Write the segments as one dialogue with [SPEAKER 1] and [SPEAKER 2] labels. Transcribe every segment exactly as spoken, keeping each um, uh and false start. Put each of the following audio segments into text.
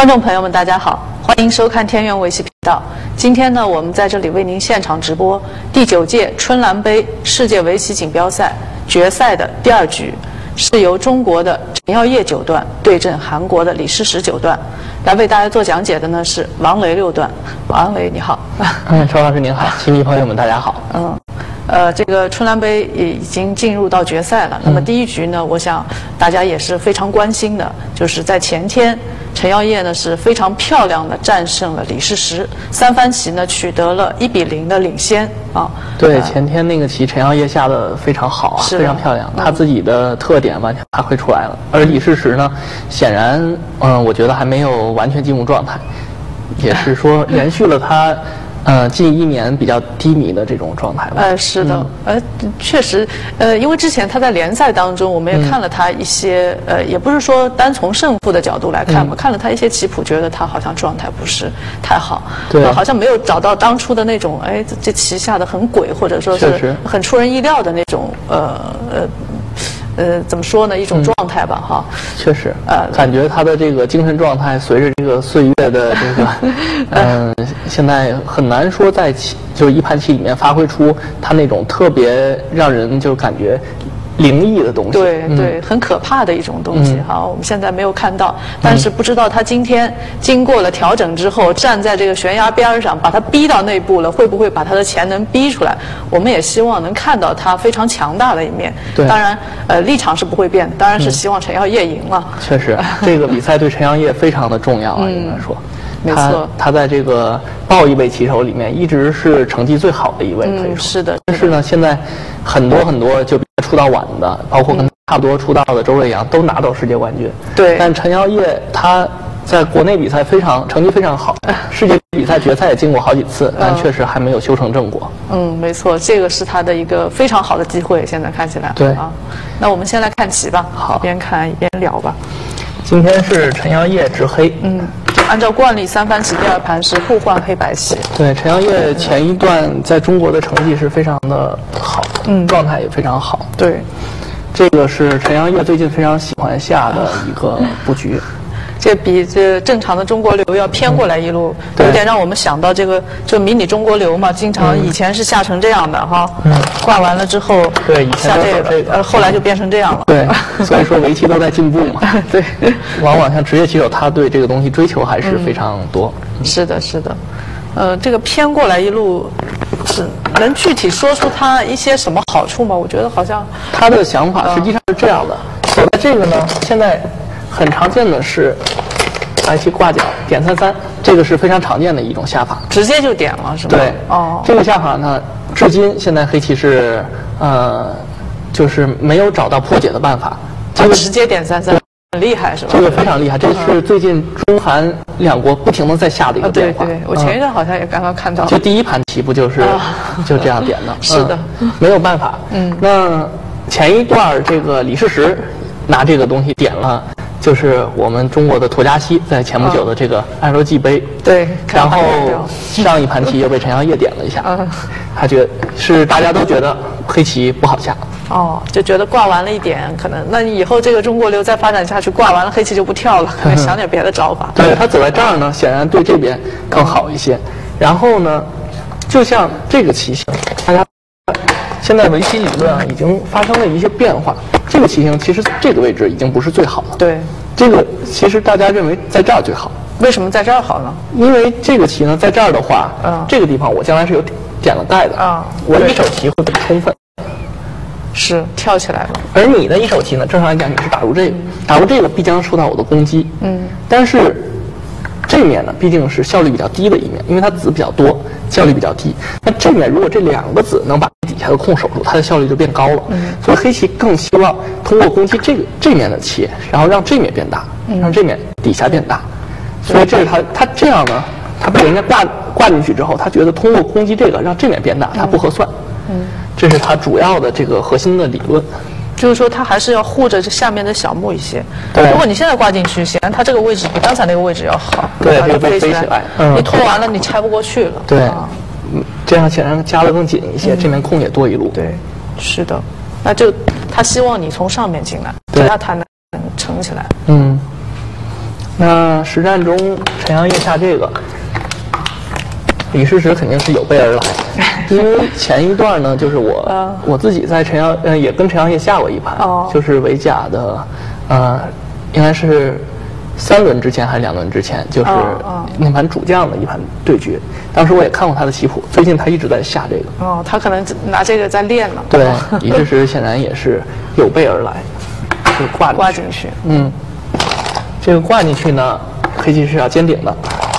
[SPEAKER 1] 观众朋友们，大家好，欢迎收看天元围棋频道。今天呢，我们在这里为您现场直播第九届春兰杯世界围棋锦标赛决赛的第二局，是由中国的陈耀烨九段对阵韩国的李诗石九段。来为大家做讲解的呢是王雷六段。王雷，你好。
[SPEAKER 2] 嗯，周老师您好，棋迷朋友们大家好。
[SPEAKER 1] 嗯。呃，这个春兰杯已经进入到决赛了。那么第一局呢，我想大家也是非常关心的，就是在前天，陈耀烨呢是非常漂亮的战胜了李诗石，三番棋呢取得了一比零的领先啊。
[SPEAKER 2] 对，呃、前天那个棋陈耀烨下的非常好啊，非常漂亮，他自己的特点完全发挥出来了。而李诗石呢，显然，嗯，我觉得还没有完全进入状态，也是说延续了他。呃，近一年比较低迷的这种状态吧。
[SPEAKER 1] 呃，是的，嗯、呃，确实，呃，因为之前他在联赛当中，我们也看了他一些，嗯、呃，也不是说单从胜负的角度来看吧，嗯、看了他一些棋谱，觉得他好像状态不是太好，
[SPEAKER 2] 对，
[SPEAKER 1] 呃、好像没有找到当初的那种，哎，这棋下的很鬼，或者说是很出人意料的那种，呃呃。呃，怎么说呢？一种状态吧，哈、
[SPEAKER 2] 嗯。确实，呃，感觉他的这个精神状态随着这个岁月的这个，嗯、呃，现在很难说在棋就是一盘棋里面发挥出他那种特别让人就感觉灵异的东西。
[SPEAKER 1] 对对、嗯，很可怕的一种东西。哈、嗯，我们现在没有看到，但是不知道他今天经过了调整之后，站在这个悬崖边上，把他逼到内部了，会不会把他的潜能逼出来？我们也希望能看到他非常强大的一面。
[SPEAKER 2] 对，
[SPEAKER 1] 当然，呃，立场是不会变的，当然是希望陈耀烨赢了。
[SPEAKER 2] 嗯、确实，这个比赛对陈耀烨非常的重要啊，嗯、应该说。
[SPEAKER 1] 没错，
[SPEAKER 2] 他他在这个报一位棋手里面一直是成绩最好的一位，可以说、
[SPEAKER 1] 嗯、是的。
[SPEAKER 2] 但是呢，现在很多很多就比他出道晚的，包括跟他差不多出道的周瑞阳都拿到世界冠军。
[SPEAKER 1] 对。
[SPEAKER 2] 但陈耀烨他在国内比赛非常成绩非常好，世界比赛决赛也进过好几次，但确实还没有修成正果。
[SPEAKER 1] 嗯，没错，这个是他的一个非常好的机会，现在看起来。
[SPEAKER 2] 对
[SPEAKER 1] 啊，那我们先来看棋吧，
[SPEAKER 2] 好，
[SPEAKER 1] 一边看一边聊吧。
[SPEAKER 2] 今天是陈耀烨执黑，
[SPEAKER 1] 嗯。按照惯例，三番棋第二盘是互换黑白棋。
[SPEAKER 2] 对，陈耀烨前一段在中国的成绩是非常的好，嗯，状态也非常好。
[SPEAKER 1] 对，
[SPEAKER 2] 这个是陈耀烨最近非常喜欢下的一个布局。
[SPEAKER 1] 这比这正常的中国流要偏过来一路，嗯、有点让我们想到这个就迷你中国流嘛，经常以前是下成这样的哈，嗯，挂完了之后
[SPEAKER 2] 对以前
[SPEAKER 1] 下这个，呃，后来就变成这样了。
[SPEAKER 2] 对，所以说围棋都在进步嘛。
[SPEAKER 1] 对，
[SPEAKER 2] 往往像职业棋手，他对这个东西追求还是非常多。
[SPEAKER 1] 嗯、是的，是的，呃，这个偏过来一路是能具体说出他一些什么好处吗？我觉得好像
[SPEAKER 2] 他的想法实际上是这样的，走在这个呢，现在。很常见的是白棋挂角点三三，这个是非常常见的一种下法，
[SPEAKER 1] 直接就点了是吗？
[SPEAKER 2] 对，
[SPEAKER 1] 哦，
[SPEAKER 2] 这个下法呢，至今现在黑棋是呃，就是没有找到破解的办法。
[SPEAKER 1] 这个直接点三三很厉害是吧？
[SPEAKER 2] 这个非常厉害，这是最近中韩两国不停的在下的一个变化。
[SPEAKER 1] 啊、对对，我前一段好像也刚刚看到。
[SPEAKER 2] 就第一盘棋不就是就这样点的？
[SPEAKER 1] 是的，
[SPEAKER 2] 嗯，没有办法。嗯，那前一段这个李诗石拿这个东西点了。就是我们中国的沱嘉西在前不久的这个安柔记杯，
[SPEAKER 1] 对，
[SPEAKER 2] 然后上一盘棋又被陈耀烨点了一下，他觉得是大家都觉得黑棋不好下，
[SPEAKER 1] 哦，就觉得挂完了一点，可能那以后这个中国流再发展下去，挂完了黑棋就不跳了，可能想点别的招法。
[SPEAKER 2] 对，他走在这儿呢，显然对这边更好一些。然后呢，就像这个棋形，大家现在围棋理论啊已经发生了一些变化。这个棋形其实这个位置已经不是最好了。
[SPEAKER 1] 对，
[SPEAKER 2] 这个其实大家认为在这儿最好。
[SPEAKER 1] 为什么在这儿好呢？
[SPEAKER 2] 因为这个棋呢，在这儿的话，嗯，这个地方我将来是有点了带的啊，我的一手棋会更充分，
[SPEAKER 1] 是跳起来了。
[SPEAKER 2] 而你的一手棋呢，正常来讲你是打入这个，嗯、打入这个必将受到我的攻击。嗯，但是这面呢，毕竟是效率比较低的一面，因为它子比较多，效率比较低。那这面如果这两个子能把底下的空守住，它的效率就变高了。嗯，所以黑棋更希望通过攻击这个这面的棋，然后让这面变大，让这面底下变大。所以这是他他这样呢，他被人家挂挂进去之后，他觉得通过攻击这个让这面变大，他不合算。嗯，这是他主要的这个核心的理论。
[SPEAKER 1] 就是说，它还是要护着这下面的小目一些。
[SPEAKER 2] 对，
[SPEAKER 1] 如果你现在挂进去，显然它这个位置比刚才那个位置要好。
[SPEAKER 2] 对，它就飞起来。
[SPEAKER 1] 嗯，你拖完了，你拆不过去了。
[SPEAKER 2] 对，啊、这样显然夹得更紧一些，嗯、这面空也多一路。
[SPEAKER 1] 对，是的。那就他希望你从上面进来，这样他能撑起来。
[SPEAKER 2] 嗯。 那实战中陈阳烨下这个，李世石肯定是有备而来，因为前一段呢，就是我、uh, 我自己在陈阳呃也跟陈阳烨下过一盘，
[SPEAKER 1] oh.
[SPEAKER 2] 就是围甲的，呃，应该是三轮之前还是两轮之前，就是那盘主将的一盘对决。当时我也看过他的棋谱，最近他一直在下这个。
[SPEAKER 1] 哦，他可能拿这个在练呢。
[SPEAKER 2] 对，李世石显然也是有备而来，就挂
[SPEAKER 1] 挂进去。
[SPEAKER 2] 嗯，这个挂进去呢，黑棋是要尖顶的。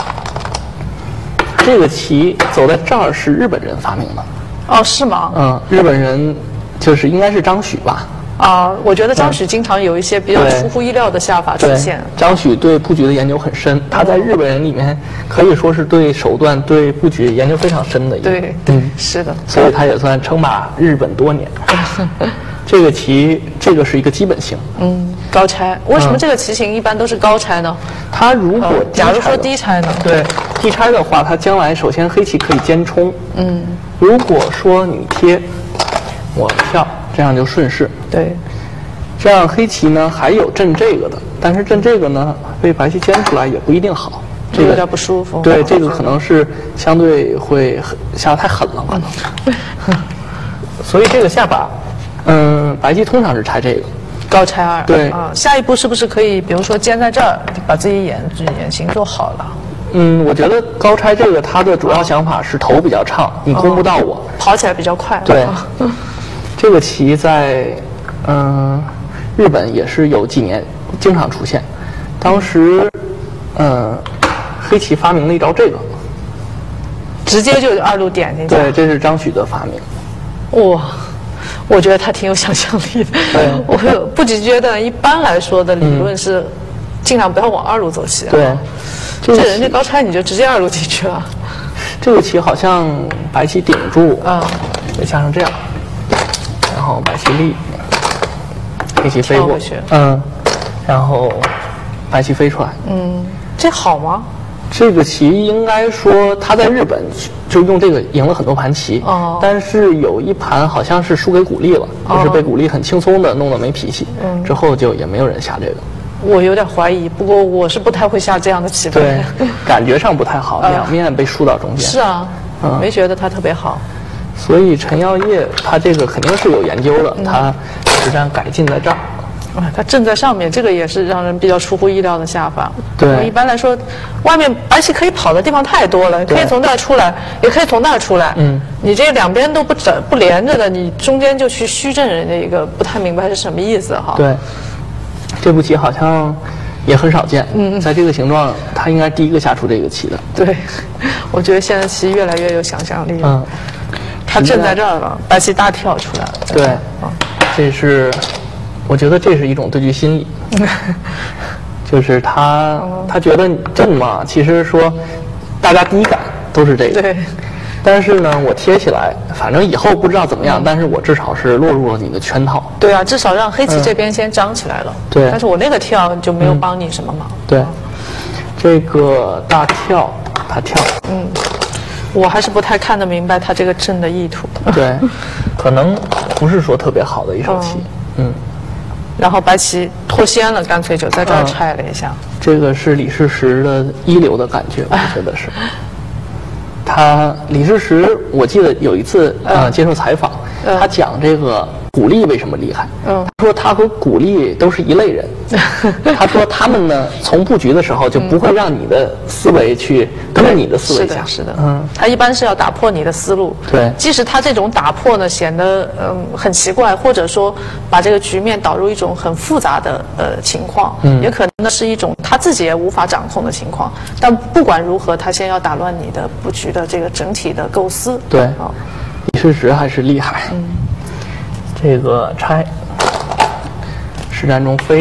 [SPEAKER 2] 这个棋走在这儿是日本人发明的。
[SPEAKER 1] 哦，是吗？
[SPEAKER 2] 嗯，日本人就是应该是张许吧。
[SPEAKER 1] 啊，我觉得张许经常有一些比较出乎意料的下法出现。
[SPEAKER 2] 张许对布局的研究很深，他在日本人里面可以说是对手段、对布局研究非常深的一个。
[SPEAKER 1] 对，嗯，是的。
[SPEAKER 2] 所以他也算称霸日本多年。这个棋，这个是一个基本型。
[SPEAKER 1] 嗯，高拆。为什么这个棋形一般都是高拆呢？
[SPEAKER 2] 它如果、哦、
[SPEAKER 1] 假如说低拆呢？
[SPEAKER 2] 对，低拆的话，它将来首先黑棋可以尖冲。嗯。如果说你贴，我跳。这样就顺势，
[SPEAKER 1] 对，
[SPEAKER 2] 这样黑棋呢还有震这个的，但是震这个呢被白棋尖出来也不一定好，
[SPEAKER 1] 这个有点不舒服。
[SPEAKER 2] 对，这个可能是相对会下得太狠了，可能。所以这个下法，嗯，白棋通常是拆这个
[SPEAKER 1] 高拆二。
[SPEAKER 2] 对
[SPEAKER 1] 啊，下一步是不是可以，比如说尖在这儿，把自己眼眼型做好了？
[SPEAKER 2] 嗯，我觉得高拆这个它的主要想法是头比较畅，你攻不到我，
[SPEAKER 1] 哦、跑起来比较快。
[SPEAKER 2] 对。这个棋在嗯、呃、日本也是有几年经常出现，当时嗯、呃、黑棋发明了一招这个，
[SPEAKER 1] 直接就二路点进去。
[SPEAKER 2] 对，这是张许的发明。
[SPEAKER 1] 哇，我觉得他挺有想象力的。
[SPEAKER 2] 对，
[SPEAKER 1] 我不只觉得一般来说的理论是尽量不要往二路走棋、啊。
[SPEAKER 2] 对，
[SPEAKER 1] 这人家高拆你就直接二路进去了。
[SPEAKER 2] 这个棋好像白棋顶住
[SPEAKER 1] 啊，
[SPEAKER 2] 再加上这样。然后白棋立，黑棋飞过
[SPEAKER 1] 去，
[SPEAKER 2] 嗯，然后白棋飞出来，
[SPEAKER 1] 嗯，这好吗？
[SPEAKER 2] 这个棋应该说他在日本就用这个赢了很多盘棋，
[SPEAKER 1] 哦，
[SPEAKER 2] 但是有一盘好像是输给古力了，
[SPEAKER 1] 哦、
[SPEAKER 2] 就是被古力很轻松的弄得没脾气，嗯，之后就也没有人下这个。
[SPEAKER 1] 我有点怀疑，不过我是不太会下这样的棋盘，
[SPEAKER 2] 对，感觉上不太好，呃、两面被输到中间。
[SPEAKER 1] 是啊，嗯、没觉得他特别好。
[SPEAKER 2] 所以陈耀烨他这个肯定是有研究的，嗯、他实战改进在这儿。
[SPEAKER 1] 啊，他正在上面，这个也是让人比较出乎意料的下法。
[SPEAKER 2] 对，
[SPEAKER 1] 一般来说，外面白棋可以跑的地方太多了，可以从这儿出来，也可以从那儿出来。嗯，你这两边都不整不连着的，你中间就去虚正人家一个，不太明白是什么意思哈。
[SPEAKER 2] 对，这步棋好像也很少见。嗯，在这个形状，他应该第一个下出这个棋的。
[SPEAKER 1] 对，我觉得现在棋越来越有想象力了。
[SPEAKER 2] 嗯。
[SPEAKER 1] 他正在这儿了，白棋大跳出来了。
[SPEAKER 2] 对，啊、这是，我觉得这是一种对局心理，就是他、嗯、他觉得正嘛，其实说大家第一感都是这个。
[SPEAKER 1] 对。
[SPEAKER 2] 但是呢，我贴起来，反正以后不知道怎么样，嗯、但是我至少是落入了你的圈套。
[SPEAKER 1] 对啊，至少让黑棋这边先张起来了。
[SPEAKER 2] 嗯、对。
[SPEAKER 1] 但是我那个跳就没有帮你什么忙。
[SPEAKER 2] 嗯、对。这个大跳，他跳。
[SPEAKER 1] 嗯。我还是不太看得明白他这个正的意图。
[SPEAKER 2] 对，可能不是说特别好的一手棋。嗯。嗯
[SPEAKER 1] 然后白棋脱先了，干脆就在这儿拆了一下。
[SPEAKER 2] 嗯、这个是李世石的一流的感觉，我觉得是。他李世石，我记得有一次呃接受采访，
[SPEAKER 1] 嗯、
[SPEAKER 2] 他讲这个古力为什么厉害。嗯，他说他和古力都是一类人。他说他们呢，从布局的时候就不会让你的思维去跟着你的思维下。
[SPEAKER 1] 是的，是的。嗯，他一般是要打破你的思路。
[SPEAKER 2] 对。
[SPEAKER 1] 即使他这种打破呢，显得嗯很奇怪，或者说把这个局面导入一种很复杂的呃情况，嗯，也可能呢是一种他自己也无法掌控的情况。但不管如何，他先要打乱你的布局的这个整体的构思。
[SPEAKER 2] 对。啊，李世石还是厉害。嗯。这个拆，实战中飞，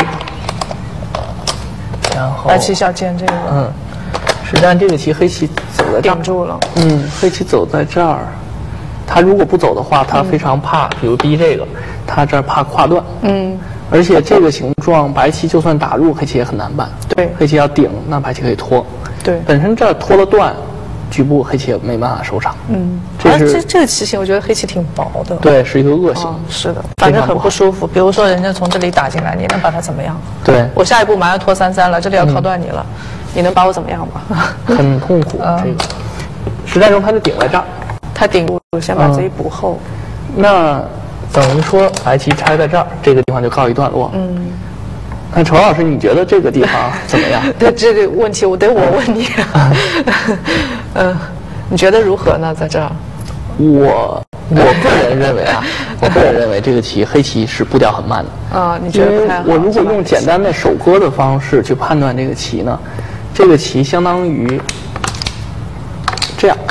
[SPEAKER 2] 然后
[SPEAKER 1] 白棋小尖这个，
[SPEAKER 2] 嗯，实战这个棋黑棋走在这儿，
[SPEAKER 1] 顶住了，
[SPEAKER 2] 嗯，黑棋走在这儿，他如果不走的话，他非常怕，嗯、比如逼这个，他这儿怕跨断，嗯，而且这个形状白棋就算打入，黑棋也很难办，
[SPEAKER 1] 对，
[SPEAKER 2] 黑棋要顶，那白棋可以拖，
[SPEAKER 1] 对，
[SPEAKER 2] 本身这儿拖了断， 局部黑棋也没办法收场。
[SPEAKER 1] 嗯，
[SPEAKER 2] 这是
[SPEAKER 1] 这这个棋形，我觉得黑棋挺薄的。
[SPEAKER 2] 对，是一个恶形。
[SPEAKER 1] 哦、是的，反正很不舒服。比如说人家从这里打进来，你能把它怎么样？
[SPEAKER 2] 对，
[SPEAKER 1] 我下一步马上拖三三了，这里要靠断你了，嗯、你能把我怎么样吧？
[SPEAKER 2] 很痛苦。嗯、这个实战中他就顶在这儿，
[SPEAKER 1] 他顶住，先把自己补后。
[SPEAKER 2] 嗯、那等于说白棋拆在这儿，这个地方就告一段落。嗯。那仇老师，你觉得这个地方怎么样？
[SPEAKER 1] 对这个问题，我得我问你。嗯，你觉得如何呢？在这儿，
[SPEAKER 2] 我我个人认为啊，我个人认为这个棋黑棋是步调很慢的。
[SPEAKER 1] 啊，你觉得不太好？
[SPEAKER 2] 我如果用简单的手割的方式去判断这个棋呢，这个棋相当于这样。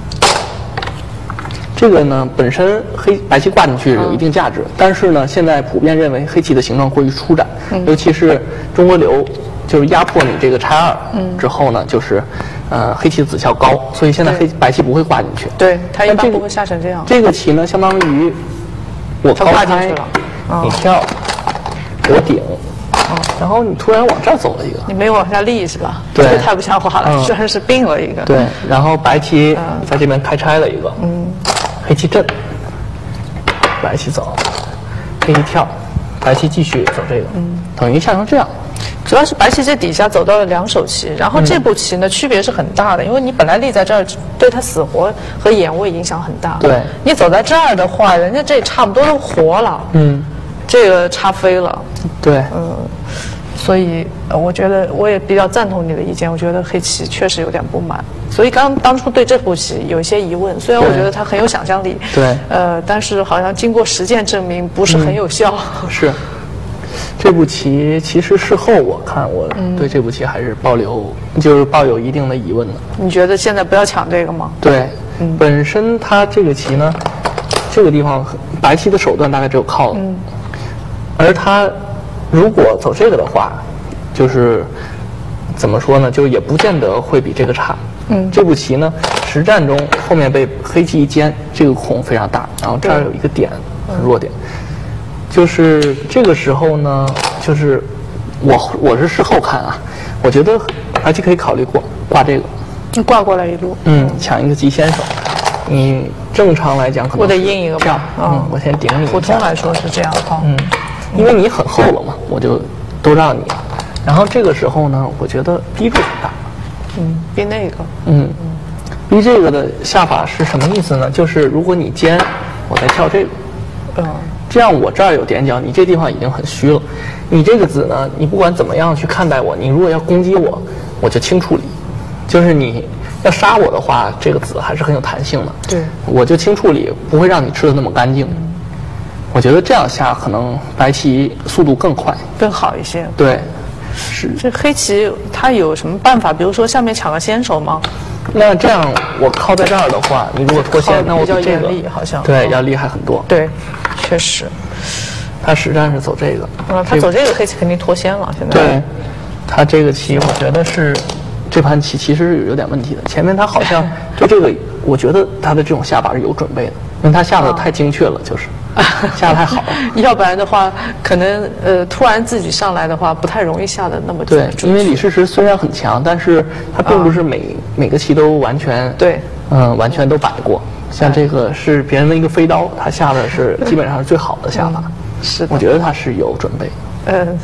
[SPEAKER 2] 这个呢，本身黑白棋挂进去有一定价值，嗯、但是呢，现在普遍认为黑棋的形状过于舒展，嗯、尤其是中国流就是压迫你这个拆二、嗯、之后呢，就是呃黑棋的子效高，所以现在黑白棋不会挂进去。
[SPEAKER 1] 对，它一般不会下成这样。
[SPEAKER 2] 这个棋呢，相当于我高开，你跳，我顶。哦、然后你突然往这儿走了一个，
[SPEAKER 1] 你没往下立是吧？
[SPEAKER 2] 对，
[SPEAKER 1] 这个太不像话了，嗯、居然是并了一个。
[SPEAKER 2] 对，然后白棋在这边开拆了一个，嗯，黑棋震，白棋走，黑棋跳，白棋继续走这个，嗯，等于下成这样。
[SPEAKER 1] 主要是白棋这底下走到了两手棋，然后这步棋呢、嗯、区别是很大的，因为你本来立在这儿，对它死活和眼位影响很大。
[SPEAKER 2] 对，
[SPEAKER 1] 你走在这儿的话，人家这差不多都活了。嗯。这个差飞了，
[SPEAKER 2] 对，
[SPEAKER 1] 嗯，所以呃，我觉得我也比较赞同你的意见，我觉得黑棋确实有点不满，所以刚当初对这步棋有一些疑问，虽然我觉得它很有想象力，
[SPEAKER 2] 对，
[SPEAKER 1] 呃，但是好像经过实践证明不是很有效。
[SPEAKER 2] 嗯、是，这步棋其实事后我看我对这步棋还是抱留，嗯、就是抱有一定的疑问的。
[SPEAKER 1] 你觉得现在不要抢这个吗？
[SPEAKER 2] 对，嗯、本身它这个棋呢，这个地方白棋的手段大概只有靠了。嗯，而他如果走这个的话，就是怎么说呢？就也不见得会比这个差。嗯，这步棋呢，实战中后面被黑棋一尖，这个孔非常大，然后这儿有一个点，很弱点。就是这个时候呢，就是我我是事后看啊，我觉得白棋可以考虑过挂这个。
[SPEAKER 1] 你挂过来一路。
[SPEAKER 2] 嗯，抢一个急先手。你正常来讲可能
[SPEAKER 1] 我得应一个吧。
[SPEAKER 2] 嗯，我先顶你一下。
[SPEAKER 1] 普通来说是这样哈。嗯。
[SPEAKER 2] 因为你很厚了嘛，我就都让你。然后这个时候呢，我觉得逼住很大。
[SPEAKER 1] 嗯，逼那个。
[SPEAKER 2] 嗯，逼这个的下法是什么意思呢？就是如果你尖，我再跳这个。嗯。这样我这儿有点角，你这地方已经很虚了。你这个子呢，你不管怎么样去看待我，你如果要攻击我，我就轻处理。就是你要杀我的话，这个子还是很有弹性的。
[SPEAKER 1] 对。
[SPEAKER 2] 我就轻处理，不会让你吃的那么干净。嗯，我觉得这样下可能白棋速度更快，
[SPEAKER 1] 更好一些。
[SPEAKER 2] 对，是。
[SPEAKER 1] 这黑棋它有什么办法？比如说下面抢个先手吗？
[SPEAKER 2] 那这样我靠在这儿的话，你如果脱先，那我比这个
[SPEAKER 1] 好像
[SPEAKER 2] 对要厉害很多。
[SPEAKER 1] 对，确实。
[SPEAKER 2] 他实战是走这个。
[SPEAKER 1] 啊，他走这个黑棋肯定脱先了。现在。
[SPEAKER 2] 对，他这个棋我觉得是这盘棋其实是有点问题的。前面他好像对这个，我觉得他的这种下法是有准备的，因为他下的太精确了，就是。下得太好了，
[SPEAKER 1] 要不然的话，可能呃突然自己上来的话，不太容易下的那么
[SPEAKER 2] 对。因为李世石虽然很强，但是他并不是每、啊、每个棋都完全
[SPEAKER 1] 对，
[SPEAKER 2] 嗯，完全都摆过。像这个是别人的一个飞刀，他下的是基本上是最好的下法。
[SPEAKER 1] 嗯、是的，
[SPEAKER 2] 我觉得他是有准备。
[SPEAKER 1] 嗯。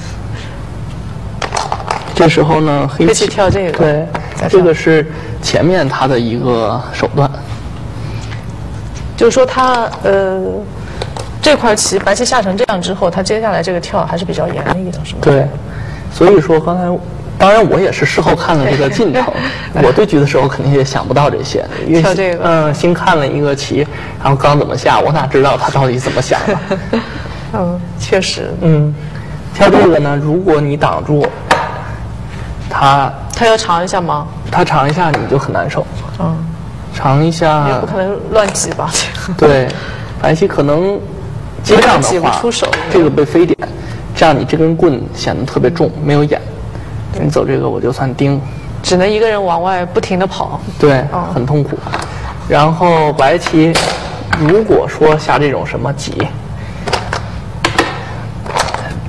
[SPEAKER 2] 这时候呢，黑
[SPEAKER 1] 棋跳这个，
[SPEAKER 2] 对，这个是前面他的一个手段，
[SPEAKER 1] 就是说他呃。这块棋白棋下成这样之后，他接下来这个跳还是比较严厉的，是吗？
[SPEAKER 2] 对，所以说刚才，当然我也是事后看了这个进程，我对局的时候肯定也想不到这些。
[SPEAKER 1] 跳这个，
[SPEAKER 2] 嗯，新看了一个棋，然后刚怎么下，我哪知道他到底怎么想的？
[SPEAKER 1] 嗯，确实。
[SPEAKER 2] 嗯，跳这个呢，如果你挡住他，
[SPEAKER 1] 他要尝一下吗？
[SPEAKER 2] 他尝一下你就很难受。
[SPEAKER 1] 嗯，
[SPEAKER 2] 尝一下。
[SPEAKER 1] 也不可能乱挤吧？
[SPEAKER 2] 对，白棋可能。接上的话，这个被飞点，这样你这根棍显得特别重，没有眼。你走这个我就算盯，
[SPEAKER 1] 只能一个人往外不停地跑，
[SPEAKER 2] 对，哦、很痛苦。然后白棋如果说下这种什么挤，再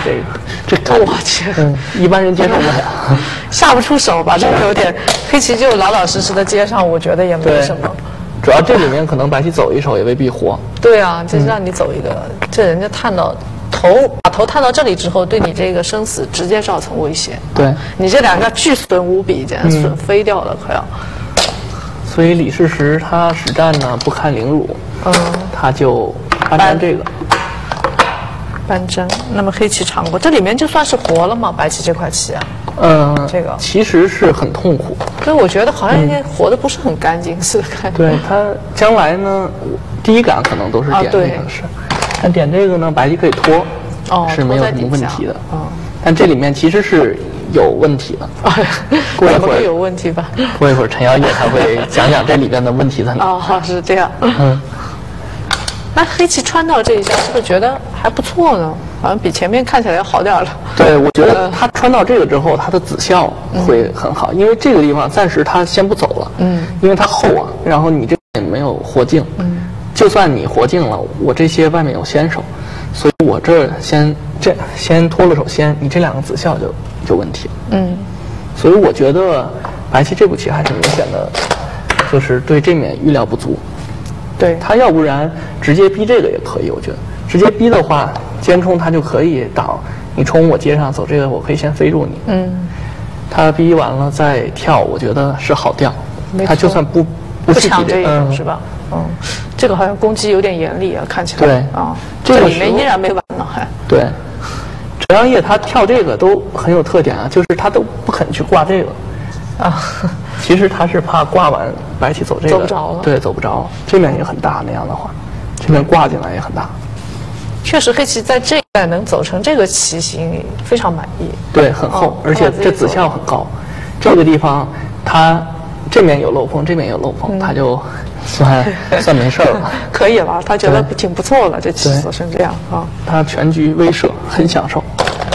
[SPEAKER 2] 这个这感觉，
[SPEAKER 1] 我去，
[SPEAKER 2] 嗯，一般人接受不了，
[SPEAKER 1] 下不出手吧？这个有点，黑棋就老老实实的接上，我觉得也没什么。
[SPEAKER 2] 主要这里面可能白棋走一手也未必活。
[SPEAKER 1] 对啊，就是让你走一个，嗯、这人家探到头，把头探到这里之后，对你这个生死直接造成威胁。
[SPEAKER 2] 对，
[SPEAKER 1] 啊、你这两个巨损无比，简直损飞掉了，快要。
[SPEAKER 2] 所以李世石他实战呢不看凌辱，嗯，他就搬粘这个。
[SPEAKER 1] 搬针，那么黑棋长过，这里面就算是活了吗？白棋这块棋啊，
[SPEAKER 2] 嗯，
[SPEAKER 1] 这个
[SPEAKER 2] 其实是很痛苦，
[SPEAKER 1] 所以我觉得好像应该活的不是很干净似的感觉。
[SPEAKER 2] 对他将来呢，第一感可能都是点这个是，但点这个呢，白棋可以拖，
[SPEAKER 1] 哦，
[SPEAKER 2] 是没有什么问题的。
[SPEAKER 1] 哦，
[SPEAKER 2] 但这里面其实是有问题的。过一会儿
[SPEAKER 1] 有问题吧？
[SPEAKER 2] 过一会儿陈瑶烨他会讲讲这里边的问题在哪。
[SPEAKER 1] 哦，是这样。嗯。那黑棋穿到这一下，是不是觉得还不错呢？好像比前面看起来要好点了。
[SPEAKER 2] 对，我觉得他穿到这个之后，他的子效会很好，嗯、因为这个地方暂时他先不走了，嗯，因为它厚啊，然后你这也没有活境，嗯，就算你活境了，我这些外面有先手，所以我这先这先脱了手先，你这两个子效就有问题，嗯，所以我觉得白棋这步棋还是明显的，就是对这面预料不足。
[SPEAKER 1] 对
[SPEAKER 2] 他要不然直接逼这个也可以，我觉得直接逼的话，尖冲他就可以挡你冲我接上走这个，我可以先飞住你。嗯，他逼完了再跳，我觉得是好调。他就算不
[SPEAKER 1] 不抢这个、嗯、是吧？嗯，这个好像攻击有点严厉啊，看起来。
[SPEAKER 2] 对
[SPEAKER 1] 啊，这个里面依然没完呢，还。
[SPEAKER 2] 对，陈阳烨他跳这个都很有特点啊，就是他都不肯去挂这个。啊，其实他是怕挂完白棋走这个
[SPEAKER 1] 走不着了，
[SPEAKER 2] 对，走不着，这面也很大，那样的话，这面挂进来也很大。
[SPEAKER 1] 确实，黑棋在这一带能走成这个棋形，非常满意。
[SPEAKER 2] 对，很厚，哦、而且这子效很高。这个地方，它这面有漏风，这面有漏风，他、嗯、就算算没事了。
[SPEAKER 1] 可以了，他觉得挺不错了，这棋走成这样啊。
[SPEAKER 2] 他全局威慑，很享受。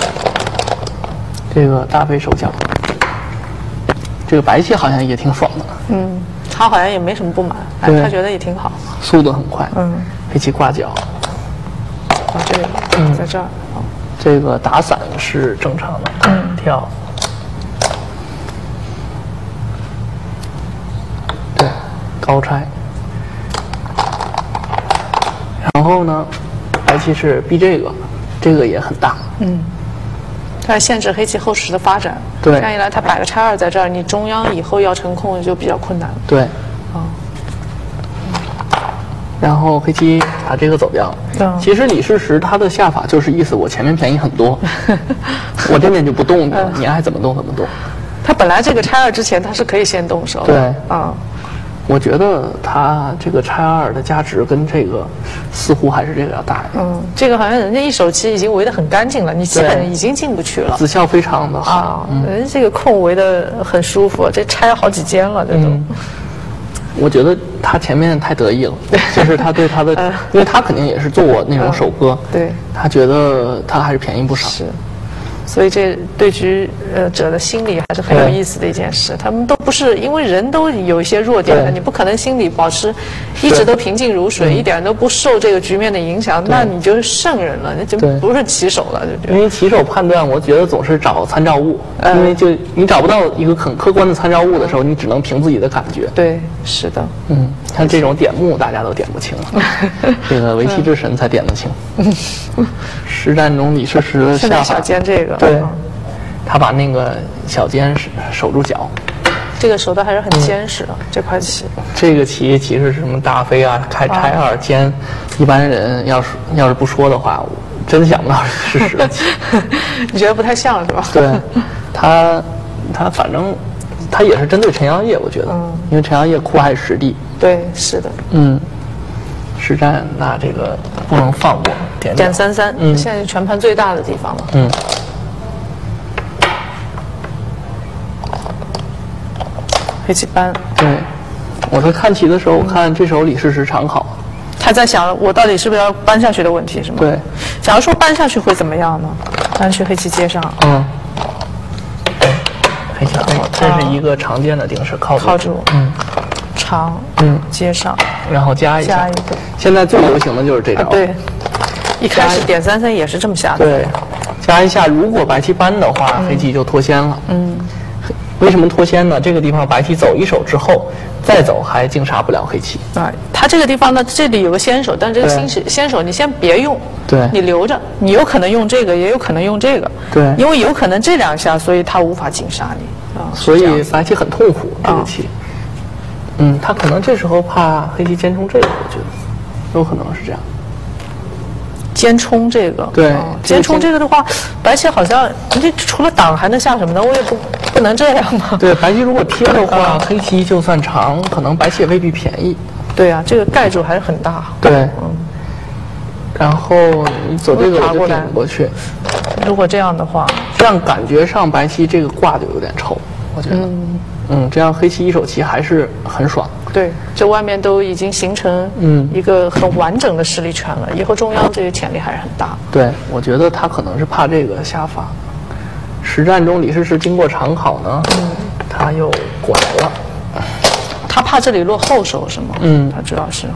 [SPEAKER 2] 这个大飞手脚。这个白棋好像也挺爽的，
[SPEAKER 1] 嗯，他好像也没什么不满，哎，他觉得也挺好，
[SPEAKER 2] 速度很快，嗯，黑棋挂角，
[SPEAKER 1] 啊，这个，嗯，在这儿，哦，
[SPEAKER 2] 这个打散是正常的，嗯，跳，对，高拆，然后呢，白棋是逼这个，这个也很大，嗯。
[SPEAKER 1] 它限制黑棋后实的发展，
[SPEAKER 2] 对，
[SPEAKER 1] 这样一来，它摆个拆二在这儿，你中央以后要成空就比较困难了。
[SPEAKER 2] 对，啊、哦，然后黑棋把这个走掉。嗯、其实李世石他的下法就是意思我前面便宜很多，我这边就不动你了，你爱怎么动怎么动。
[SPEAKER 1] 他本来这个拆二之前他是可以先动手的。
[SPEAKER 2] 对，
[SPEAKER 1] 啊、嗯。
[SPEAKER 2] 我觉得他这个拆二的价值跟这个似乎还是这个要大一点。
[SPEAKER 1] 嗯，这个好像人家一手棋已经围得很干净了，你基本已经进不去了。
[SPEAKER 2] 子效非常的好，
[SPEAKER 1] 啊，嗯、人家这个空围得很舒服，这拆好几间了，这都。嗯、
[SPEAKER 2] 我觉得他前面太得意了，就是他对他的，嗯、因为他肯定也是做我那种手歌，
[SPEAKER 1] 嗯、对，
[SPEAKER 2] 他觉得他还是便宜不少。
[SPEAKER 1] 是。所以这对局呃者的心理还是很有意思的一件事。他们都不是因为人都有一些弱点的，你不可能心理保持一直都平静如水，一点都不受这个局面的影响，那你就是圣人了，那就不是棋手了，就
[SPEAKER 2] 因为棋手判断，我觉得总是找参照物，嗯、因为就你找不到一个很客观的参照物的时候，你只能凭自己的感觉。
[SPEAKER 1] 对，是的。
[SPEAKER 2] 嗯，像这种点目大家都点不清，这个围棋之神才点得清。实战中李世石的下法，
[SPEAKER 1] 小尖这个。
[SPEAKER 2] 对，他把那个小尖守住角，
[SPEAKER 1] 这个守的还是很坚实的、嗯、这块棋。
[SPEAKER 2] 这个棋其实是什么大飞啊、开拆二尖，一般人要是要是不说的话，我真想不到是实的棋。
[SPEAKER 1] 你觉得不太像是吧？
[SPEAKER 2] 对，他他反正他也是针对陈阳烨，我觉得，嗯、因为陈阳烨酷爱实地。
[SPEAKER 1] 对，是的。
[SPEAKER 2] 嗯。实战那这个不能放过，点
[SPEAKER 1] 点三三，嗯，现在是全盘最大的地方了。
[SPEAKER 2] 嗯，
[SPEAKER 1] 黑棋搬。
[SPEAKER 2] 对，我在看棋的时候，我看这手李世石长考，
[SPEAKER 1] 他在想我到底是不是要搬下去的问题，是吗？
[SPEAKER 2] 对，
[SPEAKER 1] 假如说搬下去会怎么样呢？搬去黑棋接上。
[SPEAKER 2] 嗯，黑棋好，这是一个常见的定式，靠住。
[SPEAKER 1] 靠住。嗯。长，嗯，接上，
[SPEAKER 2] 然后加一下，
[SPEAKER 1] 加一个。
[SPEAKER 2] 现在最流行的就是这招。
[SPEAKER 1] 啊、对，一开始点三三也是这么下的。
[SPEAKER 2] 对， 压一下，如果白棋搬的话，嗯、黑棋就脱先了。嗯，为什么脱先呢？这个地方白棋走一手之后，再走还竟杀不了黑棋。
[SPEAKER 1] 啊，它这个地方呢，这里有个先手，但这个先手先手你先别用，
[SPEAKER 2] 对，
[SPEAKER 1] 你留着，你有可能用这个，也有可能用这个。
[SPEAKER 2] 对，
[SPEAKER 1] 因为有可能这两下，所以他无法竟杀你。啊，
[SPEAKER 2] 所以白棋很痛苦这个棋。啊、嗯，他可能这时候怕黑棋尖冲这个，我觉得有可能是这样。
[SPEAKER 1] 尖冲这个，
[SPEAKER 2] 对，
[SPEAKER 1] 哦、尖冲这个的话，白棋好像这除了挡还能下什么呢？我也不不能这样嘛。
[SPEAKER 2] 对，白棋如果贴的话，嗯、黑棋就算长，可能白棋也未必便宜。
[SPEAKER 1] 对啊，这个盖住还是很大。
[SPEAKER 2] 对，嗯。然后你走这个我就顶过去。
[SPEAKER 1] 如果这样的话，
[SPEAKER 2] 这样感觉上白棋这个挂就有点臭，我觉得。嗯。嗯，这样黑棋一手棋还是很爽。
[SPEAKER 1] 对，这外面都已经形成嗯一个很完整的势力圈了，以后中央这个潜力还是很大。
[SPEAKER 2] 对，我觉得他可能是怕这个下法。实战中李世石经过长考呢，嗯，他又拐了。
[SPEAKER 1] 他怕这里落后手是吗？嗯，他主要是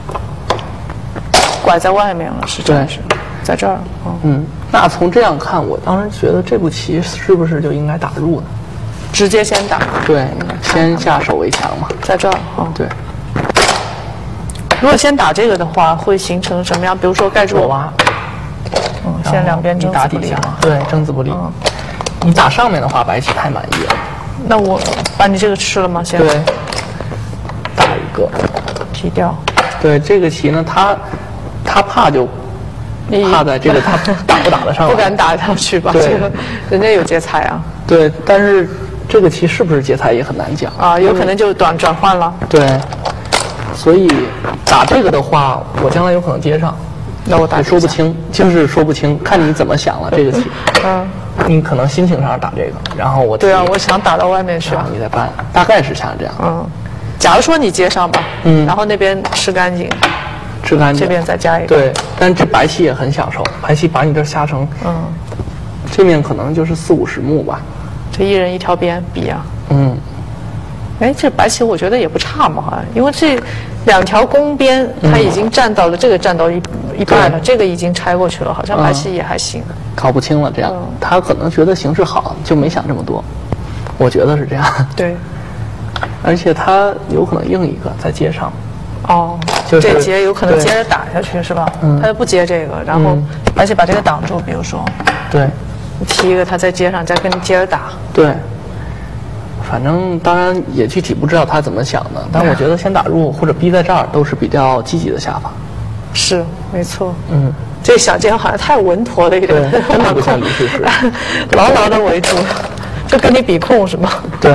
[SPEAKER 1] 拐在外面了，是这样是，在这儿。
[SPEAKER 2] 嗯, 嗯，那从这样看，我当时觉得这步棋是不是就应该打入呢？
[SPEAKER 1] 直接先打，
[SPEAKER 2] 对，先下手为强嘛，
[SPEAKER 1] 在这儿啊，
[SPEAKER 2] 对。
[SPEAKER 1] 如果先打这个的话，会形成什么样？比如说盖住
[SPEAKER 2] 挖，
[SPEAKER 1] 嗯，先两边争子不利
[SPEAKER 2] 嘛，对，争子不利。嗯、你打上面的话，白棋太满意了。
[SPEAKER 1] 那我把你这个吃了吗？先
[SPEAKER 2] 对，打一个，
[SPEAKER 1] 提掉。
[SPEAKER 2] 对，这个棋呢，他他怕就怕在这个他打不打得上来，
[SPEAKER 1] 不敢打上去吧？这个人家有劫财啊。
[SPEAKER 2] 对，但是。这个棋是不是劫财也很难讲
[SPEAKER 1] 啊，有可能就转转换了。
[SPEAKER 2] 对，所以打这个的话，我将来有可能接上，
[SPEAKER 1] 那我打
[SPEAKER 2] 说不清，就是说不清，看你怎么想了这个棋。嗯，你可能心情上打这个，然后我
[SPEAKER 1] 对啊，我想打到外面去，
[SPEAKER 2] 然后你再搬，大概是像这样。
[SPEAKER 1] 嗯，假如说你接上吧，嗯，然后那边吃干净，
[SPEAKER 2] 吃干净，
[SPEAKER 1] 这边再加一个。
[SPEAKER 2] 对，但这白棋也很享受，白棋把你这下成，嗯，这面可能就是四五十目吧。
[SPEAKER 1] 这一人一条边比啊，
[SPEAKER 2] 嗯，
[SPEAKER 1] 哎，这白棋我觉得也不差嘛，好像，因为这两条攻边它已经占到了，嗯、这个占到一一半了，这个已经拆过去了，好像白棋也还行。嗯、
[SPEAKER 2] 搞不清了，这样、嗯、他可能觉得形势好，就没想这么多，我觉得是这样。
[SPEAKER 1] 对，
[SPEAKER 2] 而且他有可能硬一个再接上。
[SPEAKER 1] 哦，就是这劫有可能接着打下去是吧？嗯，他就不接这个，然后而且把这个挡住，比如说，
[SPEAKER 2] 对。
[SPEAKER 1] 提一个，他再接上，再跟你接着打。
[SPEAKER 2] 对，反正当然也具体不知道他怎么想的，但我觉得先打入或者逼在这儿都是比较积极的下法。
[SPEAKER 1] 是，没错。
[SPEAKER 2] 嗯，
[SPEAKER 1] 这小尖好像太稳妥了一点，
[SPEAKER 2] 对，根本不像李世石，
[SPEAKER 1] 牢牢的围住，就跟你比控是吗？
[SPEAKER 2] 对。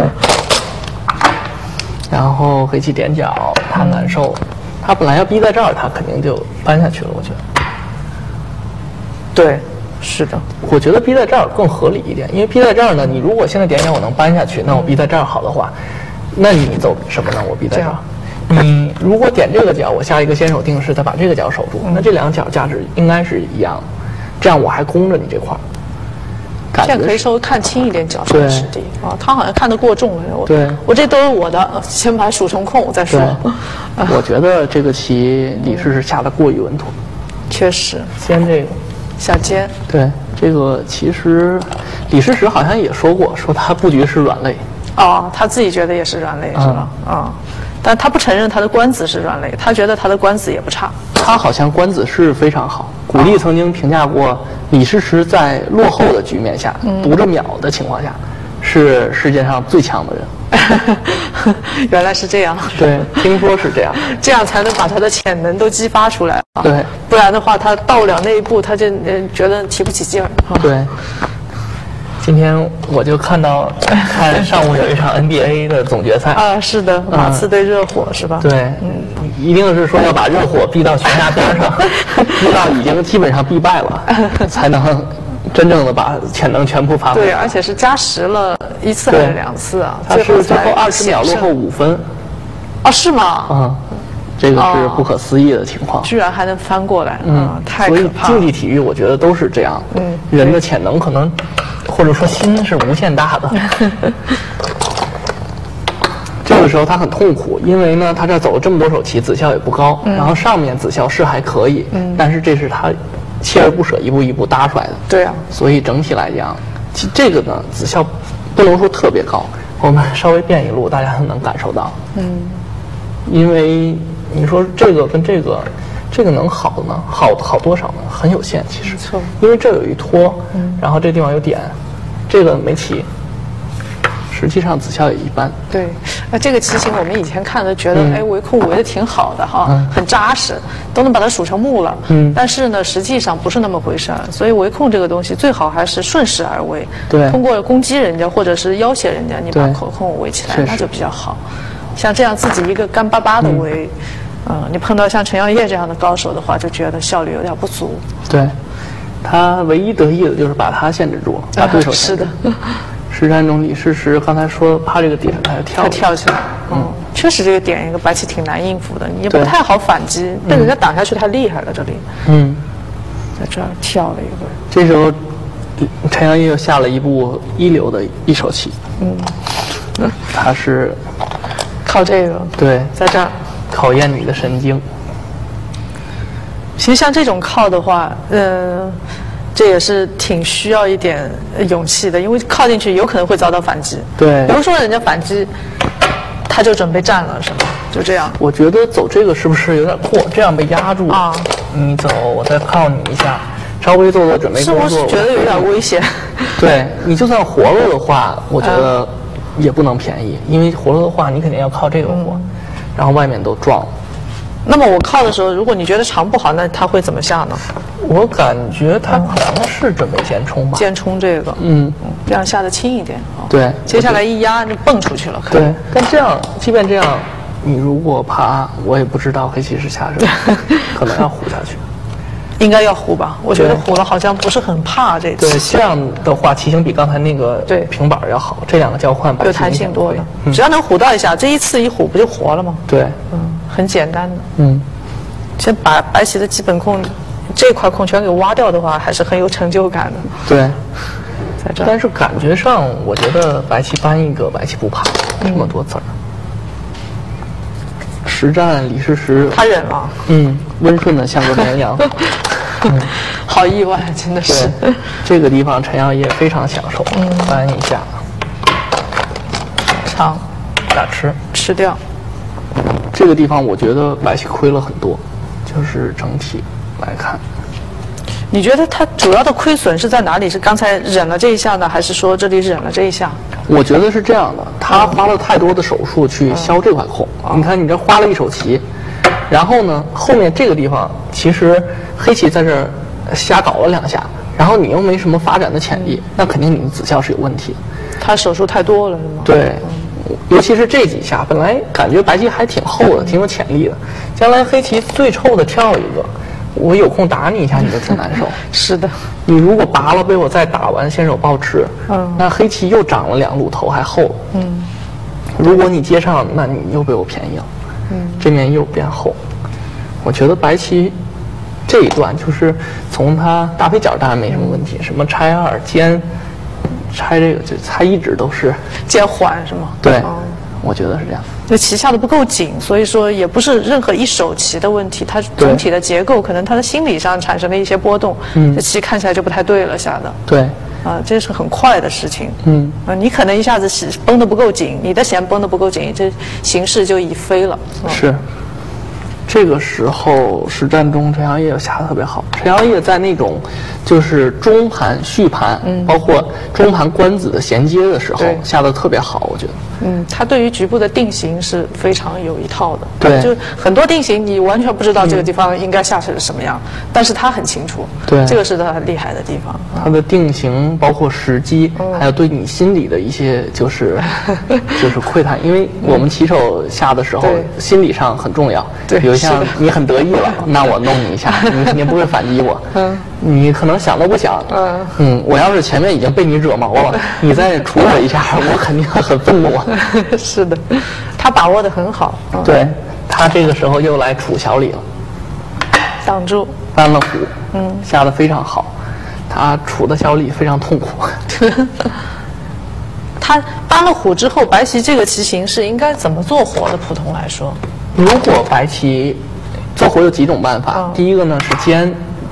[SPEAKER 2] 然后黑棋点角，他难受，嗯、他本来要逼在这儿，他肯定就搬下去了，我觉得。
[SPEAKER 1] 对。是的，
[SPEAKER 2] 我觉得逼在这儿更合理一点，因为逼在这儿呢，你如果现在点角我能搬下去，那我逼在这儿好的话，那你走什么呢？我逼在这儿。你如果点这个角，我下一个先手定式，再把这个角守住，嗯、那这两个角价值应该是一样的，这样我还攻着你这块儿。
[SPEAKER 1] 这样可以稍微看轻一点角上的实地啊，他好像看得过重了。我
[SPEAKER 2] 对，
[SPEAKER 1] 我这都是我的，先把数成空再说。
[SPEAKER 2] 我觉得这个棋李世石下的过于稳妥。
[SPEAKER 1] 确实，
[SPEAKER 2] 先这个。
[SPEAKER 1] 小尖，
[SPEAKER 2] 对这个其实李世石好像也说过，说他布局是软肋。
[SPEAKER 1] 哦，他自己觉得也是软肋、嗯、是吧？啊、嗯，但他不承认他的官子是软肋，他觉得他的官子也不差。
[SPEAKER 2] 他好像官子是非常好。古力曾经评价过李世石在落后的局面下，嗯、读着秒的情况下，是世界上最强的人。
[SPEAKER 1] 原来是这样，
[SPEAKER 2] 对，听说是这样，
[SPEAKER 1] 这样才能把他的潜能都激发出来啊。
[SPEAKER 2] 对，
[SPEAKER 1] 不然的话，他到不了那一步，他就觉得提不起劲儿。
[SPEAKER 2] 对，今天我就看到，看上午有一场 N B A 的总决赛
[SPEAKER 1] 啊，是的，马刺对热火、嗯、是吧？
[SPEAKER 2] 对，嗯，一定是说要把热火逼到悬崖边上，逼到已经基本上必败了，才能。真正的把潜能全部发挥。
[SPEAKER 1] 对，而且是加时了一次还是两次啊？
[SPEAKER 2] 他是最后二十秒落后五分。
[SPEAKER 1] 哦，是吗？
[SPEAKER 2] 嗯，这个是不可思议的情况。
[SPEAKER 1] 哦、居然还能翻过来，嗯，太可怕了。
[SPEAKER 2] 所以竞技体育，我觉得都是这样。嗯，人的潜能可能，或者说心是无限大的。这个时候他很痛苦，因为呢，他这走了这么多手棋，子效也不高，嗯、然后上面子效是还可以，嗯、但是这是他锲而不舍一步一步搭出来的。
[SPEAKER 1] 对啊，
[SPEAKER 2] 所以整体来讲，其这个呢子效不能说特别高，我们稍微变一路，大家能感受到。嗯，因为你说这个跟这个，这个能好呢，好好多少呢？很有限，其实。
[SPEAKER 1] 没错。
[SPEAKER 2] 因为这有一托，嗯，然后这地方有点，这个没起。实际上子效也一般。
[SPEAKER 1] 对，那这个棋形我们以前看的觉得，嗯、哎，围控围的挺好的哈，嗯、很扎实，都能把它数成目了。嗯。但是呢，实际上不是那么回事儿。所以围控这个东西最好还是顺势而为。
[SPEAKER 2] 对。
[SPEAKER 1] 通过攻击人家或者是要挟人家，你把口控围起来，那就比较好。像这样自己一个干巴巴的围，嗯、呃，你碰到像陈耀烨这样的高手的话，就觉得效率有点不足。
[SPEAKER 2] 对。他唯一得意的就是把他限制住了，把对手限制。
[SPEAKER 1] 啊、是的。
[SPEAKER 2] 实战中李世石刚才说怕这个点，他就跳
[SPEAKER 1] 他跳起来。嗯，确实这个点一个白棋挺难应付的，你也不太好反击，被人家挡下去太厉害了。这里，
[SPEAKER 2] 嗯，
[SPEAKER 1] 在这儿跳了一会儿。
[SPEAKER 2] 这时候，陈阳烨又下了一步一流的一手棋。嗯，他是
[SPEAKER 1] 靠这个。
[SPEAKER 2] 对，
[SPEAKER 1] 在这儿
[SPEAKER 2] 考验你的神经。
[SPEAKER 1] 其实像这种靠的话，嗯、呃。这也是挺需要一点勇气的，因为靠进去有可能会遭到反击。
[SPEAKER 2] 对，
[SPEAKER 1] 比如说人家反击，他就准备站了，是吗？就这样。
[SPEAKER 2] 我觉得走这个是不是有点过？这样被压住啊！你走，我再靠你一下，稍微做做准备工作。
[SPEAKER 1] 是我觉得有点危险。
[SPEAKER 2] 对，你就算活了的话，我觉得也不能便宜，因为活了的话，你肯定要靠这个活，嗯、然后外面都撞了。
[SPEAKER 1] 那么我靠的时候，如果你觉得长不好，那他会怎么下呢？
[SPEAKER 2] 我感觉他可能是准备先冲吧，
[SPEAKER 1] 先冲这个，
[SPEAKER 2] 嗯，
[SPEAKER 1] 这样下得轻一点。哦、
[SPEAKER 2] 对，
[SPEAKER 1] 接下来一压就蹦出去了。
[SPEAKER 2] 对，但这样，即便这样，你如果爬，我也不知道黑棋是下什么，可能要糊下去。
[SPEAKER 1] 应该要糊吧？我觉得糊了好像不是很怕这次。
[SPEAKER 2] 对，这样的话，棋形比刚才那个对平板要好。这两个交换
[SPEAKER 1] 有弹性多了，嗯、只要能糊到一下，这一次一糊不就活了吗？
[SPEAKER 2] 对，
[SPEAKER 1] 嗯，很简单的。
[SPEAKER 2] 嗯，
[SPEAKER 1] 先把白棋的基本控这块空全给挖掉的话，还是很有成就感的。
[SPEAKER 2] 对，
[SPEAKER 1] 在这儿。
[SPEAKER 2] 但是感觉上，我觉得白棋搬一个，白棋不怕这么多子儿。嗯、实战李世石，
[SPEAKER 1] 他忍了。
[SPEAKER 2] 嗯，温顺的像个绵羊。
[SPEAKER 1] 嗯，好意外，真的是。
[SPEAKER 2] 这个地方陈耀烨非常享受，嗯、搬一下，
[SPEAKER 1] 长，
[SPEAKER 2] 打吃，
[SPEAKER 1] 吃掉。
[SPEAKER 2] 这个地方我觉得白棋亏了很多，就是整体来看。
[SPEAKER 1] 你觉得他主要的亏损是在哪里？是刚才忍了这一下呢，还是说这里忍了这一下？
[SPEAKER 2] 我觉得是这样的，他花了太多的手术去消这块空。嗯、你看，你这花了一手棋。然后呢，后面这个地方其实黑棋在这儿瞎搞了两下，然后你又没什么发展的潜力，那肯定你的子效是有问题的。
[SPEAKER 1] 他手术太多了，是吗？
[SPEAKER 2] 对，尤其是这几下，本来感觉白棋还挺厚的，挺有潜力的，将来黑棋最臭的跳一个，我有空打你一下，你就挺难受。
[SPEAKER 1] 是的，
[SPEAKER 2] 你如果拔了被我再打完，先手抱持，嗯，那黑棋又长了两路头，还厚。嗯，如果你接上，那你又被我便宜了。嗯，这面又变厚，我觉得白棋这一段就是从它大飞角当然没什么问题，什么拆二尖，拆这个就它一直都是
[SPEAKER 1] 渐缓是吗？
[SPEAKER 2] 对，哦、我觉得是这样。
[SPEAKER 1] 这棋下的不够紧，所以说也不是任何一手棋的问题，它总体的结构可能它的心理上产生了一些波动，嗯，这棋看起来就不太对了下的。
[SPEAKER 2] 对。
[SPEAKER 1] 啊，这是很快的事情。
[SPEAKER 2] 嗯，
[SPEAKER 1] 啊，你可能一下子绷得不够紧，你的弦绷得不够紧，这形势就已飞了。
[SPEAKER 2] 嗯、是，这个时候实战中陈耀烨下得特别好。陈耀烨在那种就是中盘、续盘，嗯，包括中盘官子的衔接的时候下得特别好，我觉得。
[SPEAKER 1] 嗯，他对于局部的定型是非常有一套的。
[SPEAKER 2] 对，
[SPEAKER 1] 就很多定型你完全不知道这个地方应该下成什么样，嗯、但是他很清楚。
[SPEAKER 2] 对，
[SPEAKER 1] 这个是他很厉害的地方。
[SPEAKER 2] 他的定型包括时机，嗯、还有对你心理的一些就是就是窥探，因为我们棋手下的时候，心理上很重要。
[SPEAKER 1] 对，
[SPEAKER 2] 比如像你很得意了，那我弄你一下，你肯定不会反击我。嗯，你可能想都不想。嗯嗯，我要是前面已经被你惹毛了，你再杵我一下，我肯定很愤怒。
[SPEAKER 1] 是的，他把握得很好。
[SPEAKER 2] 嗯、对，他这个时候又来杵小李了，
[SPEAKER 1] 挡住，
[SPEAKER 2] 搬了虎，嗯，下得非常好。他杵的小李非常痛苦。
[SPEAKER 1] 他搬了虎之后，白棋这个棋形是应该怎么做活的？普通来说，
[SPEAKER 2] 如果白棋做活有几种办法，嗯、第一个呢是尖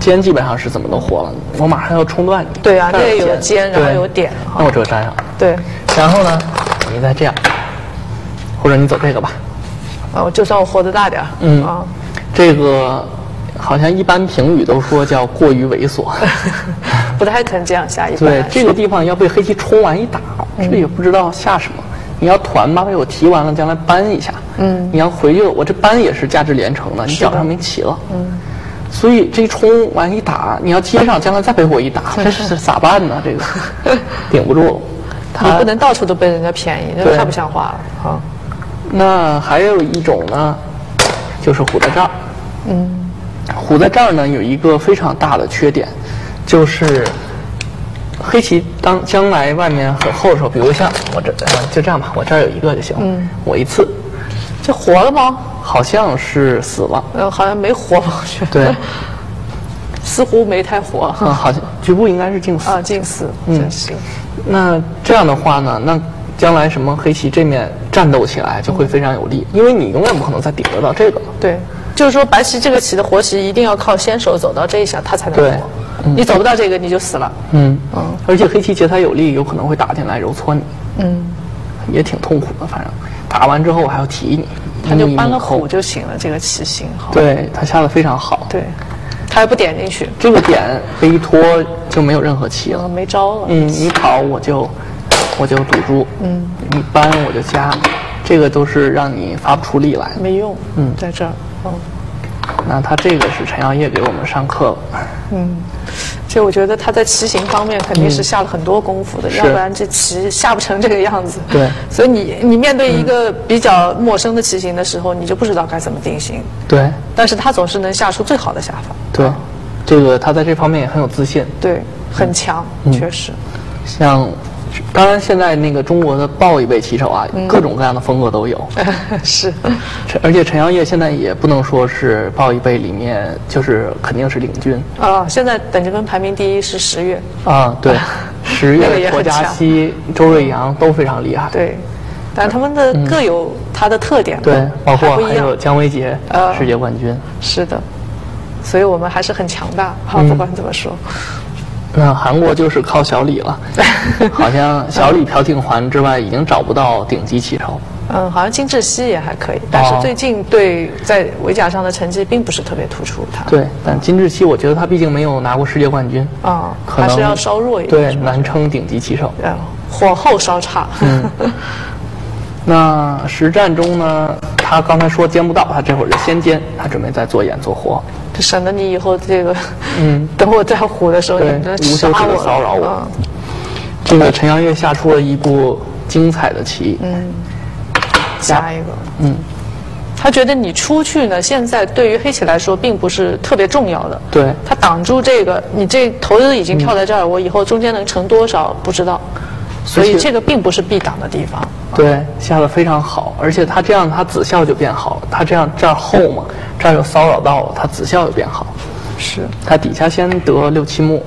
[SPEAKER 2] 尖基本上是怎么都活了，我马上要冲断你。
[SPEAKER 1] 对啊，这个有
[SPEAKER 2] 尖，
[SPEAKER 1] 尖，然后有点。
[SPEAKER 2] 那我这个粘上。
[SPEAKER 1] 对。
[SPEAKER 2] 然后呢，你再这样，或者你走这个吧。
[SPEAKER 1] 哦，就算我活得大点儿。
[SPEAKER 2] 嗯
[SPEAKER 1] 啊，
[SPEAKER 2] 这个好像一般评语都说叫过于猥琐，
[SPEAKER 1] 不太肯这样下。一般
[SPEAKER 2] 对，这个地方要被黑棋冲完一打，这个也不知道下什么。你要团吧，被我提完了，将来搬一下。嗯，你要回去，我这搬也是价值连城的，你脚上没棋了。嗯，所以这一冲完一打，你要接上，将来再被我一打，这是咋办呢？这个顶不住。
[SPEAKER 1] 你不能到处都被人家便宜，这太不像话了啊。
[SPEAKER 2] 那还有一种呢，就是虎在这儿。嗯，虎在这儿呢有一个非常大的缺点，就是黑棋当将来外面很厚的时候，比如像我这，呃、就这样吧，我这儿有一个就行。嗯，我一刺，
[SPEAKER 1] 这活了吗？
[SPEAKER 2] 好像是死了。
[SPEAKER 1] 呃，好像没活吧？我觉得。对。似乎没太活。
[SPEAKER 2] 啊、嗯，好像局部应该是近死。
[SPEAKER 1] 啊，近死。嗯，是。
[SPEAKER 2] 那这样的话呢，那将来什么黑棋这面战斗起来就会非常有利，因为你永远不可能再顶得到这个。
[SPEAKER 1] 对，就是说白棋这个棋的活棋一定要靠先手走到这一下，它才能活。
[SPEAKER 2] 对，
[SPEAKER 1] 嗯、你走不到这个你就死了。
[SPEAKER 2] 嗯嗯，而且黑棋劫财有力，有可能会打进来揉搓你。嗯，也挺痛苦的，反正打完之后还要提你。
[SPEAKER 1] 他就搬了虎就行了，这个棋形好。
[SPEAKER 2] 对他下的非常好。
[SPEAKER 1] 对。他还不点进去，
[SPEAKER 2] 这个点被一拖就没有任何棋了，
[SPEAKER 1] 嗯、没招了。
[SPEAKER 2] 嗯，你跑我就我就堵住，嗯，你搬我就加，这个都是让你发不出力来，
[SPEAKER 1] 没用。嗯，在这儿。哦，
[SPEAKER 2] 那他这个是陈耀烨给我们上课了。
[SPEAKER 1] 嗯，这我觉得他在棋形方面肯定是下了很多功夫的，嗯、要不然这棋下不成这个样子。
[SPEAKER 2] 对，
[SPEAKER 1] 所以你你面对一个比较陌生的棋形的时候，你就不知道该怎么定型。
[SPEAKER 2] 对，
[SPEAKER 1] 但是他总是能下出最好的下法。
[SPEAKER 2] 对，这个他在这方面也很有自信。
[SPEAKER 1] 对，很强，嗯、确实。
[SPEAKER 2] 像。当然，现在那个中国的报一辈棋手啊，嗯、各种各样的风格都有。
[SPEAKER 1] 是，
[SPEAKER 2] 而且陈耀烨现在也不能说是报一辈里面就是肯定是领军
[SPEAKER 1] 啊。现在等级分排名第一是十月
[SPEAKER 2] 啊，对，十月、托佳熙、周瑞阳都非常厉害。
[SPEAKER 1] 对，但他们的各有他的特点。
[SPEAKER 2] 对，包括还有姜维杰，呃，世界冠军。
[SPEAKER 1] 是的，所以我们还是很强大。好，不管怎么说。
[SPEAKER 2] 那韩国就是靠小李了，好像小李朴廷桓之外已经找不到顶级棋手。
[SPEAKER 1] 嗯，好像金智熙也还可以，但是最近对在围甲上的成绩并不是特别突出。他
[SPEAKER 2] 对，但金智熙我觉得他毕竟没有拿过世界冠军
[SPEAKER 1] 啊，还是要稍弱一点。
[SPEAKER 2] 对，难称顶级棋手。
[SPEAKER 1] 嗯，火候稍差。嗯。
[SPEAKER 2] 那实战中呢，他刚才说煎不到，他这会儿就先煎，他准备再做演做活。
[SPEAKER 1] 这省得你以后这个，嗯，等我再虎的时候，你
[SPEAKER 2] 无休止的骚扰我。嗯、这个陈耀烨下出了一步精彩的棋，嗯，
[SPEAKER 1] 下一个，嗯，他觉得你出去呢，现在对于黑棋来说并不是特别重要的，
[SPEAKER 2] 对，
[SPEAKER 1] 他挡住这个，你这头子已经跳在这儿，嗯、我以后中间能成多少不知道，所以这个并不是必挡的地方。
[SPEAKER 2] 对，下得非常好，而且他这样，他子效就变好了。他这样这儿厚嘛，这儿又骚扰到了，他子效就变好。
[SPEAKER 1] 是，
[SPEAKER 2] 他底下先得六七目，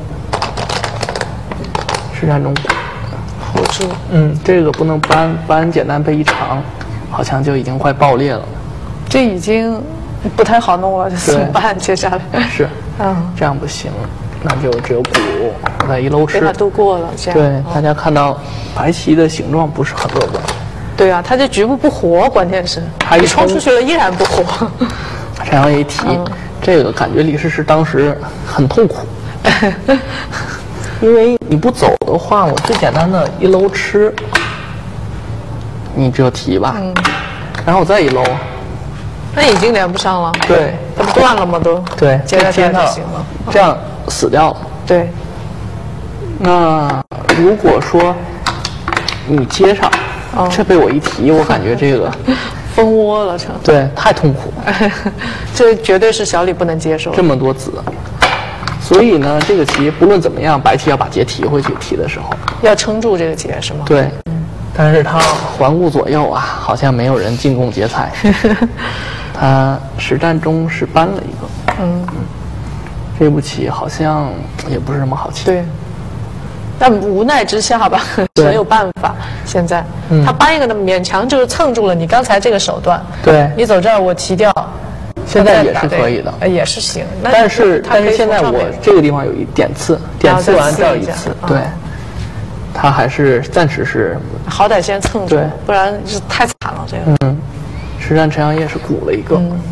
[SPEAKER 2] 实战中
[SPEAKER 1] 护住。
[SPEAKER 2] 嗯，这个不能搬，搬简单被一长，好像就已经快爆裂了。
[SPEAKER 1] 这已经不太好弄了，这怎么办？接下来
[SPEAKER 2] 是，嗯，这样不行。那就只有补，我在一楼吃。
[SPEAKER 1] 被他度过了，这样。
[SPEAKER 2] 对，大家看到白棋的形状不是很乐观。
[SPEAKER 1] 对啊，他这局部不活，关键是他一冲出去了依然不活。
[SPEAKER 2] 陈耀烨一提，嗯、这个感觉李世石当时很痛苦，因为你不走的话，我最简单的一楼吃，你只有提吧，嗯、然后我再一楼。
[SPEAKER 1] 那已经连不上了。
[SPEAKER 2] 对，
[SPEAKER 1] 它不断了吗？都
[SPEAKER 2] 对，
[SPEAKER 1] 接在这就行了。
[SPEAKER 2] 这样死掉了。
[SPEAKER 1] 对。
[SPEAKER 2] 那如果说你接上，哦、这被我一提，我感觉这个
[SPEAKER 1] 蜂窝了成。
[SPEAKER 2] 对，太痛苦了。
[SPEAKER 1] 这绝对是小李不能接受。
[SPEAKER 2] 这么多子，所以呢，这个棋不论怎么样，白棋要把劫提回去，提的时候
[SPEAKER 1] 要撑住这个劫是吗？
[SPEAKER 2] 对。但是他环顾左右啊，好像没有人进贡劫财。他实战中是搬了一个，嗯，嗯这步棋好像也不是什么好棋。
[SPEAKER 1] 对，但无奈之下吧，没有办法。现在、嗯、他搬一个呢，勉强就是蹭住了你刚才这个手段。
[SPEAKER 2] 对，
[SPEAKER 1] 你走这儿我提掉，
[SPEAKER 2] 现在也是可以的，
[SPEAKER 1] 呃也是行。
[SPEAKER 2] 但是但是现在我这个地方有一点刺，点刺完这儿一刺，对，它还是暂时是，
[SPEAKER 1] 好歹先蹭住，不然是太惨了这个。
[SPEAKER 2] 嗯，实战陈阳烨是鼓了一个，嗯、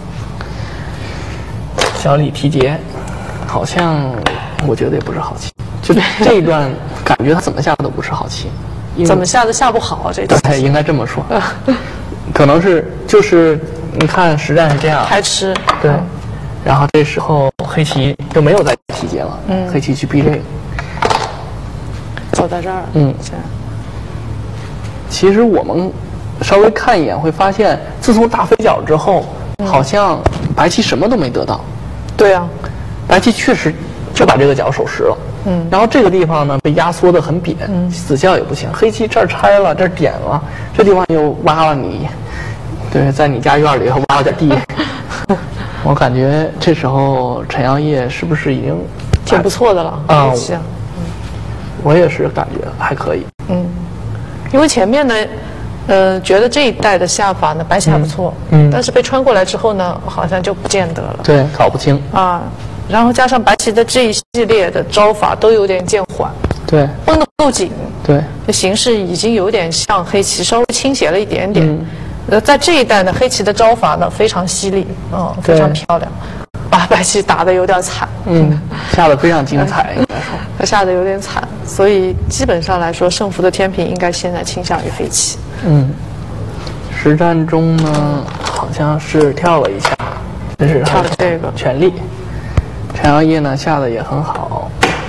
[SPEAKER 2] 小李提劫，好像我觉得也不是好棋，就这一段感觉他怎么下都不是好棋，
[SPEAKER 1] 怎么下都下不好这个。
[SPEAKER 2] 对，应该这么说，可能是就是你看实战是这样，
[SPEAKER 1] 开吃
[SPEAKER 2] 对，然后这时候黑棋就没有再提劫了，嗯，黑棋去逼这个。
[SPEAKER 1] 走在这儿，
[SPEAKER 2] 嗯，这样。其实我们稍微看一眼会发现，自从大飞角之后，嗯、好像白棋什么都没得到。
[SPEAKER 1] 对啊，
[SPEAKER 2] 白棋确实就把这个角守实了。嗯，然后这个地方呢被压缩得很扁，嗯，死角也不行。黑棋这儿拆了，这儿点了，这地方又挖了你，对，在你家院里又挖了点地。我感觉这时候陈阳烨是不是已经
[SPEAKER 1] 挺不错的了？
[SPEAKER 2] 啊。我也是感觉还可以，
[SPEAKER 1] 嗯，因为前面呢，呃，觉得这一代的下法呢，白棋还不错，嗯，但是被穿过来之后呢，好像就不见得了，
[SPEAKER 2] 对，搞不清
[SPEAKER 1] 啊，然后加上白棋的这一系列的招法都有点渐缓，
[SPEAKER 2] 对，
[SPEAKER 1] 绷得不够紧，
[SPEAKER 2] 对，
[SPEAKER 1] 形势已经有点向黑棋稍微倾斜了一点点，嗯、呃，在这一代呢，黑棋的招法呢非常犀利，嗯，非常漂亮。把白棋打得有点惨，
[SPEAKER 2] 嗯，下得非常精彩，应该说
[SPEAKER 1] 他下得有点惨，所以基本上来说，胜负的天平应该现在倾向于黑棋。
[SPEAKER 2] 嗯，实战中呢，好像是跳了一下，这是
[SPEAKER 1] 跳了这个
[SPEAKER 2] 全力。陈阳烨呢下的也很好，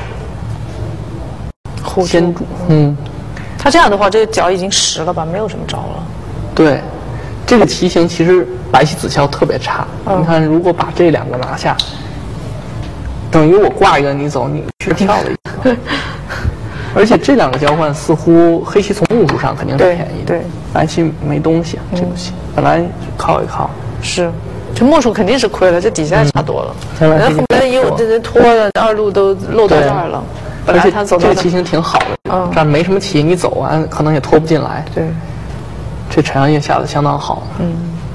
[SPEAKER 2] 先住，嗯，
[SPEAKER 1] 他这样的话，这个角已经实了吧，没有什么招了。
[SPEAKER 2] 对。这个棋形其实白棋子效特别差，嗯、你看，如果把这两个拿下，等于我挂一个你走，你是跳了一个，而且这两个交换似乎黑棋从目数上肯定是便宜的，
[SPEAKER 1] 对，
[SPEAKER 2] 白棋没东西，这不行，嗯、本来靠一靠，
[SPEAKER 1] 是，这目数肯定是亏了，这底下差多了，嗯、然后后面一我这人拖了二路都漏到这儿了，
[SPEAKER 2] 而且他走这个棋形挺好的，嗯、这儿没什么棋，你走完可能也拖不进来，
[SPEAKER 1] 对。
[SPEAKER 2] 这陈阳烨下的相当好，嗯，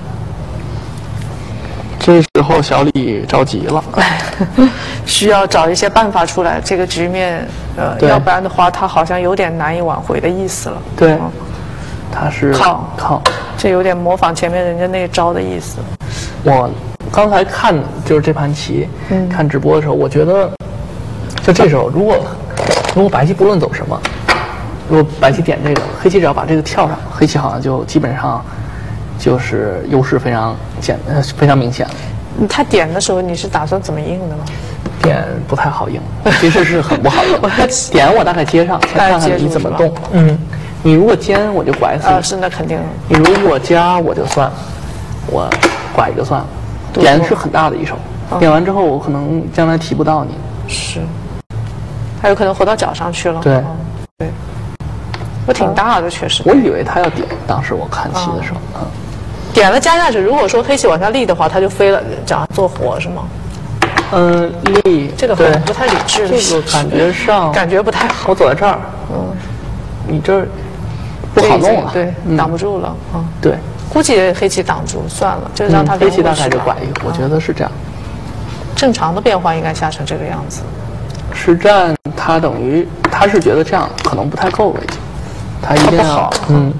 [SPEAKER 2] 这时候小李着急了，
[SPEAKER 1] 需要找一些办法出来，这个局面，呃，要不然的话，他好像有点难以挽回的意思了。
[SPEAKER 2] 对，嗯、他是
[SPEAKER 1] 靠
[SPEAKER 2] 靠，
[SPEAKER 1] 这有点模仿前面人家那招的意思。
[SPEAKER 2] 我刚才看就是这盘棋，嗯、看直播的时候，我觉得，就这时候，如果如果白棋不论走什么。如果白棋点这个，黑棋只要把这个跳上，黑棋好像就基本上就是优势非常简呃非常明显了。
[SPEAKER 1] 他点的时候，你是打算怎么应的吗？
[SPEAKER 2] 点不太好应，其实是很不好应。点我大概接上，先看看你怎么动。嗯，你如果尖我就拐死你。
[SPEAKER 1] 啊，是那肯定。
[SPEAKER 2] 你如果加我就算，我拐一个算了。点是很大的一手，点完之后我可能将来提不到你。
[SPEAKER 1] 是，还有可能活到脚上去了。
[SPEAKER 2] 对，
[SPEAKER 1] 对。我挺大的，确实。
[SPEAKER 2] 我以为他要点，当时我看棋的时候，嗯，
[SPEAKER 1] 点了加下去。如果说黑棋往下立的话，他就飞了，脚上做活是吗？
[SPEAKER 2] 嗯，立
[SPEAKER 1] 这个好像不太理智。
[SPEAKER 2] 这个感觉上
[SPEAKER 1] 感觉不太好。
[SPEAKER 2] 我走在这儿，嗯，你这儿不好弄了，
[SPEAKER 1] 对，挡不住了，嗯，
[SPEAKER 2] 对。
[SPEAKER 1] 估计黑棋挡住算了，就让他
[SPEAKER 2] 黑棋大概就拐一个，我觉得是这样。
[SPEAKER 1] 正常的变化应该下成这个样子。
[SPEAKER 2] 实战他等于他是觉得这样可能不太够了已经。他一定要，嗯，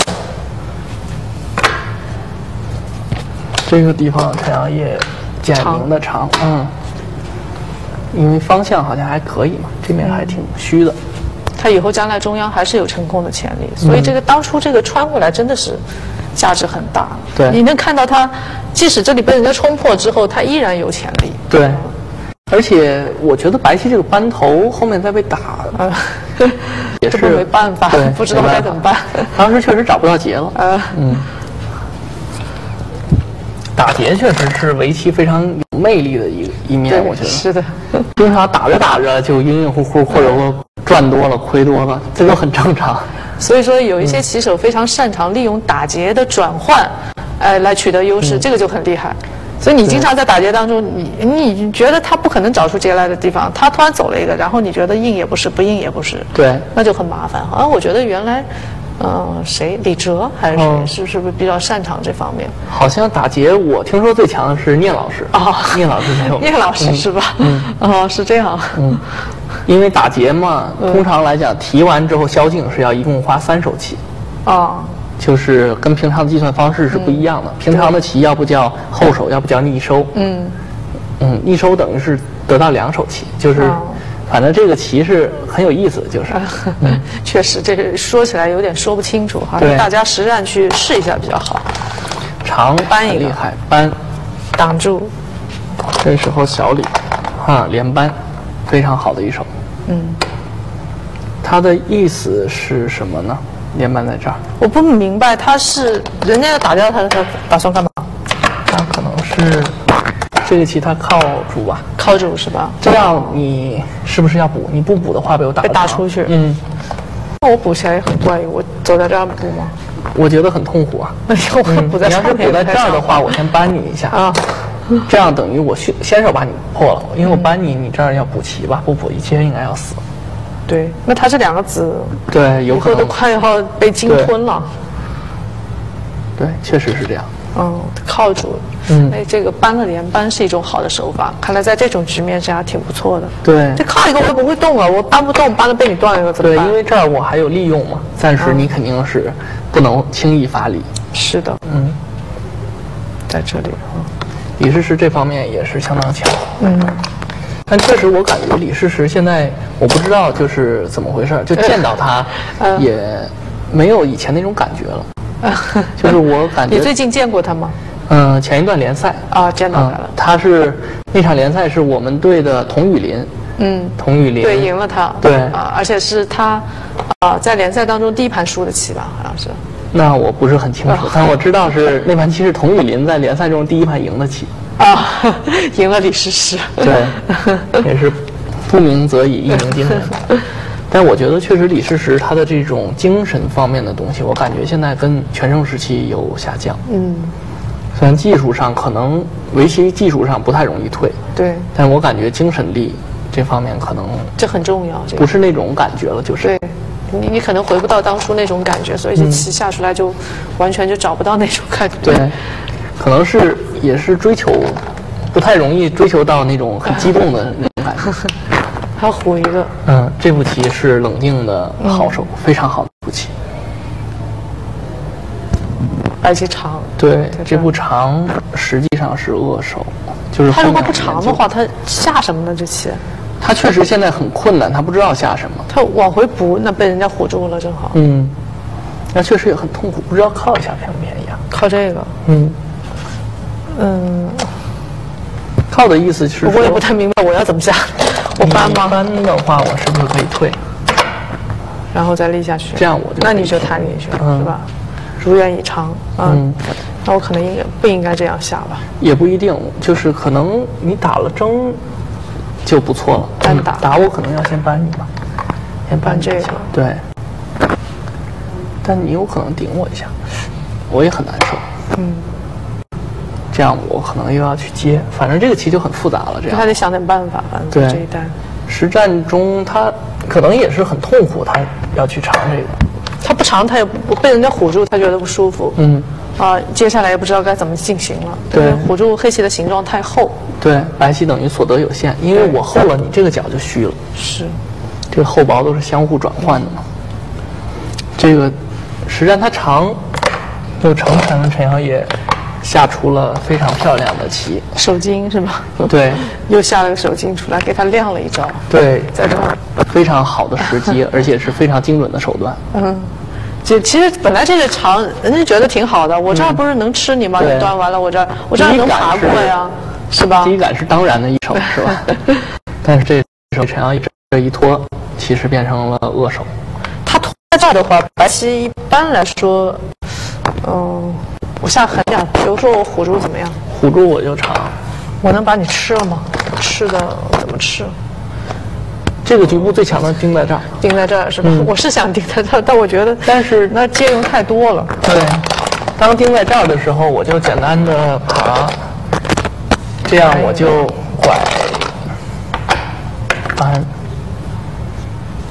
[SPEAKER 2] 这个地方陈阳烨简明的长，嗯，因为方向好像还可以嘛，这面还挺虚的。
[SPEAKER 1] 他以后将来中央还是有成功的潜力，所以这个当初这个穿过来真的是价值很大。
[SPEAKER 2] 对，
[SPEAKER 1] 你能看到他，即使这里被人家冲破之后，他依然有潜力。
[SPEAKER 2] 对。而且我觉得白棋这个班头后面再被打，呃、也是
[SPEAKER 1] 没办法，不知道该怎么办。
[SPEAKER 2] 当时确实找不到劫了。呃、嗯，打劫确实是围棋非常有魅力的一一面，我觉得
[SPEAKER 1] 是的。
[SPEAKER 2] 经常打着打着就晕晕乎乎，或者说赚多了、亏多了，这都很正常。
[SPEAKER 1] 所以说，有一些棋手非常擅长利用打劫的转换，呃，来取得优势，嗯、这个就很厉害。所以你经常在打劫当中，你你觉得他不可能找出劫来的地方，他突然走了一个，然后你觉得应也不是，不应也不是，
[SPEAKER 2] 对，
[SPEAKER 1] 那就很麻烦。好像我觉得原来呃，谁？李哲还是谁？
[SPEAKER 2] 嗯、
[SPEAKER 1] 是是不是比较擅长这方面？
[SPEAKER 2] 好像打结，我听说最强的是聂老师。
[SPEAKER 1] 哦，
[SPEAKER 2] 聂老师没有。
[SPEAKER 1] 聂老师是吧？嗯，哦，是这样。
[SPEAKER 2] 嗯，因为打结嘛，通常来讲，提完之后宵禁是要一共花三手棋。
[SPEAKER 1] 哦。
[SPEAKER 2] 就是跟平常的计算方式是不一样的。嗯、平常的棋要不叫后手，要不叫逆收。嗯。嗯，逆收等于是得到两手棋，就是。哦，反正这个棋是很有意思，就是，
[SPEAKER 1] 嗯、确实，这个说起来有点说不清楚哈，大家实战去试一下比较好。
[SPEAKER 2] 长
[SPEAKER 1] 扳一个，
[SPEAKER 2] 厉害，扳，
[SPEAKER 1] 挡住。
[SPEAKER 2] 这时候小李，啊，连扳，非常好的一手。嗯，他的意思是什么呢？连扳在这儿，
[SPEAKER 1] 我不明白，他是人家要打掉他，他打算干嘛？
[SPEAKER 2] 他可能是。这个棋他靠住吧，
[SPEAKER 1] 靠住是吧？
[SPEAKER 2] 这样你是不是要补？你不补的话被我打
[SPEAKER 1] 被打出去。
[SPEAKER 2] 嗯，
[SPEAKER 1] 那我补起来也很怪异，我走在这儿补吗？
[SPEAKER 2] 我觉得很痛苦啊。
[SPEAKER 1] 哎呦，我补在
[SPEAKER 2] 上面。你要是补在这儿的话，我先扳你一下啊，这样等于我先先手把你破了，因为我扳你，你这儿要补棋吧？不补一切应该要死。
[SPEAKER 1] 对，那他这两个子，
[SPEAKER 2] 对，有可能
[SPEAKER 1] 都快要被鲸吞了。
[SPEAKER 2] 对，确实是这样。
[SPEAKER 1] 嗯，靠住了。嗯，哎，这个扳了连扳是一种好的手法，看来在这种局面下挺不错的。
[SPEAKER 2] 对，
[SPEAKER 1] 这靠一个我又不会动啊，我扳不动，扳了被你断一个怎么办？
[SPEAKER 2] 对，因为这儿我还有利用嘛，暂时你肯定是不能轻易发力。
[SPEAKER 1] 是的，嗯，在这里啊，
[SPEAKER 2] 李世石这方面也是相当强。嗯，但确实我感觉李世石现在我不知道就是怎么回事，就见到他也没有以前那种感觉了。就是我感觉
[SPEAKER 1] 你最近见过他吗？
[SPEAKER 2] 嗯、呃，前一段联赛
[SPEAKER 1] 啊，见到他了。
[SPEAKER 2] 嗯、他是那场联赛是我们队的童雨林，嗯，童雨林
[SPEAKER 1] 对赢了他，
[SPEAKER 2] 对
[SPEAKER 1] 啊，而且是他啊在联赛当中第一盘输的棋吧，好像是。
[SPEAKER 2] 那我不是很清楚，但我知道是那盘棋是童雨林在联赛中第一盘赢的棋
[SPEAKER 1] 啊，赢了李世石。
[SPEAKER 2] 对，也是不鸣则已，一鸣惊人。但我觉得确实李世石他的这种精神方面的东西，我感觉现在跟全盛时期有下降。嗯，虽然技术上可能围棋技术上不太容易退，
[SPEAKER 1] 对，
[SPEAKER 2] 但我感觉精神力这方面可能
[SPEAKER 1] 这很重要，这个、
[SPEAKER 2] 不是那种感觉了，就是
[SPEAKER 1] 对，你你可能回不到当初那种感觉，所以这棋下出来就完全就找不到那种感觉。
[SPEAKER 2] 对，可能是也是追求不太容易追求到那种很激动的那种感觉。
[SPEAKER 1] 还要胡一个。
[SPEAKER 2] 嗯，这步棋是冷静的好手，嗯、非常好的步棋。
[SPEAKER 1] 白棋长。
[SPEAKER 2] 对，这步长实际上是恶手，就是
[SPEAKER 1] 他如果不长的话，他下什么呢？这棋？
[SPEAKER 2] 他确实现在很困难，他不知道下什么。
[SPEAKER 1] 他往回补，那被人家唬住了，正好。
[SPEAKER 2] 嗯，那确实也很痛苦，不知道靠一下便不便宜啊？
[SPEAKER 1] 靠这个。
[SPEAKER 2] 嗯。
[SPEAKER 1] 嗯。
[SPEAKER 2] 靠的意思是，
[SPEAKER 1] 我也不太明白我要怎么下。我扳吗？
[SPEAKER 2] 扳的话，我是不是可以退，
[SPEAKER 1] 然后再立下去？
[SPEAKER 2] 这样我就
[SPEAKER 1] 那你就弹进去了，嗯、是吧？如愿以偿。嗯，那我可能应该不应该这样下吧？
[SPEAKER 2] 也不一定，就是可能你打了争就不错了。
[SPEAKER 1] 单打、嗯、
[SPEAKER 2] 打我可能要先扳你吧，先扳
[SPEAKER 1] 这个。
[SPEAKER 2] 对，但你有可能顶我一下，我也很难受。嗯。这样我可能又要去接，反正这个棋就很复杂了。这样
[SPEAKER 1] 他得想点办法，反正这一单。
[SPEAKER 2] 实战中他可能也是很痛苦，他要去尝这个。
[SPEAKER 1] 他不尝，他也不被人家唬住，他觉得不舒服。嗯。啊，接下来也不知道该怎么进行了。
[SPEAKER 2] 对。
[SPEAKER 1] 唬住黑棋的形状太厚。
[SPEAKER 2] 对，白棋等于所得有限，因为我厚了，你这个角就虚了。
[SPEAKER 1] 是。
[SPEAKER 2] 这个厚薄都是相互转换的嘛。这个实战它长，又成全了陈阳也。下出了非常漂亮的棋，
[SPEAKER 1] 手筋是吧？
[SPEAKER 2] 对，
[SPEAKER 1] 又下了个手筋出来，给他亮了一招。
[SPEAKER 2] 对，
[SPEAKER 1] 在这儿
[SPEAKER 2] 非常好的时机，而且是非常精准的手段。
[SPEAKER 1] 嗯，就其实本来这个长，人家觉得挺好的，我这儿不是能吃你吗？你端完了，我这儿我这儿能爬过呀，是吧？
[SPEAKER 2] 第一感是当然的一手，是吧？但是这手陈阳这一拖，其实变成了恶手。
[SPEAKER 1] 他拖在这儿的话，白棋一般来说，嗯。我下狠点，比如说我唬住怎么样？
[SPEAKER 2] 唬住我就长。
[SPEAKER 1] 我能把你吃了吗？吃的怎么吃？
[SPEAKER 2] 这个局部最强的盯在这儿，
[SPEAKER 1] 盯在这儿是吧？嗯、我是想盯在这儿，但我觉得，
[SPEAKER 2] 但是
[SPEAKER 1] 那借用太多了。
[SPEAKER 2] 对，当盯在这儿的时候，我就简单的爬，这样我就拐扳。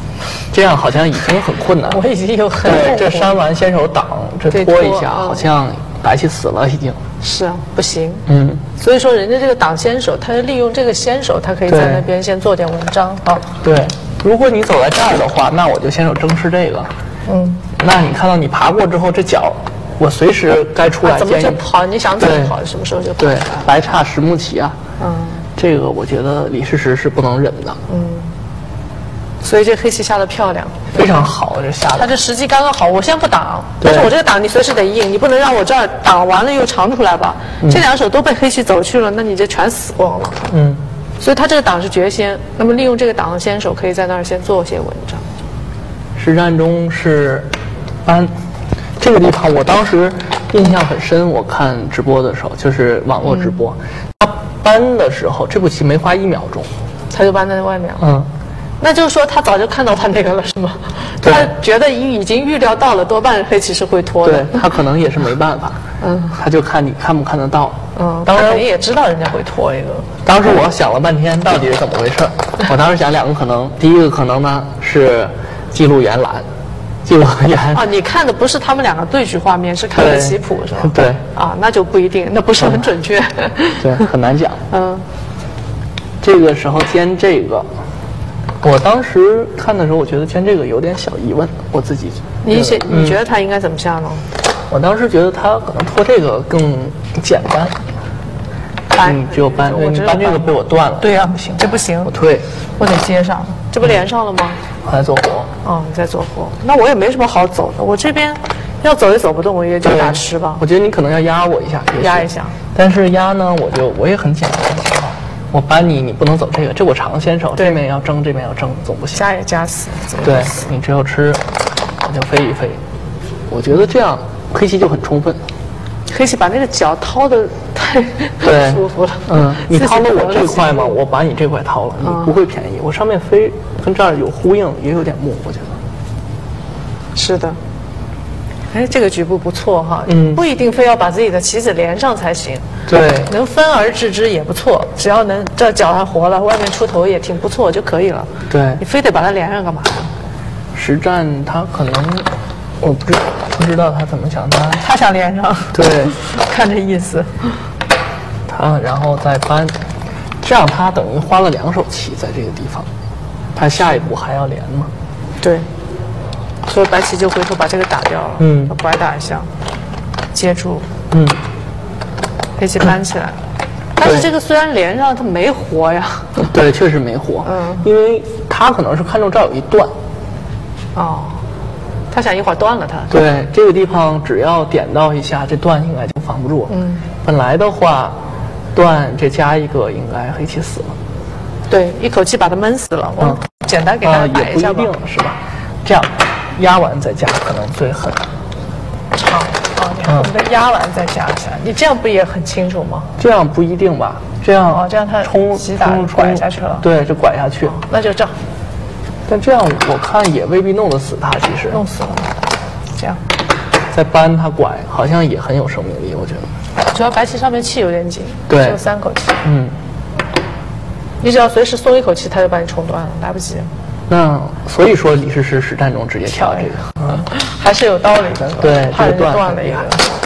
[SPEAKER 2] 这样好像已经很困难。
[SPEAKER 1] 我已经有很
[SPEAKER 2] 对，这删完先手挡，这拖一下，好像白棋死了已经。
[SPEAKER 1] 是啊，不行。
[SPEAKER 2] 嗯，
[SPEAKER 1] 所以说人家这个挡先手，他利用这个先手，他可以在那边先做点文章啊。
[SPEAKER 2] 对，如果你走在这儿的话，那我就先手争吃这个。嗯，那你看到你爬过之后，这角我随时该出来、啊、
[SPEAKER 1] 怎么就跑？你想怎么跑，什么时候就跑。
[SPEAKER 2] 对，白差十目棋啊。
[SPEAKER 1] 嗯，
[SPEAKER 2] 这个我觉得李世石是不能忍的。
[SPEAKER 1] 嗯。所以这黑棋下的漂亮，
[SPEAKER 2] 非常好，这下的。
[SPEAKER 1] 他这时机刚刚好，我先不挡，但是我这个挡你随时得应，你不能让我这儿挡完了又长出来吧？嗯、这两手都被黑棋走去了，那你这全死光了。嗯，所以他这个挡是绝先，那么利用这个挡的先手，可以在那儿先做些文章。
[SPEAKER 2] 实战中是搬这个地方，我当时印象很深。我看直播的时候，就是网络直播，他、嗯、搬的时候，这步棋没花一秒钟，
[SPEAKER 1] 他就搬在外面了。
[SPEAKER 2] 嗯。
[SPEAKER 1] 那就是说，他早就看到他那个了，是吗？他觉得已经预料到了，多半黑棋是会拖的。
[SPEAKER 2] 对，他可能也是没办法，嗯，他就看你看不看得到。
[SPEAKER 1] 嗯，当然也知道人家会拖一个。
[SPEAKER 2] 当时我想了半天，到底是怎么回事？我当时想两个可能，第一个可能呢是记录员懒，记录员
[SPEAKER 1] 啊，你看的不是他们两个对局画面，是看的棋谱是吧？
[SPEAKER 2] 对。
[SPEAKER 1] 啊，那就不一定，那不是很准确。
[SPEAKER 2] 嗯、对，很难讲。
[SPEAKER 1] 嗯，
[SPEAKER 2] 这个时候兼这个。我当时看的时候，我觉得兼这个有点小疑问，我自己。
[SPEAKER 1] 你觉你觉得他应该怎么下呢？
[SPEAKER 2] 我当时觉得他可能拖这个更简单。嗯，只有搬，对，你搬这个被我断了。
[SPEAKER 1] 对呀、啊，不行，这不行。
[SPEAKER 2] 我退，
[SPEAKER 1] 我得接上。这不连上了吗？
[SPEAKER 2] 我在做活。
[SPEAKER 1] 哦，你在做活，那我也没什么好走的。我这边要走也走不动，我也就打吃吧。
[SPEAKER 2] 我觉得你可能要压我一下，
[SPEAKER 1] 压一下。
[SPEAKER 2] 但是压呢，我就我也很简单的情况。我搬你，你不能走这个，这我长先手，这面要争，这面要争，总不行。
[SPEAKER 1] 加也加死，
[SPEAKER 2] 对你只有吃，我就飞一飞。我觉得这样黑棋就很充分。
[SPEAKER 1] 黑棋把那个角掏的太
[SPEAKER 2] 对
[SPEAKER 1] 舒服了。
[SPEAKER 2] 嗯，你掏了我这块嘛，我把你这块掏了，你不会便宜。我上面飞跟这儿有呼应，也有点木，我觉得。
[SPEAKER 1] 是的。哎，这个局部不错哈，嗯，不一定非要把自己的棋子连上才行，
[SPEAKER 2] 对，
[SPEAKER 1] 能分而治之也不错，只要能这脚上活了，外面出头也挺不错就可以了。
[SPEAKER 2] 对，
[SPEAKER 1] 你非得把它连上干嘛呀？
[SPEAKER 2] 实战他可能我不知不知道他怎么想，他
[SPEAKER 1] 他想连上，
[SPEAKER 2] 对，
[SPEAKER 1] 看这意思。
[SPEAKER 2] 他然后再搬，这样他等于花了两手棋在这个地方，他下一步还要连吗？
[SPEAKER 1] 对。所以白棋就回头把这个打掉了，嗯，拐打一下，接住，嗯，黑棋搬起来，但是这个虽然连上，它没活呀。
[SPEAKER 2] 对，确实没活，嗯，因为他可能是看中这儿有一段，
[SPEAKER 1] 哦，他想一会儿断了它。
[SPEAKER 2] 对，这个地方只要点到一下，这段应该就防不住了。嗯，本来的话，断这加一个应该黑棋死了。
[SPEAKER 1] 对，一口气把它闷死了。我简单给他摆一下吧，
[SPEAKER 2] 也不一定是吧？这样。压完再加可能最狠，
[SPEAKER 1] 长啊！你恨不得压完再加一下，你这样不也很清楚吗？
[SPEAKER 2] 这样不一定吧？这样
[SPEAKER 1] 哦，这样它
[SPEAKER 2] 冲
[SPEAKER 1] 击打拐下去了。
[SPEAKER 2] 对，就拐下去，
[SPEAKER 1] 哦、那就这样。
[SPEAKER 2] 但这样我看也未必弄得死他，其实
[SPEAKER 1] 弄死了。这样
[SPEAKER 2] 再扳他拐，好像也很有生命力，我觉得。
[SPEAKER 1] 主要白棋上面气有点紧，
[SPEAKER 2] 对，
[SPEAKER 1] 只有三口气。
[SPEAKER 2] 嗯，
[SPEAKER 1] 你只要随时松一口气，他就把你冲断了，来不及。
[SPEAKER 2] 那所以说李世石实战中直接跳这个，
[SPEAKER 1] 嗯，还是有道理的。
[SPEAKER 2] 对，
[SPEAKER 1] 怕人家断了一个。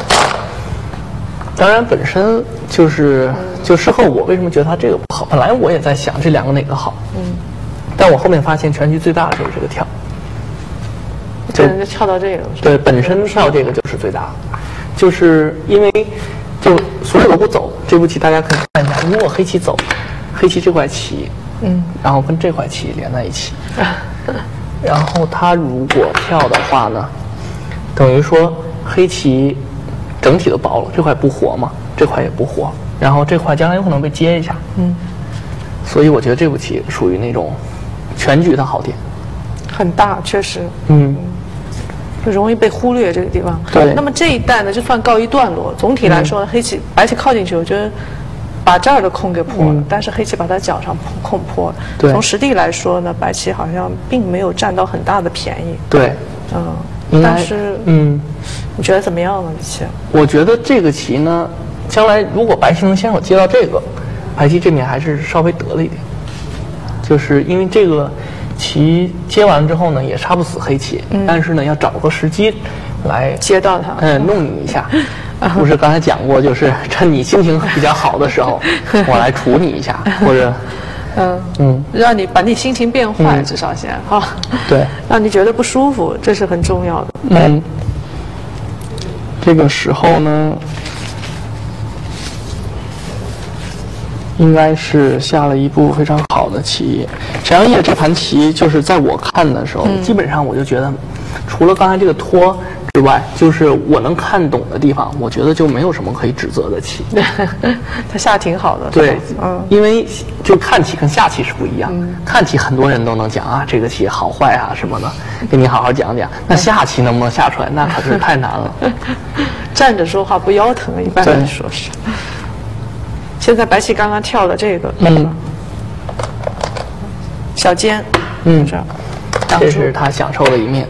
[SPEAKER 2] 当然，本身就是就事后我为什么觉得他这个不好？本来我也在想这两个哪个好，嗯，但我后面发现全局最大的就是这个跳，
[SPEAKER 1] 就人家跳到这个了。
[SPEAKER 2] 对，本身跳这个就是最大的，就是因为就所有的不走这步棋，大家可以看一下，如果黑棋走，黑棋这块棋。嗯，然后跟这块棋连在一起，然后他如果跳的话呢，等于说黑棋整体都薄了，这块不活嘛，这块也不活，然后这块将来有可能被接一下，嗯，所以我觉得这步棋属于那种全局的好点，
[SPEAKER 1] 很大，确实，
[SPEAKER 2] 嗯，
[SPEAKER 1] 就容易被忽略这个地方。
[SPEAKER 2] 对，
[SPEAKER 1] 那么这一带呢，就算告一段落。总体来说，嗯、黑棋白棋靠进去，我觉得。把这儿的空给破了，嗯、但是黑棋把它脚上空破了。
[SPEAKER 2] 对，
[SPEAKER 1] 从实地来说呢，白棋好像并没有占到很大的便宜。
[SPEAKER 2] 对，
[SPEAKER 1] 嗯，但是，嗯，你觉得怎么样呢？李琦？
[SPEAKER 2] 我觉得这个棋呢，将来如果白棋能先手接到这个，白棋这面还是稍微得了一点，就是因为这个棋接完之后呢，也杀不死黑棋，嗯、但是呢，要找个时机来
[SPEAKER 1] 接到它，
[SPEAKER 2] 嗯，弄你一下。不是刚才讲过，就是趁你心情比较好的时候，我来处你一下，或者，
[SPEAKER 1] 嗯嗯，让你把你心情变坏，嗯、至少先哈，
[SPEAKER 2] 对，
[SPEAKER 1] 让你觉得不舒服，这是很重要的。
[SPEAKER 2] 嗯，这个时候呢，应该是下了一步非常好的棋。沈阳烨这盘棋，就是在我看的时候，嗯、基本上我就觉得，除了刚才这个拖之外，就是我能看懂的地方，我觉得就没有什么可以指责的棋。
[SPEAKER 1] 他下挺好的。
[SPEAKER 2] 对，嗯，因为就看棋跟下棋是不一样。嗯、看棋很多人都能讲啊，这个棋好坏啊什么的，给你好好讲讲。那下棋能不能下出来，那可是太难了。
[SPEAKER 1] 站着说话不腰疼，一般来说是。现在白棋刚刚跳了这个，嗯，小尖，
[SPEAKER 2] 嗯，这这是他享受的一面。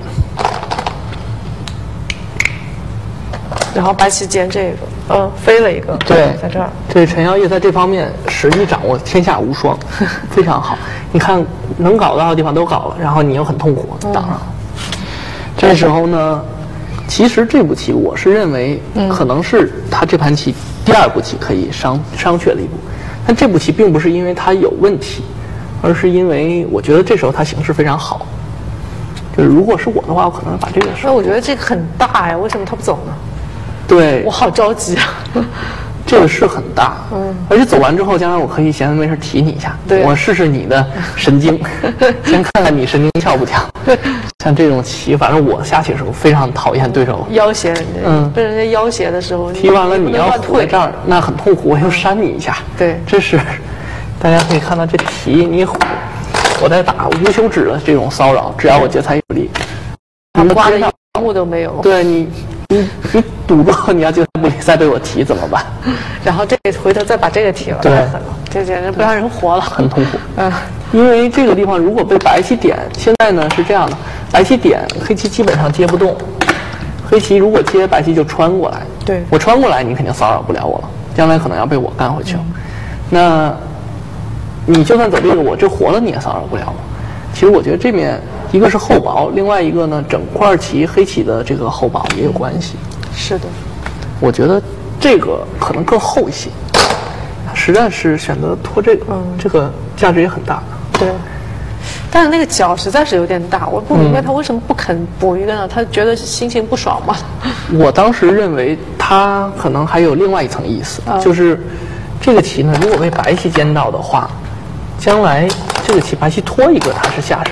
[SPEAKER 1] 然后白棋尖这个，嗯，飞了一个，
[SPEAKER 2] 对，
[SPEAKER 1] 在这儿。
[SPEAKER 2] 对，陈耀烨在这方面实力掌握天下无双，非常好。你看，能搞到的地方都搞了，然后你又很痛苦挡上。嗯、这时候呢，其实这步棋我是认为可能是他这盘棋第二步棋可以商商榷的一步，但这步棋并不是因为他有问题，而是因为我觉得这时候他形势非常好。就是如果是我的话，我可能把这个。
[SPEAKER 1] 那我觉得这个很大呀，为什么他不走呢？
[SPEAKER 2] 对，
[SPEAKER 1] 我好着急啊！
[SPEAKER 2] 这个是很大，嗯，而且走完之后，将来我可以闲着没事提你一下，对，我试试你的神经，先看看你神经跳不跳。像这种棋，反正我下棋的时候非常讨厌对手
[SPEAKER 1] 要挟人家，嗯，被人家要挟的时候，
[SPEAKER 2] 提完了你要退这儿，那很痛苦，我又扇你一下，
[SPEAKER 1] 对，
[SPEAKER 2] 这是大家可以看到这题，你我在打无休止的这种骚扰，只要我劫财有力，
[SPEAKER 1] 他刮的一目都没有，
[SPEAKER 2] 对你。你你赌到你要就不再被我提怎么办？
[SPEAKER 1] 然后这回头再把这个提了，太狠了，这简直不让人活了，
[SPEAKER 2] 很痛苦。嗯，因为这个地方如果被白棋点，现在呢是这样的，白棋点黑棋基本上接不动，黑棋如果接白棋就穿过来，
[SPEAKER 1] 对
[SPEAKER 2] 我穿过来你肯定骚扰不了我了，将来可能要被我干回去了。嗯、那你就算走这个，我这活了你也骚扰不了我。其实我觉得这面一个是厚薄，另外一个呢，整块棋黑棋的这个厚薄也有关系。
[SPEAKER 1] 是的，
[SPEAKER 2] 我觉得这个可能更厚一些。他实在是选择拖这个，嗯，这个价值也很大。
[SPEAKER 1] 对，但是那个角实在是有点大，我不明白他为什么不肯补一个呢？他觉得心情不爽吗？
[SPEAKER 2] 我当时认为他可能还有另外一层意思，嗯、就是这个棋呢，如果被白棋尖到的话。将来这个棋白棋拖一个，他是下手，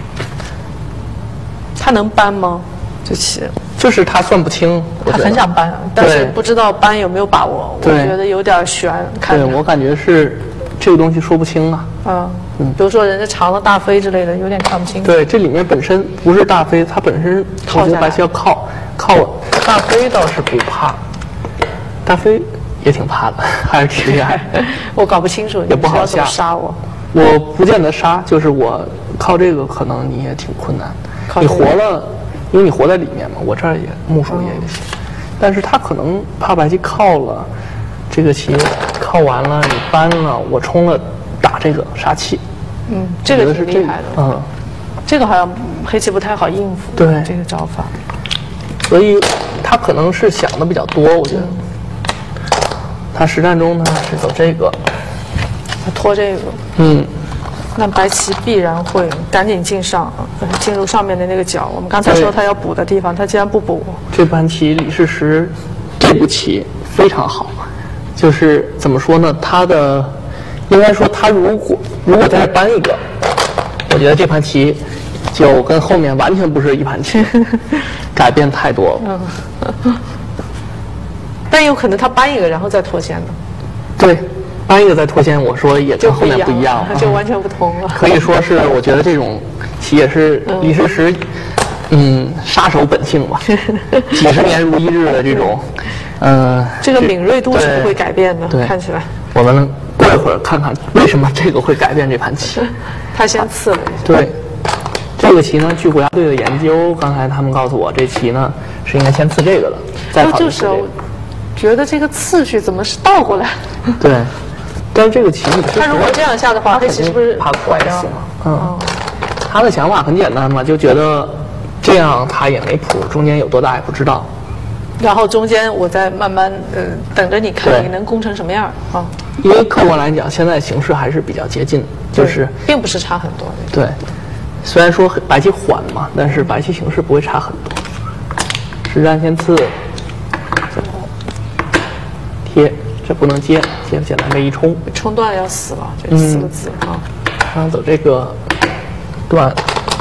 [SPEAKER 1] 他能搬吗？这棋
[SPEAKER 2] 就是他算不清，
[SPEAKER 1] 他很想搬，但是不知道搬有没有把握。我觉得有点悬。
[SPEAKER 2] 对，我感觉是这个东西说不清啊。
[SPEAKER 1] 嗯嗯，比如说人家长了大飞之类的，有点看不清。
[SPEAKER 2] 对，这里面本身不是大飞，它本身我觉得白棋要靠靠大飞倒是不怕，大飞也挺怕的，还是挺厉害。
[SPEAKER 1] 我搞不清楚，
[SPEAKER 2] 也不好下。
[SPEAKER 1] 杀我。
[SPEAKER 2] 我不见得杀，就是我靠这个可能你也挺困难。你活了，因为你活在里面嘛，我这儿也木手也行。嗯、但是他可能怕白棋靠了，这个棋靠完了，你搬了，我冲了打这个杀气。
[SPEAKER 1] 嗯，这个挺厉害的。
[SPEAKER 2] 嗯，
[SPEAKER 1] 这个好像黑棋不太好应付。
[SPEAKER 2] 对
[SPEAKER 1] 这个招法，
[SPEAKER 2] 所以他可能是想的比较多，我觉得。嗯、他实战中呢是走这个。
[SPEAKER 1] 拖这个，
[SPEAKER 2] 嗯，
[SPEAKER 1] 那白棋必然会赶紧进上，进入上面的那个角。我们刚才说他要补的地方，他竟然不补。
[SPEAKER 2] 这盘棋李世石这步棋非常好，就是怎么说呢？他的应该说他如果如果在这搬一个，我觉得这盘棋就跟后面完全不是一盘棋，改变太多了。
[SPEAKER 1] 嗯，但有可能他搬一个然后再脱线的。
[SPEAKER 2] 对。搬一个再脱线，我说也跟后面不一样了，
[SPEAKER 1] 就完全不同了。
[SPEAKER 2] 可以说是，我觉得这种棋也是李世石，嗯，杀手本性吧，几十年如一日的这种，嗯、呃，
[SPEAKER 1] 这个敏锐度是不会改变的，看起来。
[SPEAKER 2] 我们过一会儿看看为什么这个会改变这盘棋。
[SPEAKER 1] 他先刺了一下。
[SPEAKER 2] 对，这个棋呢，据国家队的研究，刚才他们告诉我，这棋呢是应该先刺这个的，再考虑这个。
[SPEAKER 1] 觉得这个次序怎么是倒过来？
[SPEAKER 2] 对。但是这个棋，
[SPEAKER 1] 他如果这样下的话，黑棋是不是
[SPEAKER 2] 怕拐死了？嗯， 他的想法很简单嘛，就觉得这样他也没谱，中间有多大也不知道。
[SPEAKER 1] 然后中间我再慢慢呃等着你看
[SPEAKER 2] 对
[SPEAKER 1] 你能攻成什么样啊？
[SPEAKER 2] 因为客观来讲，现在形势还是比较接近，就是
[SPEAKER 1] 对并不是差很多。
[SPEAKER 2] 对，虽然说白棋缓嘛，但是白棋形势不会差很多。实战先刺，贴，这不能接，接简单被一冲，
[SPEAKER 1] 冲断要死了，这四个字啊。
[SPEAKER 2] 然后走这个断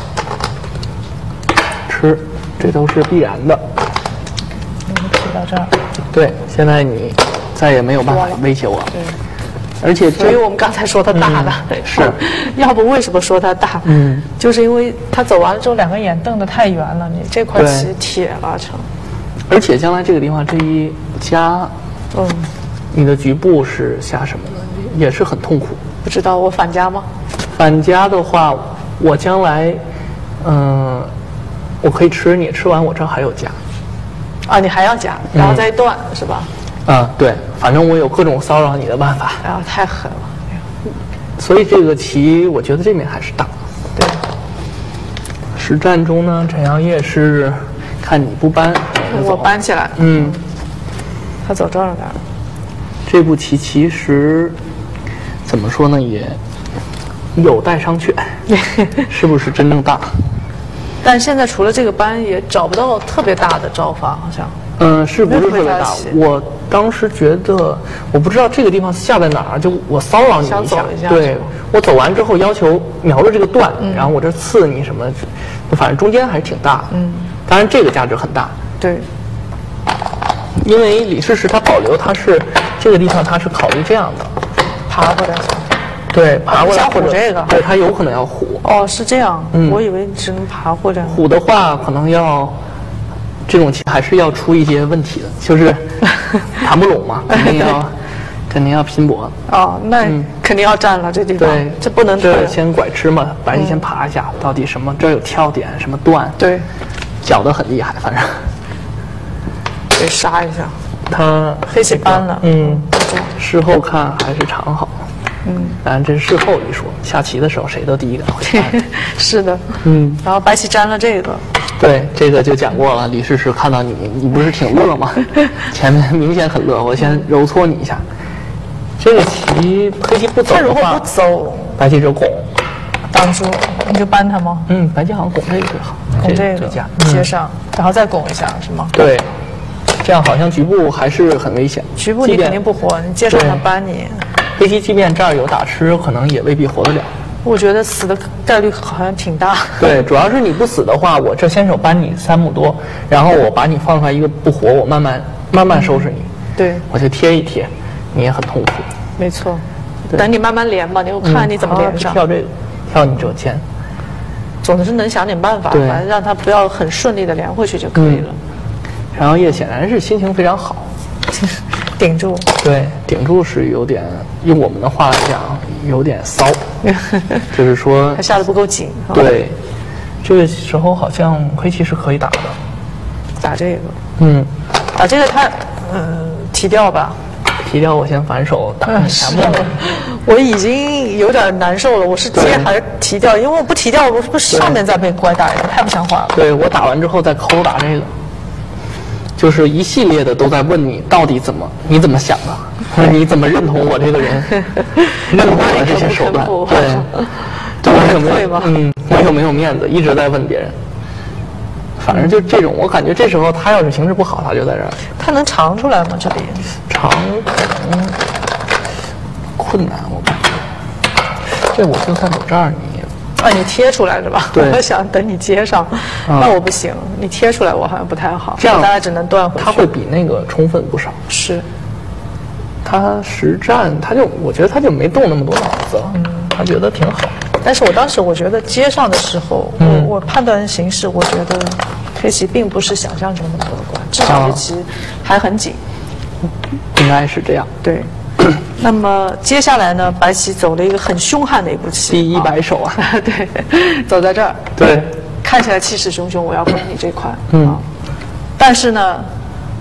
[SPEAKER 2] 吃，这都是必然的。
[SPEAKER 1] 提到这儿，
[SPEAKER 2] 对，现在你再也没有办法威胁我。
[SPEAKER 1] 对。
[SPEAKER 2] 而且
[SPEAKER 1] 所以我们刚才说它大的、
[SPEAKER 2] 嗯、是，
[SPEAKER 1] 要不为什么说它大？
[SPEAKER 2] 嗯，
[SPEAKER 1] 就是因为它走完了之后，两个眼瞪得太圆了，你这块棋铁了成。
[SPEAKER 2] 而且将来这个地方这一夹，
[SPEAKER 1] 嗯，
[SPEAKER 2] 你的局部是下什么呢？也是很痛苦。
[SPEAKER 1] 不知道我反夹吗？
[SPEAKER 2] 反夹的话，我将来，嗯、呃，我可以吃你，吃完我这儿还有夹。
[SPEAKER 1] 啊，你还要夹，然后再断、嗯、是吧？
[SPEAKER 2] 啊，对，反正我有各种骚扰你的办法。
[SPEAKER 1] 哎呀，太狠了！
[SPEAKER 2] 所以这个棋，我觉得这面还是大。
[SPEAKER 1] 对。
[SPEAKER 2] 实战中呢，陈阳烨是看你不搬，
[SPEAKER 1] 我搬起来。
[SPEAKER 2] 嗯。
[SPEAKER 1] 他走这儿了点。
[SPEAKER 2] 这步棋其实怎么说呢，也有待商榷，是不是真正大？
[SPEAKER 1] 但现在除了这个搬，也找不到特别大的招法，好像。
[SPEAKER 2] 嗯，是不是特别大？我当时觉得，我不知道这个地方下在哪儿，就我骚扰你一下，
[SPEAKER 1] 一下
[SPEAKER 2] 对，我走完之后要求瞄着这个段，嗯、然后我这刺你什么，反正中间还是挺大的。嗯，当然这个价值很大。
[SPEAKER 1] 对，
[SPEAKER 2] 因为李世石他保留他是这个地方他是考虑这样的，
[SPEAKER 1] 爬过来。
[SPEAKER 2] 对，爬过来或者
[SPEAKER 1] 这个，
[SPEAKER 2] 对他有可能要虎。
[SPEAKER 1] 哦，是这样，
[SPEAKER 2] 嗯、
[SPEAKER 1] 我以为只能爬或者
[SPEAKER 2] 虎的话可能要。这种棋还是要出一些问题的，就是谈不拢嘛，肯定要肯定要拼搏。
[SPEAKER 1] 哦，那肯定要占了、嗯、这地方，
[SPEAKER 2] 对，
[SPEAKER 1] 这不能
[SPEAKER 2] 这先拐吃嘛，白棋先爬一下，嗯、到底什么这儿有跳点，什么段，
[SPEAKER 1] 对，
[SPEAKER 2] 搅得很厉害，反正
[SPEAKER 1] 得杀一下。
[SPEAKER 2] 他
[SPEAKER 1] 黑棋搬了，
[SPEAKER 2] 嗯，事后看还是长好。嗯，当然这是事后一说，下棋的时候谁都第一个会搬。
[SPEAKER 1] 是的，
[SPEAKER 2] 嗯，
[SPEAKER 1] 然后白棋粘了这个。
[SPEAKER 2] 对，这个就讲过了。李世石看到你，你不是挺乐吗？前面明显很乐，我先揉搓你一下。这个棋黑棋不走的话，
[SPEAKER 1] 如果不走，
[SPEAKER 2] 白棋就拱，
[SPEAKER 1] 挡住，你就搬它吗？
[SPEAKER 2] 嗯，白棋好像拱这个最好，
[SPEAKER 1] 拱这个接上，然后再拱一下，是吗？
[SPEAKER 2] 对，这样好像局部还是很危险。
[SPEAKER 1] 局部你肯定不活，你接上它搬你。
[SPEAKER 2] 黑棋即便这儿有打吃，可能也未必活得了。
[SPEAKER 1] 我觉得死的概率好像挺大。
[SPEAKER 2] 对，主要是你不死的话，我这先手扳你三目多，然后我把你放出来一个不活，我慢慢慢慢收拾你。
[SPEAKER 1] 对，
[SPEAKER 2] 我就贴一贴，你也很痛苦。
[SPEAKER 1] 没错，等你慢慢连吧，你我看你怎么连上。
[SPEAKER 2] 嗯、跳这个，跳你这尖。
[SPEAKER 1] 总之能想点办法，反正让他不要很顺利的连回去就可以了。
[SPEAKER 2] 陈阳烨显然是心情非常好。
[SPEAKER 1] 顶住，
[SPEAKER 2] 对，顶住是有点，用我们的话来讲，有点骚，就是说
[SPEAKER 1] 他下的不够紧。
[SPEAKER 2] 对，这个时候好像黑棋是可以打的，
[SPEAKER 1] 打这个，
[SPEAKER 2] 嗯，
[SPEAKER 1] 打这个他，嗯，提掉吧，
[SPEAKER 2] 提掉我先反手打你下面。
[SPEAKER 1] 我已经有点难受了，我是接还是提掉？因为我不提掉，我是不是上面再被拐打一个？太不像话了。
[SPEAKER 2] 对，我打完之后再抠打这个。就是一系列的都在问你到底怎么，你怎么想的？你怎么认同我这个人？认同我的这些手段？对，对我有没有嗯，我有没有面子？一直在问别人。反正就这种，我感觉这时候他要是形势不好，他就在这儿。
[SPEAKER 1] 他能尝出来吗？这里
[SPEAKER 2] 尝可能困难，我感觉。这我就算走这儿，你。
[SPEAKER 1] 啊，你贴出来是吧？
[SPEAKER 2] 对，
[SPEAKER 1] 我想等你接上，嗯、那我不行，你贴出来我好像不太好，
[SPEAKER 2] 这样
[SPEAKER 1] 大家只能断回去。
[SPEAKER 2] 他会比那个充分不少。
[SPEAKER 1] 是，
[SPEAKER 2] 他实战他就我觉得他就没动那么多脑子，嗯，他觉得挺好。
[SPEAKER 1] 但是我当时我觉得接上的时候，嗯、我我判断形势，我觉得黑棋并不是想象中那么乐观，至少这棋还很紧，
[SPEAKER 2] 应该是这样。
[SPEAKER 1] 对。那么接下来呢，白棋走了一个很凶悍的一步棋，
[SPEAKER 2] 第一百手啊，
[SPEAKER 1] 对，走在这儿，
[SPEAKER 2] 对，
[SPEAKER 1] 看起来气势汹汹，我要攻你这块，
[SPEAKER 2] 嗯，
[SPEAKER 1] 但是呢，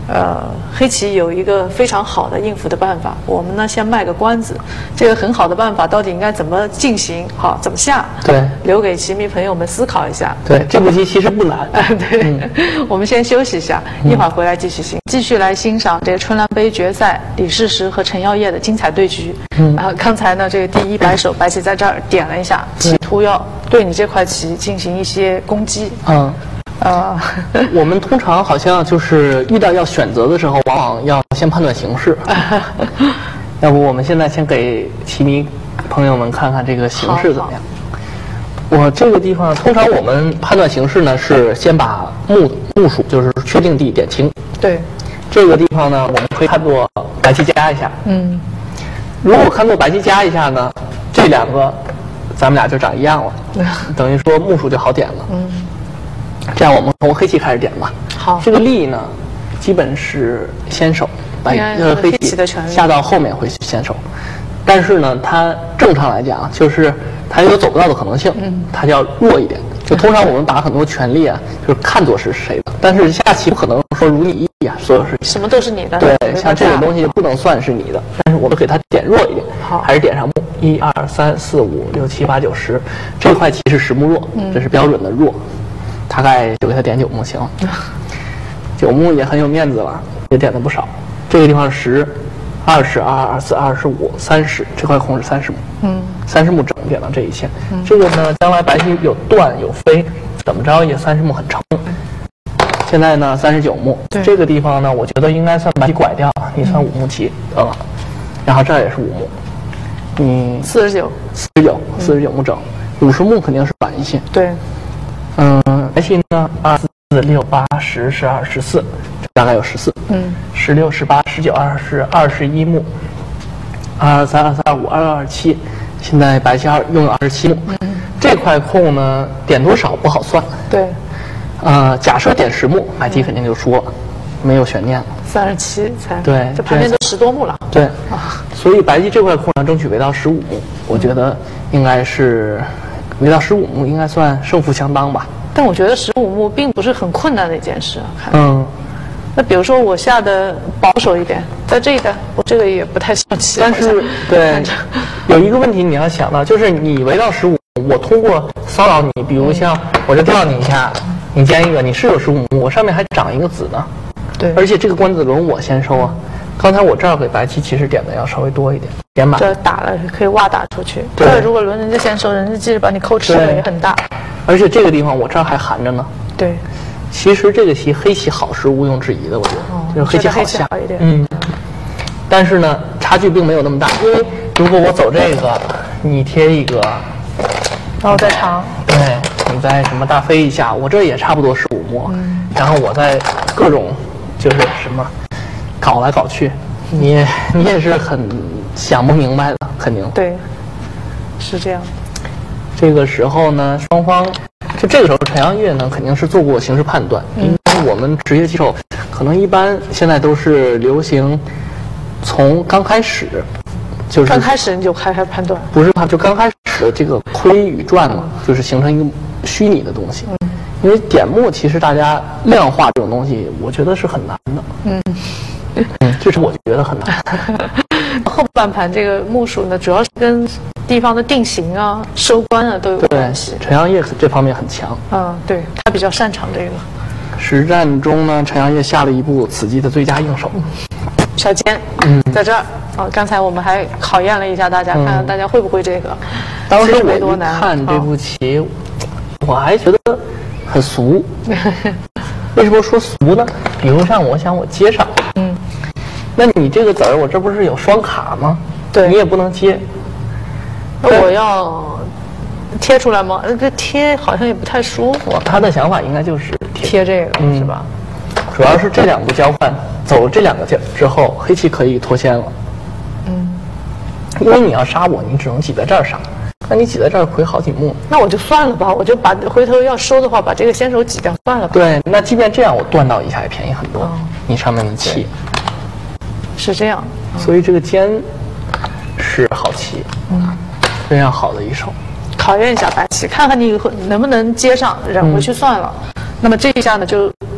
[SPEAKER 1] 呃，黑棋有一个非常好的应付的办法，我们呢先卖个关子，这个很好的办法到底应该怎么进行，好怎么下？
[SPEAKER 2] 对，
[SPEAKER 1] 留给棋迷朋友们思考一下。
[SPEAKER 2] 对，这步棋其实不难。
[SPEAKER 1] 对、嗯，我们先休息一下，一会儿回来继续欣，继续来欣赏这个春兰杯决赛李世石和陈耀烨的精彩对局。嗯，然后刚才呢，这个第一白手白棋在这儿点了一下，企图要对你这块棋进行一些攻击。
[SPEAKER 2] 嗯。
[SPEAKER 1] 啊，
[SPEAKER 2] 我们通常好像就是遇到要选择的时候，往往要先判断形势。要不我们现在先给棋迷朋友们看看这个形势怎么样？我这个地方通常我们判断形势呢，是先把目目数就是确定地点清。
[SPEAKER 1] 对，
[SPEAKER 2] 这个地方呢，我们可以看作白棋加一下。嗯，如果看作白棋加一下呢，这两个咱们俩就长一样了，等于说目数就好点了。嗯。这样我们从黑棋开始点吧。
[SPEAKER 1] 好，
[SPEAKER 2] 这个力呢，基本是先手，白呃黑棋下到后面会先手。但是呢，它正常来讲就是它有走不到的可能性，嗯，它要弱一点。就通常我们把很多权利啊，就是看作是谁的，但是下棋不可能说如你意啊，所有事情
[SPEAKER 1] 什么都是你的。
[SPEAKER 2] 对，像这个东西不能算是你的，但是我们给它点弱一点，好，还是点上目，一二三四五六七八九十，这块棋是十目弱，嗯，这是标准的弱。大概就给他点九目行，九目也很有面子了，也点了不少。这个地方十、二十二、二四、二十五、三十，这块空是三十目，嗯，三十目整点到这一线。嗯、这个呢，将来白棋有断有飞，怎么着也三十目很成。现在呢，三十九目，这个地方呢，我觉得应该算白棋拐掉，你算五目棋得了。然后这儿也是五目，你
[SPEAKER 1] 四十九，
[SPEAKER 2] 四十九，四十九目整，五十目肯定是短一些。
[SPEAKER 1] 对。
[SPEAKER 2] 嗯，白棋呢，二四六八十十二十四，大概有十四。嗯，十六十八十九二十二十一目，二二三二三二五二六二七，现在白棋二用了二十七目。嗯，这块空呢，点多少不好算。
[SPEAKER 1] 对。
[SPEAKER 2] 呃，假设点十目，白棋肯定就输了，没有悬念了。
[SPEAKER 1] 三十七才。
[SPEAKER 2] 对，
[SPEAKER 1] 这旁边都十多目了。
[SPEAKER 2] 对啊，所以白棋这块空要争取围到十五目，我觉得应该是。围到十五目应该算胜负相当吧，
[SPEAKER 1] 但我觉得十五目并不是很困难的一件事啊。看
[SPEAKER 2] 嗯，
[SPEAKER 1] 那比如说我下的保守一点，在这一带我这个也不太小气。
[SPEAKER 2] 但是对，有一个问题你要想到，就是你围到十五，我通过骚扰你，比如像我这吊你一下，你尖一个，你是有十五目，我上面还长一个子呢。
[SPEAKER 1] 对，
[SPEAKER 2] 而且这个官子轮我先收啊。刚才我这儿给白棋其实点的要稍微多一点，点满。
[SPEAKER 1] 这打了可以挖打出去。这如果轮人家先收，人家即使把你扣吃了也很大。
[SPEAKER 2] 而且这个地方我这儿还含着呢。
[SPEAKER 1] 对。
[SPEAKER 2] 其实这个棋黑棋好是毋庸置疑的，我觉得，哦、就是黑棋好下
[SPEAKER 1] 一点。
[SPEAKER 2] 嗯。但是呢，差距并没有那么大，因为如果我走这个，你贴一个，
[SPEAKER 1] 然后再长。
[SPEAKER 2] 对，你再什么大飞一下，我这也差不多十五目，嗯、然后我再各种就是什么。搞来搞去，你你也是很想不明白的，肯定
[SPEAKER 1] 对，是这样。
[SPEAKER 2] 这个时候呢，双方就这个时候，陈阳烨呢肯定是做过形势判断，嗯、因为我们职业棋手可能一般现在都是流行从刚开始就是
[SPEAKER 1] 刚开始你就开始判断，
[SPEAKER 2] 不是怕就刚开始的这个亏与赚嘛，就是形成一个虚拟的东西。嗯、因为点目其实大家量化这种东西，我觉得是很难的。嗯。嗯，这是我觉得很难。
[SPEAKER 1] 后半盘这个目数呢，主要是跟地方的定型啊、收官啊都有关系。
[SPEAKER 2] 陈阳烨这方面很强。
[SPEAKER 1] 嗯，对他比较擅长这个。
[SPEAKER 2] 实战中呢，陈阳烨下了一步此棋的最佳应手，
[SPEAKER 1] 小尖。嗯，在这儿啊，刚才我们还考验了一下大家，嗯、看看大家会不会这个。
[SPEAKER 2] 当时我看这步棋，哦、我还觉得很俗。为什么说俗呢？比如像我想我接上，嗯，那你这个子儿我这不是有双卡吗？
[SPEAKER 1] 对，
[SPEAKER 2] 你也不能接。
[SPEAKER 1] 那我要贴出来吗？这贴好像也不太舒服。
[SPEAKER 2] 他的想法应该就是
[SPEAKER 1] 贴, 贴这个、嗯、是吧？
[SPEAKER 2] 主要是这两步交换，走这两个劲之后，黑棋可以脱先了。嗯，因为你要杀我，你只能挤在这儿杀。那你挤在这儿亏好几目，
[SPEAKER 1] 那我就算了吧，我就把回头要收的话，把这个先手挤掉算了吧。
[SPEAKER 2] 对，那即便这样，我断到一下也便宜很多。哦、你上面的气
[SPEAKER 1] 是这样，
[SPEAKER 2] 嗯、所以这个尖是好棋，嗯，非常好的一手。
[SPEAKER 1] 考验一下白棋，看看你能不能接上，忍回去算了。嗯、那么这一下呢，就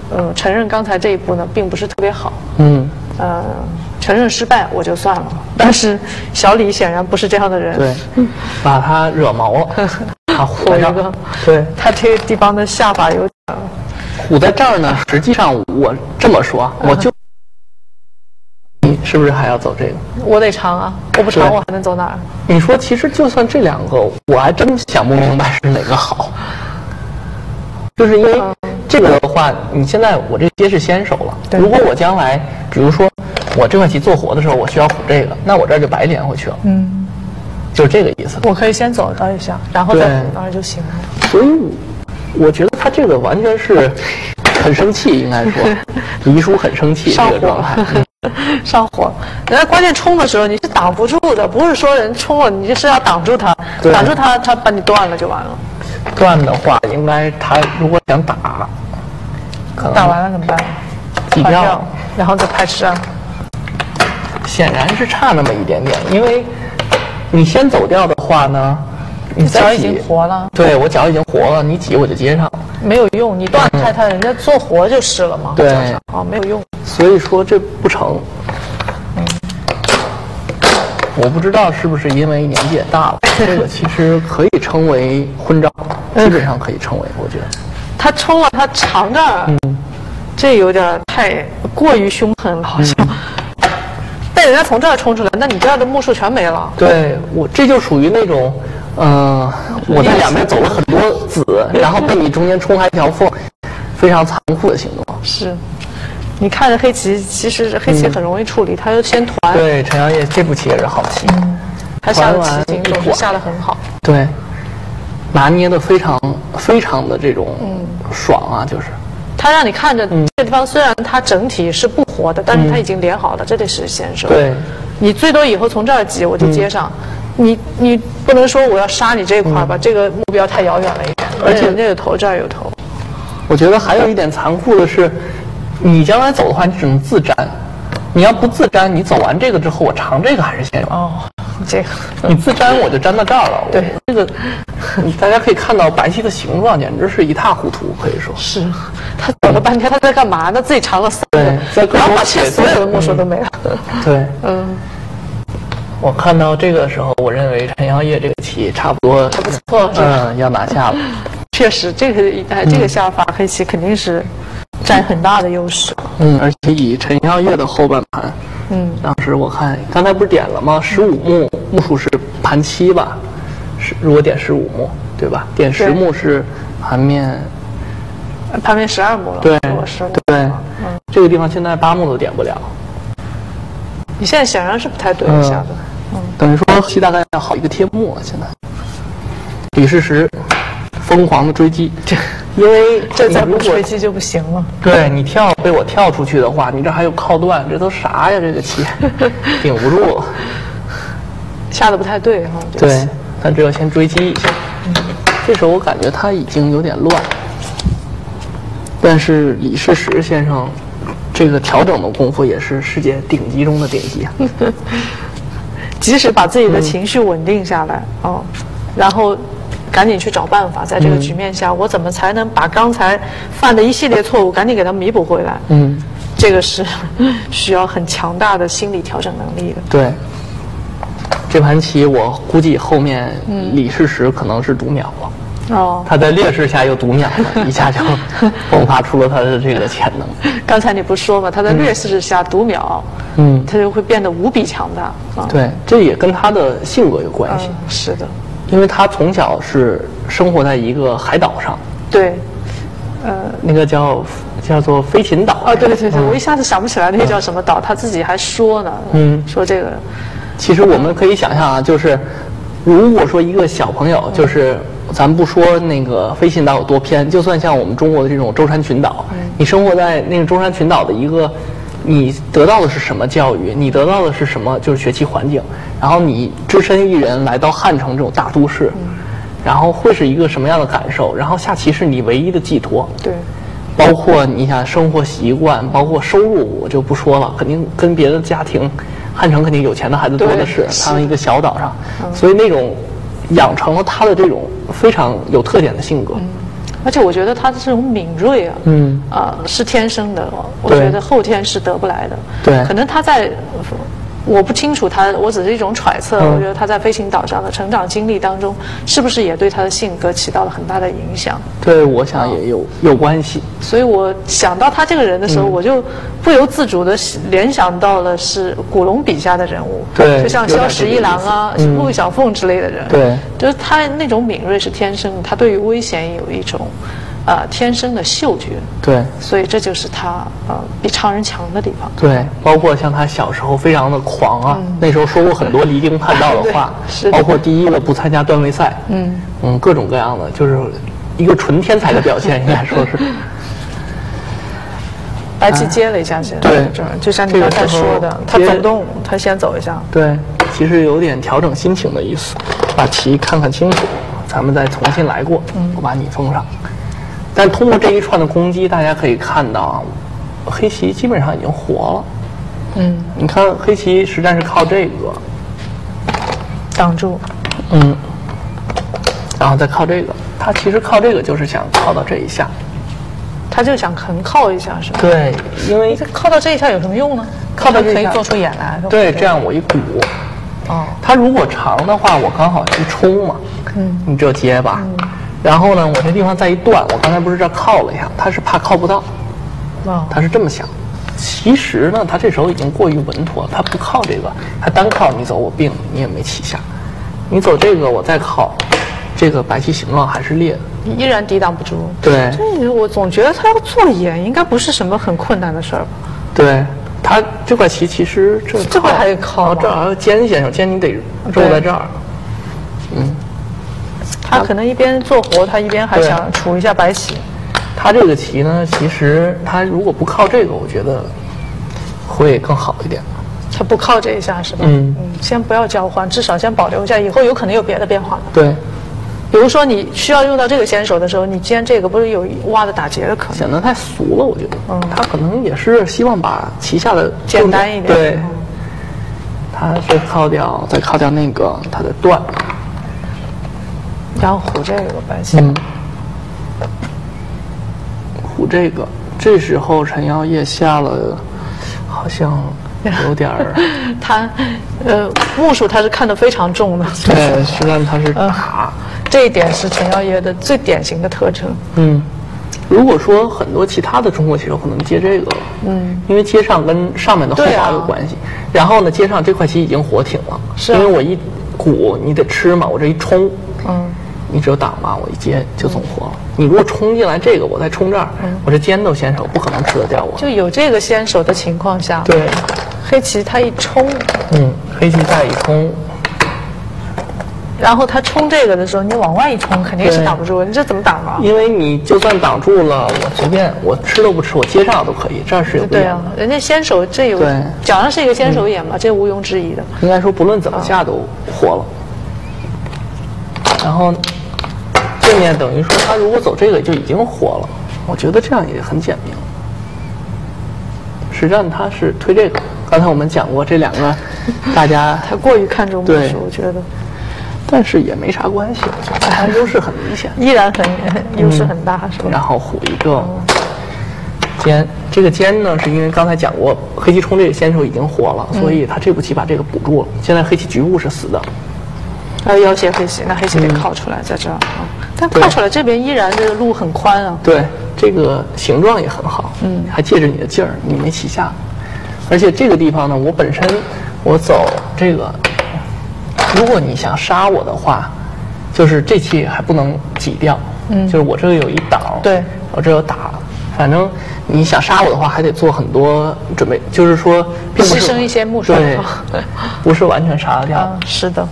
[SPEAKER 1] 呃，承认刚才这一步呢，并不是特别好。
[SPEAKER 2] 嗯，
[SPEAKER 1] 呃，承认失败我就算了，但是小李显然不是这样的人。
[SPEAKER 2] 对，把他惹毛了，他虎在这儿。对，
[SPEAKER 1] 他这个地方的下巴有点。
[SPEAKER 2] 虎在这儿呢，实际上我这么说，我就。你是不是还要走这个？
[SPEAKER 1] 我得尝啊！我不尝我还能走哪儿？
[SPEAKER 2] 你说，其实就算这两个，我还真想不明白是哪个好。就是因为这个的话，你现在我这街是先手了。如果我将来，比如说我这块棋做活的时候，我需要虎这个，那我这儿就白连回去了。嗯，就是这个意思。
[SPEAKER 1] 我可以先走到一下，然后再虎那儿就行了。
[SPEAKER 2] 所以我觉得他这个完全是很生气，应该说黎叔很生气这个状态。
[SPEAKER 1] 上火，人家关键冲的时候你是挡不住的，不是说人冲了你就是要挡住他，挡住他，他把你断了就完了。
[SPEAKER 2] 断的话，应该他如果想打，可能
[SPEAKER 1] 打完了怎么办？
[SPEAKER 2] 挤掉，
[SPEAKER 1] 然后再拍吃啊。
[SPEAKER 2] 显然是差那么一点点，因为你先走掉的话呢，你
[SPEAKER 1] 脚已经活了。
[SPEAKER 2] 对，我脚已经活了，你挤我就接上了，
[SPEAKER 1] 没有用，你断开他，人家做活就是了嘛。
[SPEAKER 2] 对，
[SPEAKER 1] 啊，没有用。
[SPEAKER 2] 所以说这不成。嗯，我不知道是不是因为年纪也大了，这个其实可以称为昏招，基本上可以称为，我觉得。
[SPEAKER 1] 他冲了，他长这儿，嗯，这有点太过于凶狠了，好像。嗯、被人家从这儿冲出来，那你这儿的目数全没了。
[SPEAKER 2] 对我这就属于那种，嗯、呃，我在两边走了很多子，然后被你中间冲开一条缝，非常残酷的行动。
[SPEAKER 1] 是。你看着黑棋，其实黑棋很容易处理，他就先团。
[SPEAKER 2] 对，陈阳烨这步棋也是好棋，
[SPEAKER 1] 嗯、他下的棋形总是下得很好。
[SPEAKER 2] 对，拿捏的非常非常的这种爽啊，就是。
[SPEAKER 1] 他让你看着这个地方，虽然它整体是不活的，但是他已经连好了，这得是先手。
[SPEAKER 2] 对，
[SPEAKER 1] 你最多以后从这儿挤，我就接上。嗯、你你不能说我要杀你这块儿吧，嗯、这个目标太遥远了一点，而且人家有头，这儿有头。
[SPEAKER 2] 我觉得还有一点残酷的是。你将来走的话，你只能自粘。你要不自粘，你走完这个之后，我尝这个还是先手。
[SPEAKER 1] 哦，这个
[SPEAKER 2] 你自粘，我就粘到这儿了。
[SPEAKER 1] 对，
[SPEAKER 2] 这个大家可以看到白棋的形状，简直是一塌糊涂，可以说
[SPEAKER 1] 是。他走了半天，他在干嘛呢？自己尝了三个，然后把这所有的目数都没了。
[SPEAKER 2] 对，嗯。我看到这个的时候，我认为陈阳烨这个棋差不多，
[SPEAKER 1] 还不错，
[SPEAKER 2] 嗯，要拿下了。
[SPEAKER 1] 确实，这个哎，这个下法黑棋肯定是。占很大的优势，
[SPEAKER 2] 嗯，而且以陈阳烨的后半盘，嗯，当时我看刚才不是点了吗？十五目目数是盘七吧？是如果点十五目，对吧？点十目是盘面，
[SPEAKER 1] 盘面十二目了。
[SPEAKER 2] 对，
[SPEAKER 1] 十目
[SPEAKER 2] 对，嗯，这个地方现在八目都点不了。
[SPEAKER 1] 你现在显然是不太对下的，
[SPEAKER 2] 嗯，等于说西大概要好一个贴目了。现在，李世石疯狂的追击。因为
[SPEAKER 1] 这再不追击就不行了。
[SPEAKER 2] 对你跳被我跳出去的话，你这还有靠断，这都啥呀？这个棋顶不住了，
[SPEAKER 1] 下的不太对哈。
[SPEAKER 2] 对，他只有先追击一下。嗯、这时候我感觉他已经有点乱，但是李世石先生这个调整的功夫也是世界顶级中的顶级啊。
[SPEAKER 1] 即使把自己的情绪稳定下来，嗯、哦，然后。赶紧去找办法，在这个局面下，嗯、我怎么才能把刚才犯的一系列错误赶紧给它弥补回来？嗯，这个是需要很强大的心理调整能力的。
[SPEAKER 2] 对，这盘棋我估计后面李世石可能是读秒了。哦，他在劣势下又读秒了，一下就迸发出了他的这个潜能。
[SPEAKER 1] 刚才你不是说吗？他在劣势下读秒，嗯，他就会变得无比强大。
[SPEAKER 2] 啊、对，这也跟他的性格有关系。
[SPEAKER 1] 嗯、是的。
[SPEAKER 2] 因为他从小是生活在一个海岛上，
[SPEAKER 1] 对，呃，
[SPEAKER 2] 那个叫叫做飞禽岛。
[SPEAKER 1] 哦，对对对，嗯、我一下子想不起来那个叫什么岛，他自己还说呢，嗯，说这个。
[SPEAKER 2] 其实我们可以想象啊，就是如果说一个小朋友，就是咱不说那个飞禽岛有多偏，就算像我们中国的这种舟山群岛，嗯、你生活在那个舟山群岛的一个。你得到的是什么教育？你得到的是什么？就是学习环境。然后你只身一人来到汉城这种大都市，嗯、然后会是一个什么样的感受？然后下棋是你唯一的寄托。
[SPEAKER 1] 对，
[SPEAKER 2] 包括你想生活习惯，包括收入，我就不说了，肯定跟别的家庭，汉城肯定有钱的孩子多的是。他们一个小岛上，嗯、所以那种养成了他的这种非常有特点的性格。嗯
[SPEAKER 1] 而且我觉得他的这种敏锐啊，
[SPEAKER 2] 嗯
[SPEAKER 1] 啊、呃、是天生的，我
[SPEAKER 2] 对
[SPEAKER 1] 觉得后天是得不来的。
[SPEAKER 2] 对
[SPEAKER 1] 可能他在。我不清楚他，我只是一种揣测。
[SPEAKER 2] 嗯
[SPEAKER 1] 我觉得他在飞行岛上的成长经历当中，是不是也对他的性格起到了很大的影响？
[SPEAKER 2] 对，我想也有有关系。
[SPEAKER 1] 所以我想到他这个人的时候，
[SPEAKER 2] 嗯
[SPEAKER 1] 我就不由自主的联想到了是古龙笔下的人物，
[SPEAKER 2] 对
[SPEAKER 1] 就像萧十一郎啊、
[SPEAKER 2] 嗯
[SPEAKER 1] 陆小凤之类的人，
[SPEAKER 2] 对，
[SPEAKER 1] 就是他那种敏锐是天生的，他对于危险有一种。呃，天生的嗅觉，
[SPEAKER 2] 对，
[SPEAKER 1] 所以这就是他呃比常人强的地方。
[SPEAKER 2] 对，包括像他小时候非常的狂啊，嗯、那时候说过很多离经叛道的话，
[SPEAKER 1] 是
[SPEAKER 2] 包括第一个不参加段位赛，嗯嗯，各种各样的，就是一个纯天才的表现，应该说是。
[SPEAKER 1] 白棋接了一下，现在
[SPEAKER 2] 对，
[SPEAKER 1] 就像你刚才说的，他走动，他先走一下。
[SPEAKER 2] 对，其实有点调整心情的意思，把棋看看清楚，咱们再重新来过，嗯、我把你封上。但通过这一串的攻击，大家可以看到啊，黑棋基本上已经活了。嗯，你看黑棋实战是靠这个
[SPEAKER 1] 挡住，
[SPEAKER 2] 嗯，然后再靠这个，他其实靠这个就是想靠到这一下，
[SPEAKER 1] 他就想横靠一下，是吧？
[SPEAKER 2] 对，因为
[SPEAKER 1] 靠到这一下有什么用呢？
[SPEAKER 2] 靠到这一下
[SPEAKER 1] 可以做出眼来。
[SPEAKER 2] 对，这样我一鼓，哦，他如果长的话，我刚好一冲嘛，嗯，你只有接吧。嗯，然后呢，我这地方再一断，我刚才不是这儿靠了一下，他是怕靠不到，
[SPEAKER 1] 哦，
[SPEAKER 2] 他是这么想。其实呢，他这时候已经过于稳妥了，他不靠这个，他单靠你走我病，你也没起下。你走这个，我再靠，这个白棋形状还是裂的，
[SPEAKER 1] 依然抵挡不住。
[SPEAKER 2] 对，
[SPEAKER 1] 这我总觉得他要做眼，应该不是什么很困难的事儿吧？
[SPEAKER 2] 对，他这块棋其实这
[SPEAKER 1] 这块还得靠，
[SPEAKER 2] 这儿还要尖先生，尖你得肉在这儿，嗯。
[SPEAKER 1] 他可能一边做活，他一边还想处一下白棋。
[SPEAKER 2] 他这个棋呢，其实他如果不靠这个，我觉得会更好一点。
[SPEAKER 1] 他不靠这一下是吧？
[SPEAKER 2] 嗯
[SPEAKER 1] 嗯，先不要交换，至少先保留一下，以后有可能有别的变化的。
[SPEAKER 2] 对，
[SPEAKER 1] 比如说你需要用到这个先手的时候，你尖这个不是有挖的打劫的可能？
[SPEAKER 2] 显得太俗了，我觉得。嗯，他可能也是希望把棋下的
[SPEAKER 1] 简单一点。
[SPEAKER 2] 对，嗯、他是靠掉，再靠掉那个他的断。
[SPEAKER 1] 然后虎这个白棋，
[SPEAKER 2] 嗯，虎这个，这时候陈耀烨下了，好像有点儿，
[SPEAKER 1] 他，呃，目数他是看得非常重的，
[SPEAKER 2] 对，实际上他是打、
[SPEAKER 1] 呃，这一点是陈耀烨的最典型的特征。
[SPEAKER 2] 嗯，如果说很多其他的中国棋手可能接这个，嗯，因为接上跟上面的后滑有关系，啊、然后呢，接上这块棋已经活挺了，
[SPEAKER 1] 是、啊，
[SPEAKER 2] 因为我一鼓你得吃嘛，我这一冲，
[SPEAKER 1] 嗯。
[SPEAKER 2] 你只有挡嘛，我一接就总活了。你如果冲进来这个，我再冲这儿，嗯、我这尖斗先手不可能吃得掉我。
[SPEAKER 1] 就有这个先手的情况下，
[SPEAKER 2] 对，
[SPEAKER 1] 黑棋他一冲，
[SPEAKER 2] 嗯，黑棋再一冲，
[SPEAKER 1] 然后他冲这个的时候，你往外一冲肯定是挡不住，你这怎么挡啊？
[SPEAKER 2] 因为你就算挡住了，我随便我吃都不吃，我接上都可以，这儿是有不一样的。
[SPEAKER 1] 对啊，人家先手这有讲上是一个先手眼嘛，嗯、这毋庸置疑的。
[SPEAKER 2] 应该说不论怎么下都活了。然后这面等于说他如果走这个就已经活了，我觉得这样也很简明。实战他是推这个，刚才我们讲过这两个，大家
[SPEAKER 1] 太过于看重目数，我觉得。
[SPEAKER 2] 但是也没啥关系，我觉得他优势很明显，
[SPEAKER 1] 依然很优势很大，是吧？
[SPEAKER 2] 然后虎一个尖，这个尖呢是因为刚才讲过，黑棋冲这个先手已经活了，嗯、所以他这步棋把这个补住了。现在黑棋局部是死的。
[SPEAKER 1] 还有要挟黑棋，那黑棋得靠出来，在这儿啊、嗯，但靠出来这边依然这个路很宽啊。
[SPEAKER 2] 对，这个形状也很好，嗯，还借着你的劲儿，你没起下。而且这个地方呢，我本身我走这个，如果你想杀我的话，就是这棋还不能挤掉，嗯，就是我这个有一挡，
[SPEAKER 1] 对，
[SPEAKER 2] 我这有打，反正你想杀我的话，还得做很多准备，就是说并不是
[SPEAKER 1] 牺牲一些目数，
[SPEAKER 2] 对，不是完全杀得掉、
[SPEAKER 1] 嗯。是的。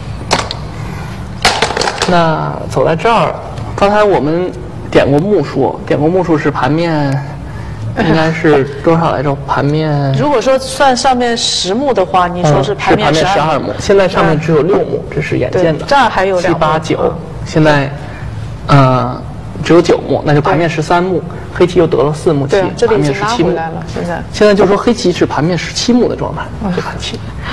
[SPEAKER 2] 那走在这儿，刚才我们点过目数，点过目数是盘面，应该是多少来着？盘面
[SPEAKER 1] 如果说算上面十目的话，你说是盘面
[SPEAKER 2] 十二目，现在上面只有六目，这是眼见的。
[SPEAKER 1] 这儿还有
[SPEAKER 2] 七八九，现在呃只有九目，那就盘面十三目，黑棋又得了四目棋，
[SPEAKER 1] 这里已经拉
[SPEAKER 2] 盘面十七目
[SPEAKER 1] 来了。现在
[SPEAKER 2] 现在就说黑棋是盘面十七目的状态，这盘棋。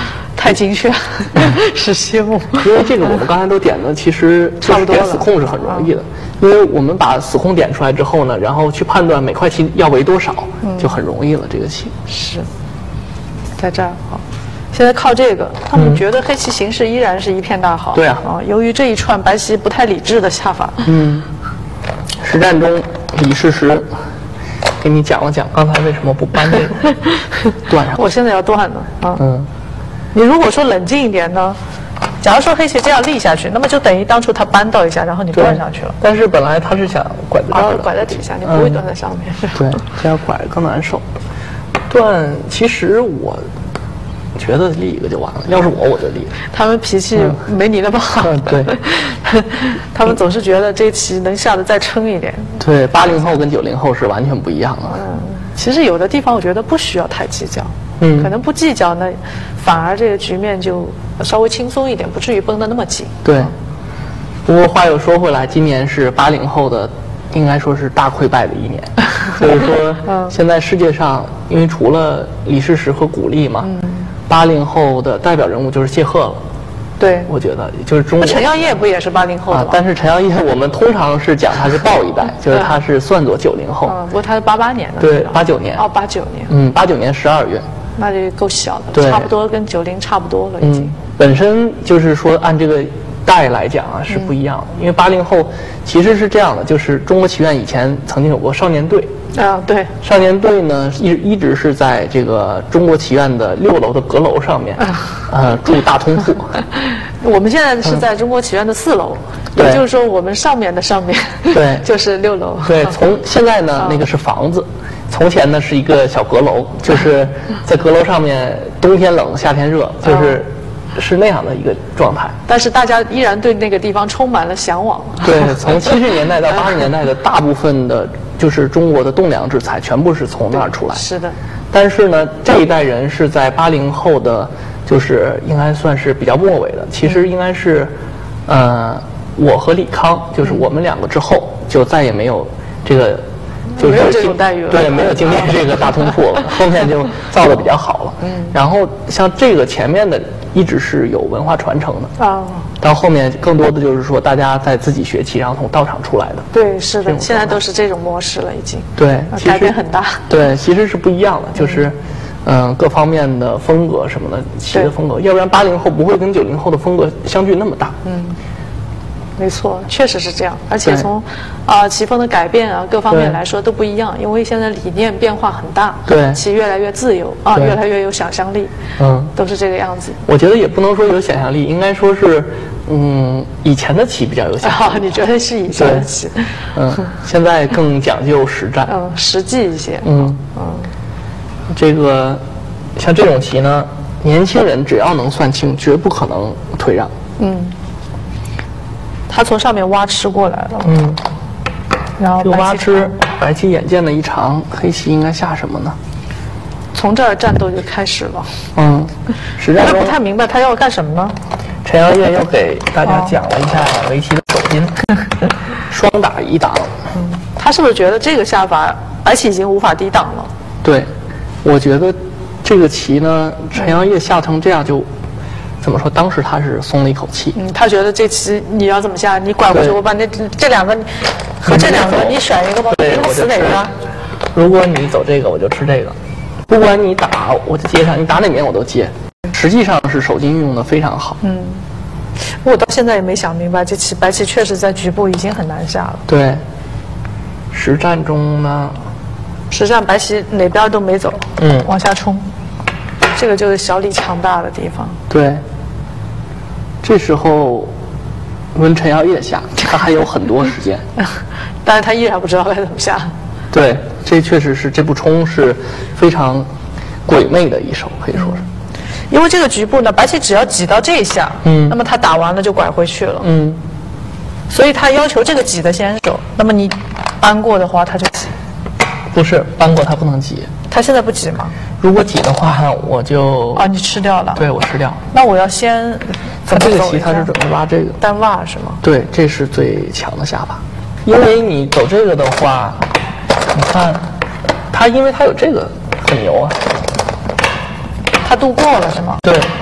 [SPEAKER 1] 太精确，是谢幕。
[SPEAKER 2] 因为这个我们刚才都点的，其实
[SPEAKER 1] 差不多了
[SPEAKER 2] 点死控是很容易的，因为我们把死控点出来之后呢，然后去判断每块棋要围多少，嗯、就很容易了。这个棋
[SPEAKER 1] 是在这儿好。现在靠这个，他们觉得黑棋形势依然是一片大好。
[SPEAKER 2] 对啊，
[SPEAKER 1] 啊，由于这一串白棋不太理智的下法。
[SPEAKER 2] 嗯，实战中李世石给你讲了讲刚才为什么不搬这个断上。
[SPEAKER 1] 我现在要断了啊。
[SPEAKER 2] 嗯，
[SPEAKER 1] 你如果说冷静一点呢，假如说黑棋这样立下去，那么就等于当初他扳到一下，然后你断上去了。
[SPEAKER 2] 但是本来他是想拐在这儿的，
[SPEAKER 1] 啊，拐在底下，你不会断在上面。
[SPEAKER 2] 嗯、对，这样拐更难受。断，其实我觉得立一个就完了。要是我，我就立。
[SPEAKER 1] 他们脾气没你那么好。
[SPEAKER 2] 嗯、对，
[SPEAKER 1] 他们总是觉得这棋能下的再撑一点。
[SPEAKER 2] 对，八零后跟九零后是完全不一样的。
[SPEAKER 1] 嗯，其实有的地方我觉得不需要太计较。
[SPEAKER 2] 嗯，
[SPEAKER 1] 可能不计较呢，反而这个局面就稍微轻松一点，不至于绷得那么紧。
[SPEAKER 2] 对。不过话又说回来，今年是八零后的，应该说是大溃败的一年。就是说，嗯、现在世界上，因为除了李世石和古力嘛，八零、嗯、后的代表人物就是谢赫了。
[SPEAKER 1] 对，
[SPEAKER 2] 我觉得就是中国。
[SPEAKER 1] 陈耀烨不也是八零后的吗？
[SPEAKER 2] 啊，但是陈耀烨我们通常是讲他是抱一代，就是他是算作九零后。
[SPEAKER 1] 嗯，不过他是八八年的。
[SPEAKER 2] 对，八九年。
[SPEAKER 1] 哦，八九年。
[SPEAKER 2] 嗯，八九年十二月。
[SPEAKER 1] 那就够小的，
[SPEAKER 2] 对，
[SPEAKER 1] 差不多跟九零差不多了已经。
[SPEAKER 2] 嗯，本身就是说按这个代来讲啊是不一样的，嗯、因为八零后其实是这样的，就是中国棋院以前曾经有过少年队。
[SPEAKER 1] 啊，对，
[SPEAKER 2] 少年队呢一一直是在这个中国棋院的六楼的阁楼上面，啊、呃，住大通铺。
[SPEAKER 1] 我们现在是在中国棋院的四楼，
[SPEAKER 2] 嗯、
[SPEAKER 1] 也就是说我们上面的上面，
[SPEAKER 2] 对，
[SPEAKER 1] 就是六楼。
[SPEAKER 2] 对，从现在呢、嗯、那个是房子，从前呢是一个小阁楼，就是在阁楼上面，冬天冷，夏天热，就是。是那样的一个状态，
[SPEAKER 1] 但是大家依然对那个地方充满了向往。
[SPEAKER 2] 对，从七十年代到八十年代的大部分的，就是中国的栋梁之才，全部是从那儿出来。
[SPEAKER 1] 是的。
[SPEAKER 2] 但是呢，这一代人是在八零后的，就是应该算是比较末尾的。其实应该是，呃，我和李康，就是我们两个之后，就再也没有这个。就是
[SPEAKER 1] 没有这种待遇了，
[SPEAKER 2] 对，没有经历这个大通铺了，后面就造的比较好了。嗯，然后像这个前面的一直是有文化传承的啊，到后面更多的就是说大家在自己学习，然后从道场出来的。
[SPEAKER 1] 对，是的，现在都是这种模式了，已经。
[SPEAKER 2] 对，
[SPEAKER 1] 改变很大。
[SPEAKER 2] 对，其实是不一样的，就是嗯、呃，各方面的风格什么的，棋的风格，要不然八零后不会跟九零后的风格相距那么大。嗯。
[SPEAKER 1] 没错，确实是这样，而且从啊、呃、棋风的改变啊各方面来说都不一样，因为现在理念变化很大，
[SPEAKER 2] 对，
[SPEAKER 1] 棋越来越自由啊，越来越有想象力，嗯，都是这个样子。
[SPEAKER 2] 我觉得也不能说有想象力，应该说是，嗯，以前的棋比较有想象力。
[SPEAKER 1] 哦，你觉得是以前的棋？
[SPEAKER 2] 嗯，现在更讲究实战，
[SPEAKER 1] 嗯，实际一些。
[SPEAKER 2] 嗯嗯，这个像这种棋呢，年轻人只要能算清，绝不可能退让。嗯。
[SPEAKER 1] 他从上面挖吃过来了，嗯，然后
[SPEAKER 2] 这个挖吃，白棋眼见的一长，黑棋应该下什么呢？
[SPEAKER 1] 从这儿战斗就开始了，
[SPEAKER 2] 嗯，实战中
[SPEAKER 1] 不太明白他要干什么呢？
[SPEAKER 2] 陈耀烨又给大家讲了一下围棋的手筋，双打一挡。
[SPEAKER 1] 嗯，他是不是觉得这个下法白棋已经无法抵挡了？
[SPEAKER 2] 对，我觉得这个棋呢，陈耀烨下成这样就。怎么说？当时他是松了一口气。
[SPEAKER 1] 嗯，他觉得这棋你要怎么下？你拐过去，我把那这两个和这两个你选一个吧，
[SPEAKER 2] 对，
[SPEAKER 1] 我死哪个？
[SPEAKER 2] 如果你走这个，我就吃这个。不管你打，我就接上；你打哪面我都接。实际上是手筋运用的非常好。
[SPEAKER 1] 嗯，我到现在也没想明白，这棋白棋确实在局部已经很难下了。
[SPEAKER 2] 对，实战中呢，
[SPEAKER 1] 实战白棋哪边都没走，嗯，往下冲，这个就是小李强大的地方。
[SPEAKER 2] 对。这时候，问陈耀烨下，他还有很多时间，
[SPEAKER 1] 但是他依然不知道该怎么下。
[SPEAKER 2] 对，这确实是这步冲是非常鬼魅的一手，可以说是。
[SPEAKER 1] 因为这个局部呢，白棋只要挤到这一下，嗯，那么他打完了就拐回去了，嗯，所以他要求这个挤的先手。那么你扳过的话，他就挤。
[SPEAKER 2] 不是扳过他不能挤。
[SPEAKER 1] 他现在不挤吗？
[SPEAKER 2] 如果挤的话，我就
[SPEAKER 1] 啊，你吃掉了。
[SPEAKER 2] 对，我吃掉。
[SPEAKER 1] 那我要先。
[SPEAKER 2] 他这个棋他是准备挖这个
[SPEAKER 1] 单挖是吗？
[SPEAKER 2] 对，这是最强的下法。因为你走这个的话，你看，他因为他有这个很牛啊。
[SPEAKER 1] 他度过了是吗？
[SPEAKER 2] 对，嗯，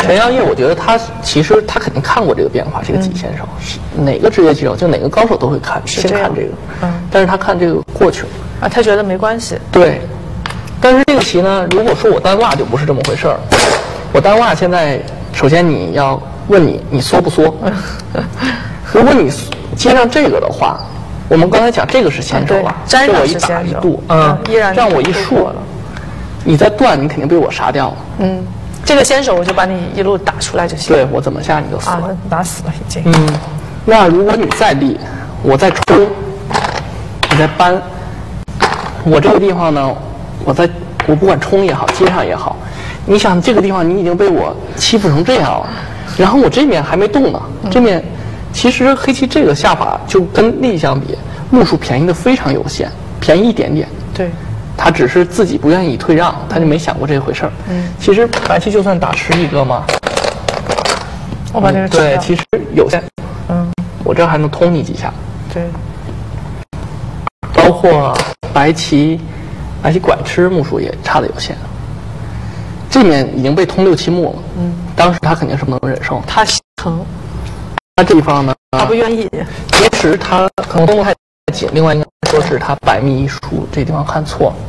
[SPEAKER 2] 陈耀烨，我觉得他其实他肯定看过这个变化，这个几先手、嗯、是哪个职业棋手，就哪个高手都会看，先看这个。嗯。但是他看这个过去了
[SPEAKER 1] 啊，他觉得没关系。
[SPEAKER 2] 对。但是这个棋呢，如果说我单挖就不是这么回事儿。我单挖现在，首先你要问你，你缩不缩？如果你接上这个的话，我们刚才讲这个是先手吧？
[SPEAKER 1] 这
[SPEAKER 2] 我一打一度，嗯，依然这样我一竖了，你再断，你肯定被我杀掉了。
[SPEAKER 1] 嗯。这个先手我就把你一路打出来就行。
[SPEAKER 2] 对，我怎么下你就死了。
[SPEAKER 1] 啊，打死了已经。
[SPEAKER 2] 嗯，那如果你再立，我再冲，你再搬，我这个地方呢，我再我不管冲也好，接上也好，你想这个地方你已经被我欺负成这样了，然后我这面还没动呢，嗯、这面其实黑棋这个下法就跟立相比，目数便宜的非常有限，便宜一点点。
[SPEAKER 1] 对。
[SPEAKER 2] 他只是自己不愿意退让，他就没想过这回事儿。嗯，其实白棋就算打吃一个嘛，
[SPEAKER 1] 我把这个吃
[SPEAKER 2] 掉。对，其实有限。嗯，我这还能通你几下。
[SPEAKER 1] 对。
[SPEAKER 2] 包括白棋，白棋管吃目数也差的有限。这面已经被通六七目了。嗯，当时他肯定是不能忍受。
[SPEAKER 1] 他心疼。
[SPEAKER 2] 他这地方呢？
[SPEAKER 1] 他不愿意。
[SPEAKER 2] 其实他可能动作太紧，另外应该说是他百密一疏，这地方看错了。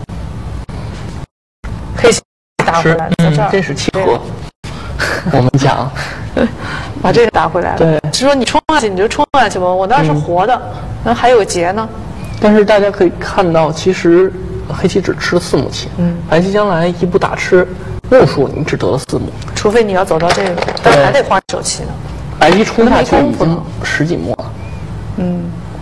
[SPEAKER 1] 黑棋打回来，在这儿、
[SPEAKER 2] 嗯、这是契合。我们讲，
[SPEAKER 1] 把这个打回来了。
[SPEAKER 2] 对，
[SPEAKER 1] 是说你冲下去你就冲下去吧，我那是活的，那、嗯、还有个劫呢。
[SPEAKER 2] 但是大家可以看到，其实黑棋只吃了四目棋，嗯，白棋将来一步打吃目数，你只得了四目，
[SPEAKER 1] 除非你要走到这个，但还得花手棋呢。
[SPEAKER 2] 白棋冲下去已经十几目了，
[SPEAKER 1] 嗯。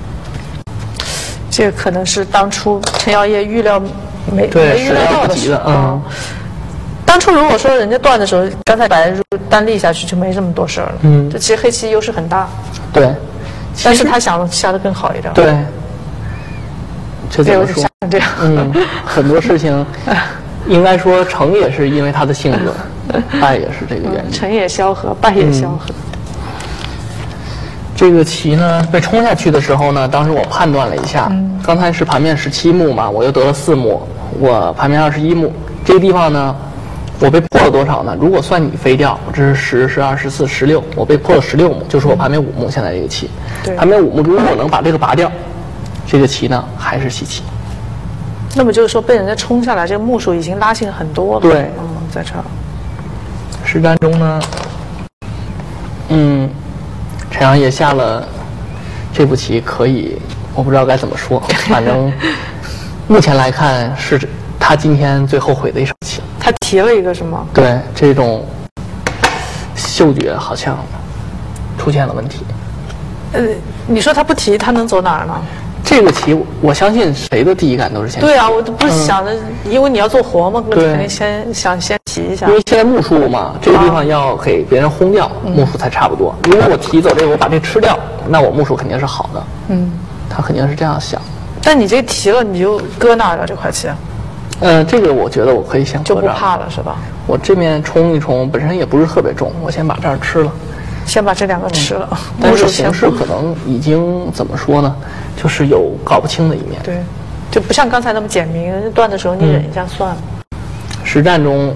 [SPEAKER 1] 这个可能是当初陈耀烨预料没没预料到的事。嗯，当初如果说人家断的时候，刚才白如单立下去就没这么多事儿了。嗯，这其实黑棋优势很大。
[SPEAKER 2] 对，
[SPEAKER 1] 但是他想下得更好一点。
[SPEAKER 2] 对，这怎么说？
[SPEAKER 1] 这样，
[SPEAKER 2] 嗯，很多事情应该说成也是因为他的性格，败也是这个原因。
[SPEAKER 1] 成也萧何，败也萧何。嗯，
[SPEAKER 2] 这个棋呢被冲下去的时候呢，当时我判断了一下，嗯、刚才是盘面十七目嘛，我又得了四目，我盘面二十一目，这个地方呢，我被破了多少呢？如果算你飞掉，这是十、十二、十四、十六，我被破了十六目，就是我盘面五目。现在这个棋，
[SPEAKER 1] 对，
[SPEAKER 2] 盘面五目，如果我能把这个拔掉，这个棋呢还是西棋。
[SPEAKER 1] 那么就是说被人家冲下来，这个目数已经拉近很多了。
[SPEAKER 2] 对，
[SPEAKER 1] 嗯，在这儿。
[SPEAKER 2] 实战中呢，嗯。陈耀烨下了这步棋，可以，我不知道该怎么说，反正目前来看是他今天最后悔的一手棋。
[SPEAKER 1] 他提了一个什么？
[SPEAKER 2] 对，这种嗅觉好像出现了问题。
[SPEAKER 1] 呃，你说他不提，他能走哪儿呢？
[SPEAKER 2] 这个棋，我相信谁的第一感都是先提。
[SPEAKER 1] 对啊，我都不是想着，嗯、因为你要做活嘛，那肯定先想先提一下。
[SPEAKER 2] 因为现在目数嘛，这个地方要给别人轰掉，啊、目数才差不多。如果我提走这个，我把这吃掉，那我目数肯定是好的。嗯，他肯定是这样想。
[SPEAKER 1] 但你这提了，你就搁哪儿了这块棋？
[SPEAKER 2] 嗯，这个我觉得我可以先
[SPEAKER 1] 就不怕了是吧？
[SPEAKER 2] 我这面冲一冲，本身也不是特别重，我先把这儿吃了。
[SPEAKER 1] 先把这两个吃了，
[SPEAKER 2] 嗯、但是形势可能已经怎么说呢？就是有搞不清的一面。
[SPEAKER 1] 对，就不像刚才那么简明。断的时候你忍一下算了。
[SPEAKER 2] 嗯、实战中，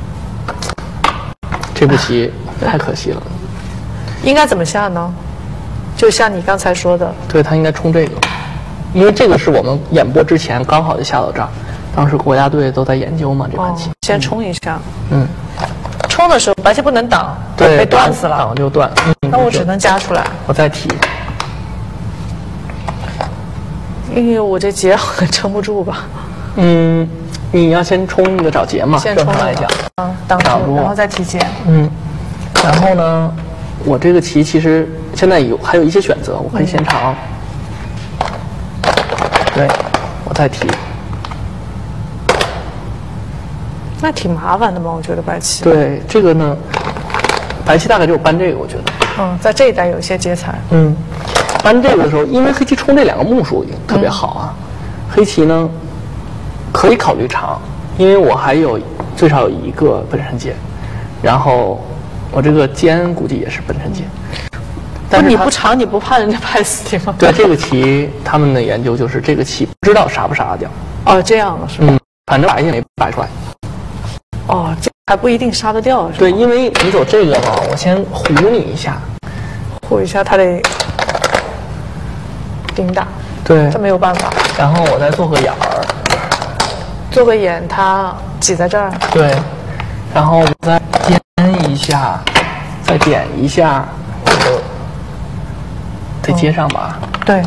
[SPEAKER 2] 这步棋太可惜了。
[SPEAKER 1] 应该怎么下呢？就像你刚才说的，
[SPEAKER 2] 对他应该冲这个，因为这个是我们演播之前刚好就下到这儿，当时国家队都在研究嘛这盘棋。
[SPEAKER 1] 哦、先冲一下。
[SPEAKER 2] 嗯。
[SPEAKER 1] 冲的时候白棋不能挡，
[SPEAKER 2] 对，
[SPEAKER 1] 被断死了，
[SPEAKER 2] 挡就断。嗯，
[SPEAKER 1] 那我只能加出来。
[SPEAKER 2] 我再提，
[SPEAKER 1] 因为我这劫好像撑不住吧。
[SPEAKER 2] 嗯，你要先冲一个找劫嘛，
[SPEAKER 1] 先冲
[SPEAKER 2] 来讲，
[SPEAKER 1] 嗯，挡住，然后再提劫。
[SPEAKER 2] 嗯，然后呢，我这个棋其实现在有还有一些选择，我可以先长。嗯、对，我再提。
[SPEAKER 1] 那挺麻烦的嘛，我觉得白棋。
[SPEAKER 2] 对这个呢，白棋大概就搬这个，我觉得。
[SPEAKER 1] 嗯，在这一带有一些劫财。
[SPEAKER 2] 嗯，搬这个的时候，因为黑棋冲这两个目数也特别好啊。嗯、黑棋呢，可以考虑长，因为我还有最少有一个本身劫，然后我这个尖估计也是本身劫。嗯、
[SPEAKER 1] 但是你不长，你不怕人家拍死你吗？
[SPEAKER 2] 对这个棋，他们的研究就是这个棋不知道杀不杀掉。
[SPEAKER 1] 哦，这样了是吧？
[SPEAKER 2] 嗯，反正白也没摆出来。
[SPEAKER 1] 哦，这还不一定杀得掉，是吧？
[SPEAKER 2] 对，因为你走这个呢，我先糊你一下，
[SPEAKER 1] 护一下他得顶打，
[SPEAKER 2] 对，
[SPEAKER 1] 这没有办法。
[SPEAKER 2] 然后我再做个眼儿，
[SPEAKER 1] 做个眼，他挤在这儿，
[SPEAKER 2] 对，然后我再尖一下，再点一下，我就得接上吧。
[SPEAKER 1] 对，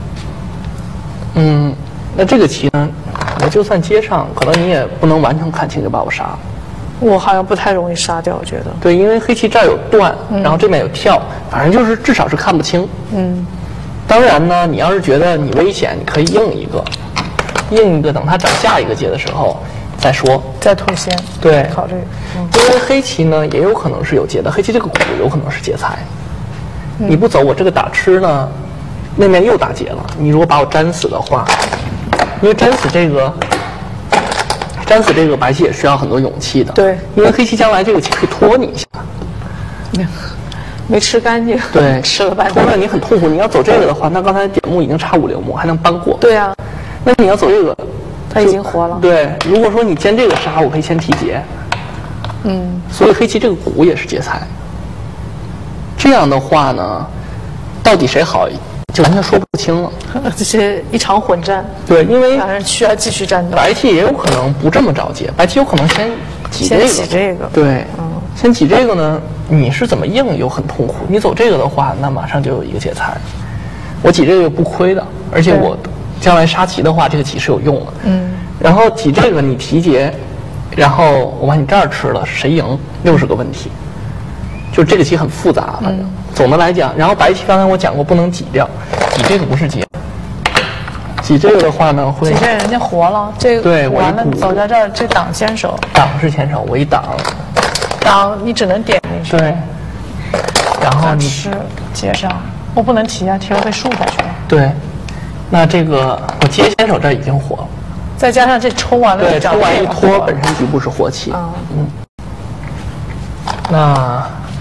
[SPEAKER 2] 嗯，那这个棋呢，我就算接上，可能你也不能完全看清就把我杀了。
[SPEAKER 1] 我好像不太容易杀掉，我觉得。
[SPEAKER 2] 对，因为黑棋这儿有断，嗯、然后这边有跳，反正就是至少是看不清。
[SPEAKER 1] 嗯。
[SPEAKER 2] 当然呢，你要是觉得你危险，你可以应一个，应一个，等他找下一个劫的时候再说。
[SPEAKER 1] 再吐先。
[SPEAKER 2] 对，
[SPEAKER 1] 考虑。
[SPEAKER 2] 嗯、因为黑棋呢也有可能是有劫的，黑棋这个谷有可能是劫财。嗯、你不走，我这个打吃呢，那面又打劫了。你如果把我粘死的话，因为粘死这个。粘死这个白棋也需要很多勇气的，
[SPEAKER 1] 对，
[SPEAKER 2] 因为黑棋将来这个棋可以拖你一下，
[SPEAKER 1] 没吃干净，
[SPEAKER 2] 对，
[SPEAKER 1] 吃了半天，
[SPEAKER 2] 拖了你很痛苦。你要走这个的话，那刚才点目已经差五六目，还能扳过。
[SPEAKER 1] 对啊，
[SPEAKER 2] 那你要走这个，
[SPEAKER 1] 他已经活了。
[SPEAKER 2] 对，如果说你尖这个杀，我可以先提劫，
[SPEAKER 1] 嗯，
[SPEAKER 2] 所以黑棋这个谷也是劫财。这样的话呢，到底谁好？就完全说不清了，
[SPEAKER 1] 这些一场混战。
[SPEAKER 2] 对，因为
[SPEAKER 1] 反正需要继续战斗。
[SPEAKER 2] 白棋也有可能不这么着急，白棋有可能先挤这个。
[SPEAKER 1] 先挤这个。
[SPEAKER 2] 对，
[SPEAKER 1] 嗯，
[SPEAKER 2] 先挤这个呢，你是怎么应又很痛苦。你走这个的话，那马上就有一个劫财。我挤这个不亏的，而且我将来杀棋的话，这个棋是有用的。
[SPEAKER 1] 嗯。
[SPEAKER 2] 然后挤这个你提劫，然后我把你这儿吃了，谁赢又是个问题。就这个棋很复杂，反正、嗯、总的来讲，然后白棋刚才我讲过不能挤掉，挤这个不是劫，挤这个的话呢会
[SPEAKER 1] 挤这人家活了，这个
[SPEAKER 2] 对
[SPEAKER 1] 完了走在这儿，这挡先手，
[SPEAKER 2] 挡是先手，我一挡，
[SPEAKER 1] 挡你只能点进去，
[SPEAKER 2] 对，然后你
[SPEAKER 1] 吃接上，我不能提啊，提了被竖下去了，
[SPEAKER 2] 对，那这个我接先手这已经活了，
[SPEAKER 1] 再加上这冲完了，
[SPEAKER 2] 对，冲完一拖本身局部是活棋，
[SPEAKER 1] 嗯，
[SPEAKER 2] 嗯，那。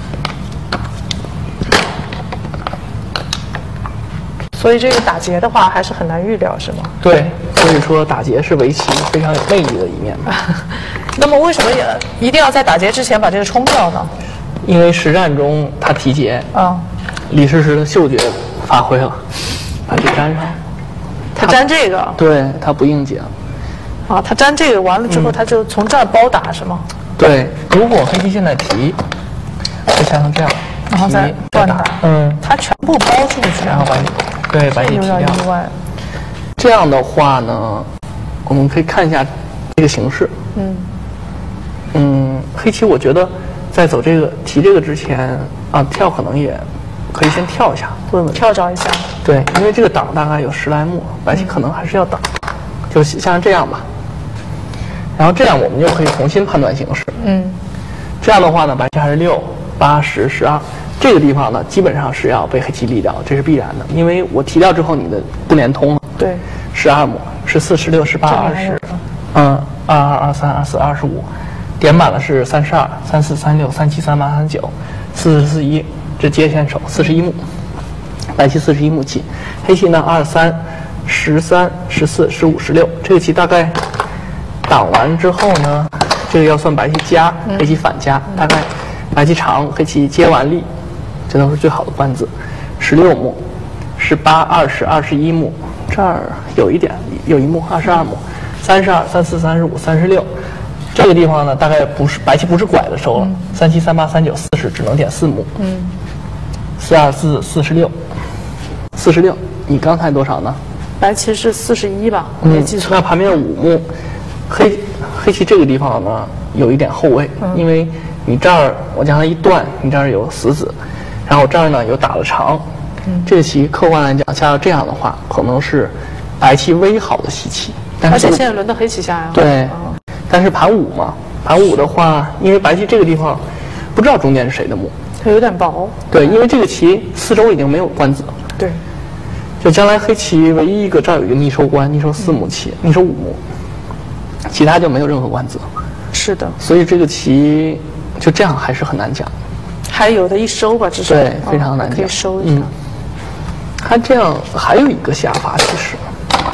[SPEAKER 1] 所以这个打劫的话还是很难预料，是吗？
[SPEAKER 2] 对，所以说打劫是围棋非常有魅力的一面吧。
[SPEAKER 1] 那么为什么也一定要在打劫之前把这个冲掉呢？
[SPEAKER 2] 因为实战中他提劫，
[SPEAKER 1] 啊，
[SPEAKER 2] 李师师的嗅觉发挥了，把这粘上。
[SPEAKER 1] 他粘这个？
[SPEAKER 2] 对，他不应劫。
[SPEAKER 1] 啊，他粘这个完了之后，嗯、他就从这儿包打是吗？
[SPEAKER 2] 对，如果黑棋现在提，就像这样，
[SPEAKER 1] 然后再断打，
[SPEAKER 2] 嗯，
[SPEAKER 1] 他全部包出去，
[SPEAKER 2] 然后把你。对，把你提掉。这样的话呢，我们可以看一下这个形势。嗯，嗯，黑棋我觉得在走这个提这个之前啊，跳可能也可以先跳一下，问问
[SPEAKER 1] 跳着一下。
[SPEAKER 2] 对，因为这个挡大概有十来目，白棋可能还是要挡，嗯、就像这样吧。然后这样我们就可以重新判断形势。嗯，这样的话呢，白棋还是六、八、十、十二。这个地方呢，基本上是要被黑棋立掉，这是必然的，因为我提掉之后，你的不连通了。
[SPEAKER 1] 对，
[SPEAKER 2] 十二目，十四、十六、十八、二十，嗯，二二、二三、二四、二十五，点满了是三十二、三四、三六、三七、三八、三九，四十四一，这接先手四十一目，白棋四十一目棋，黑棋呢二三、十三、十四、十五、十六，这个棋大概挡完之后呢，这个要算白棋加，黑棋反加，大概白棋长，黑棋接完力。这都是最好的官子，十六目，十八、二十、二十一目，这儿有一点，有一目，二十二目，三十二、三四、三十五、三十六，这个地方呢，大概不是白棋不是拐的收了，三七、三八、三九、四十，只能点四目，嗯，四二四、四十六，四十六，你刚才多少呢？
[SPEAKER 1] 白棋是四十一吧？我没记错。
[SPEAKER 2] 那盘面五目，黑黑棋这个地方呢有一点后位，嗯、因为你这儿我将它一断，你这儿有死子。然后这儿呢有打了长，嗯、这个棋客观来讲，下到这样的话，可能是白棋微好的西棋。但是
[SPEAKER 1] 而且现在轮到黑棋下呀。
[SPEAKER 2] 对，哦、但是盘五嘛，盘五的话，因为白棋这个地方不知道中间是谁的目，
[SPEAKER 1] 它有点薄。
[SPEAKER 2] 对，因为这个棋四周已经没有官子了。
[SPEAKER 1] 对，
[SPEAKER 2] 就将来黑棋唯一一个这儿有一个逆收官，逆收四目棋，嗯、逆收五目，其他就没有任何官子。
[SPEAKER 1] 是的。
[SPEAKER 2] 所以这个棋就这样还是很难讲。
[SPEAKER 1] 还有的一收吧，至少
[SPEAKER 2] 对，非常难讲，
[SPEAKER 1] 可以收一下。嗯，
[SPEAKER 2] 它这样还有一个下法，其实，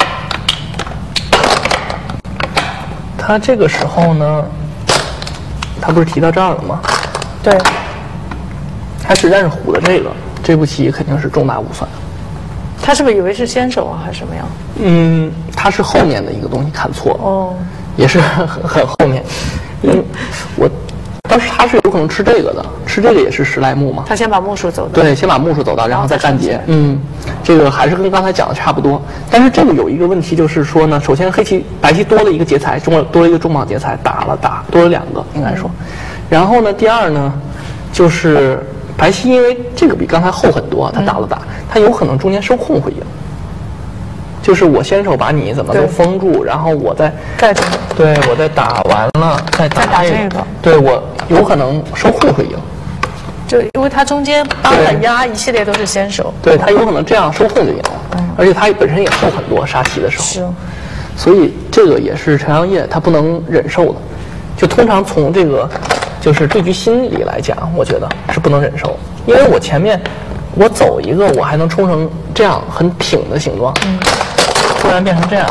[SPEAKER 2] 它这个时候呢， 他不是提到这儿了吗？
[SPEAKER 1] 对，
[SPEAKER 2] 他实战是虎的这个，这步棋肯定是重大无算。
[SPEAKER 1] 他是不是以为是先手啊，还是什么样？
[SPEAKER 2] 嗯，他是后面的一个东西看错了，
[SPEAKER 1] 哦，
[SPEAKER 2] 也是很很后面。嗯，我当时他是有可能吃这个的，吃这个也是十来目嘛。
[SPEAKER 1] 他先把目数走到。
[SPEAKER 2] 对，先把目数走到，然后再干劫。嗯，这个还是跟刚才讲的差不多。但是这个有一个问题，就是说呢，首先黑棋白棋多了一个劫财，中了多了一个重磅劫财，打了打多了两个，应该说。然后呢，第二呢，就是白棋因为这个比刚才厚很多，他打了打，他有可能中间收控会赢。就是我先手把你怎么都封住，然后我再
[SPEAKER 1] 盖住，
[SPEAKER 2] 对我再打完了再打
[SPEAKER 1] 再打这个，
[SPEAKER 2] 对我有可能收控会赢。
[SPEAKER 1] 就因为它中间帮了压一系列都是先手，
[SPEAKER 2] 对他有可能这样收控就赢了，嗯、而且他本身也厚很多杀棋的时候，
[SPEAKER 1] 是，
[SPEAKER 2] 所以这个也是陈阳烨他不能忍受的。就通常从这个就是对局心理来讲，我觉得是不能忍受，因为我前面我走一个，我还能冲成这样很挺的形状，嗯、突然变成这样。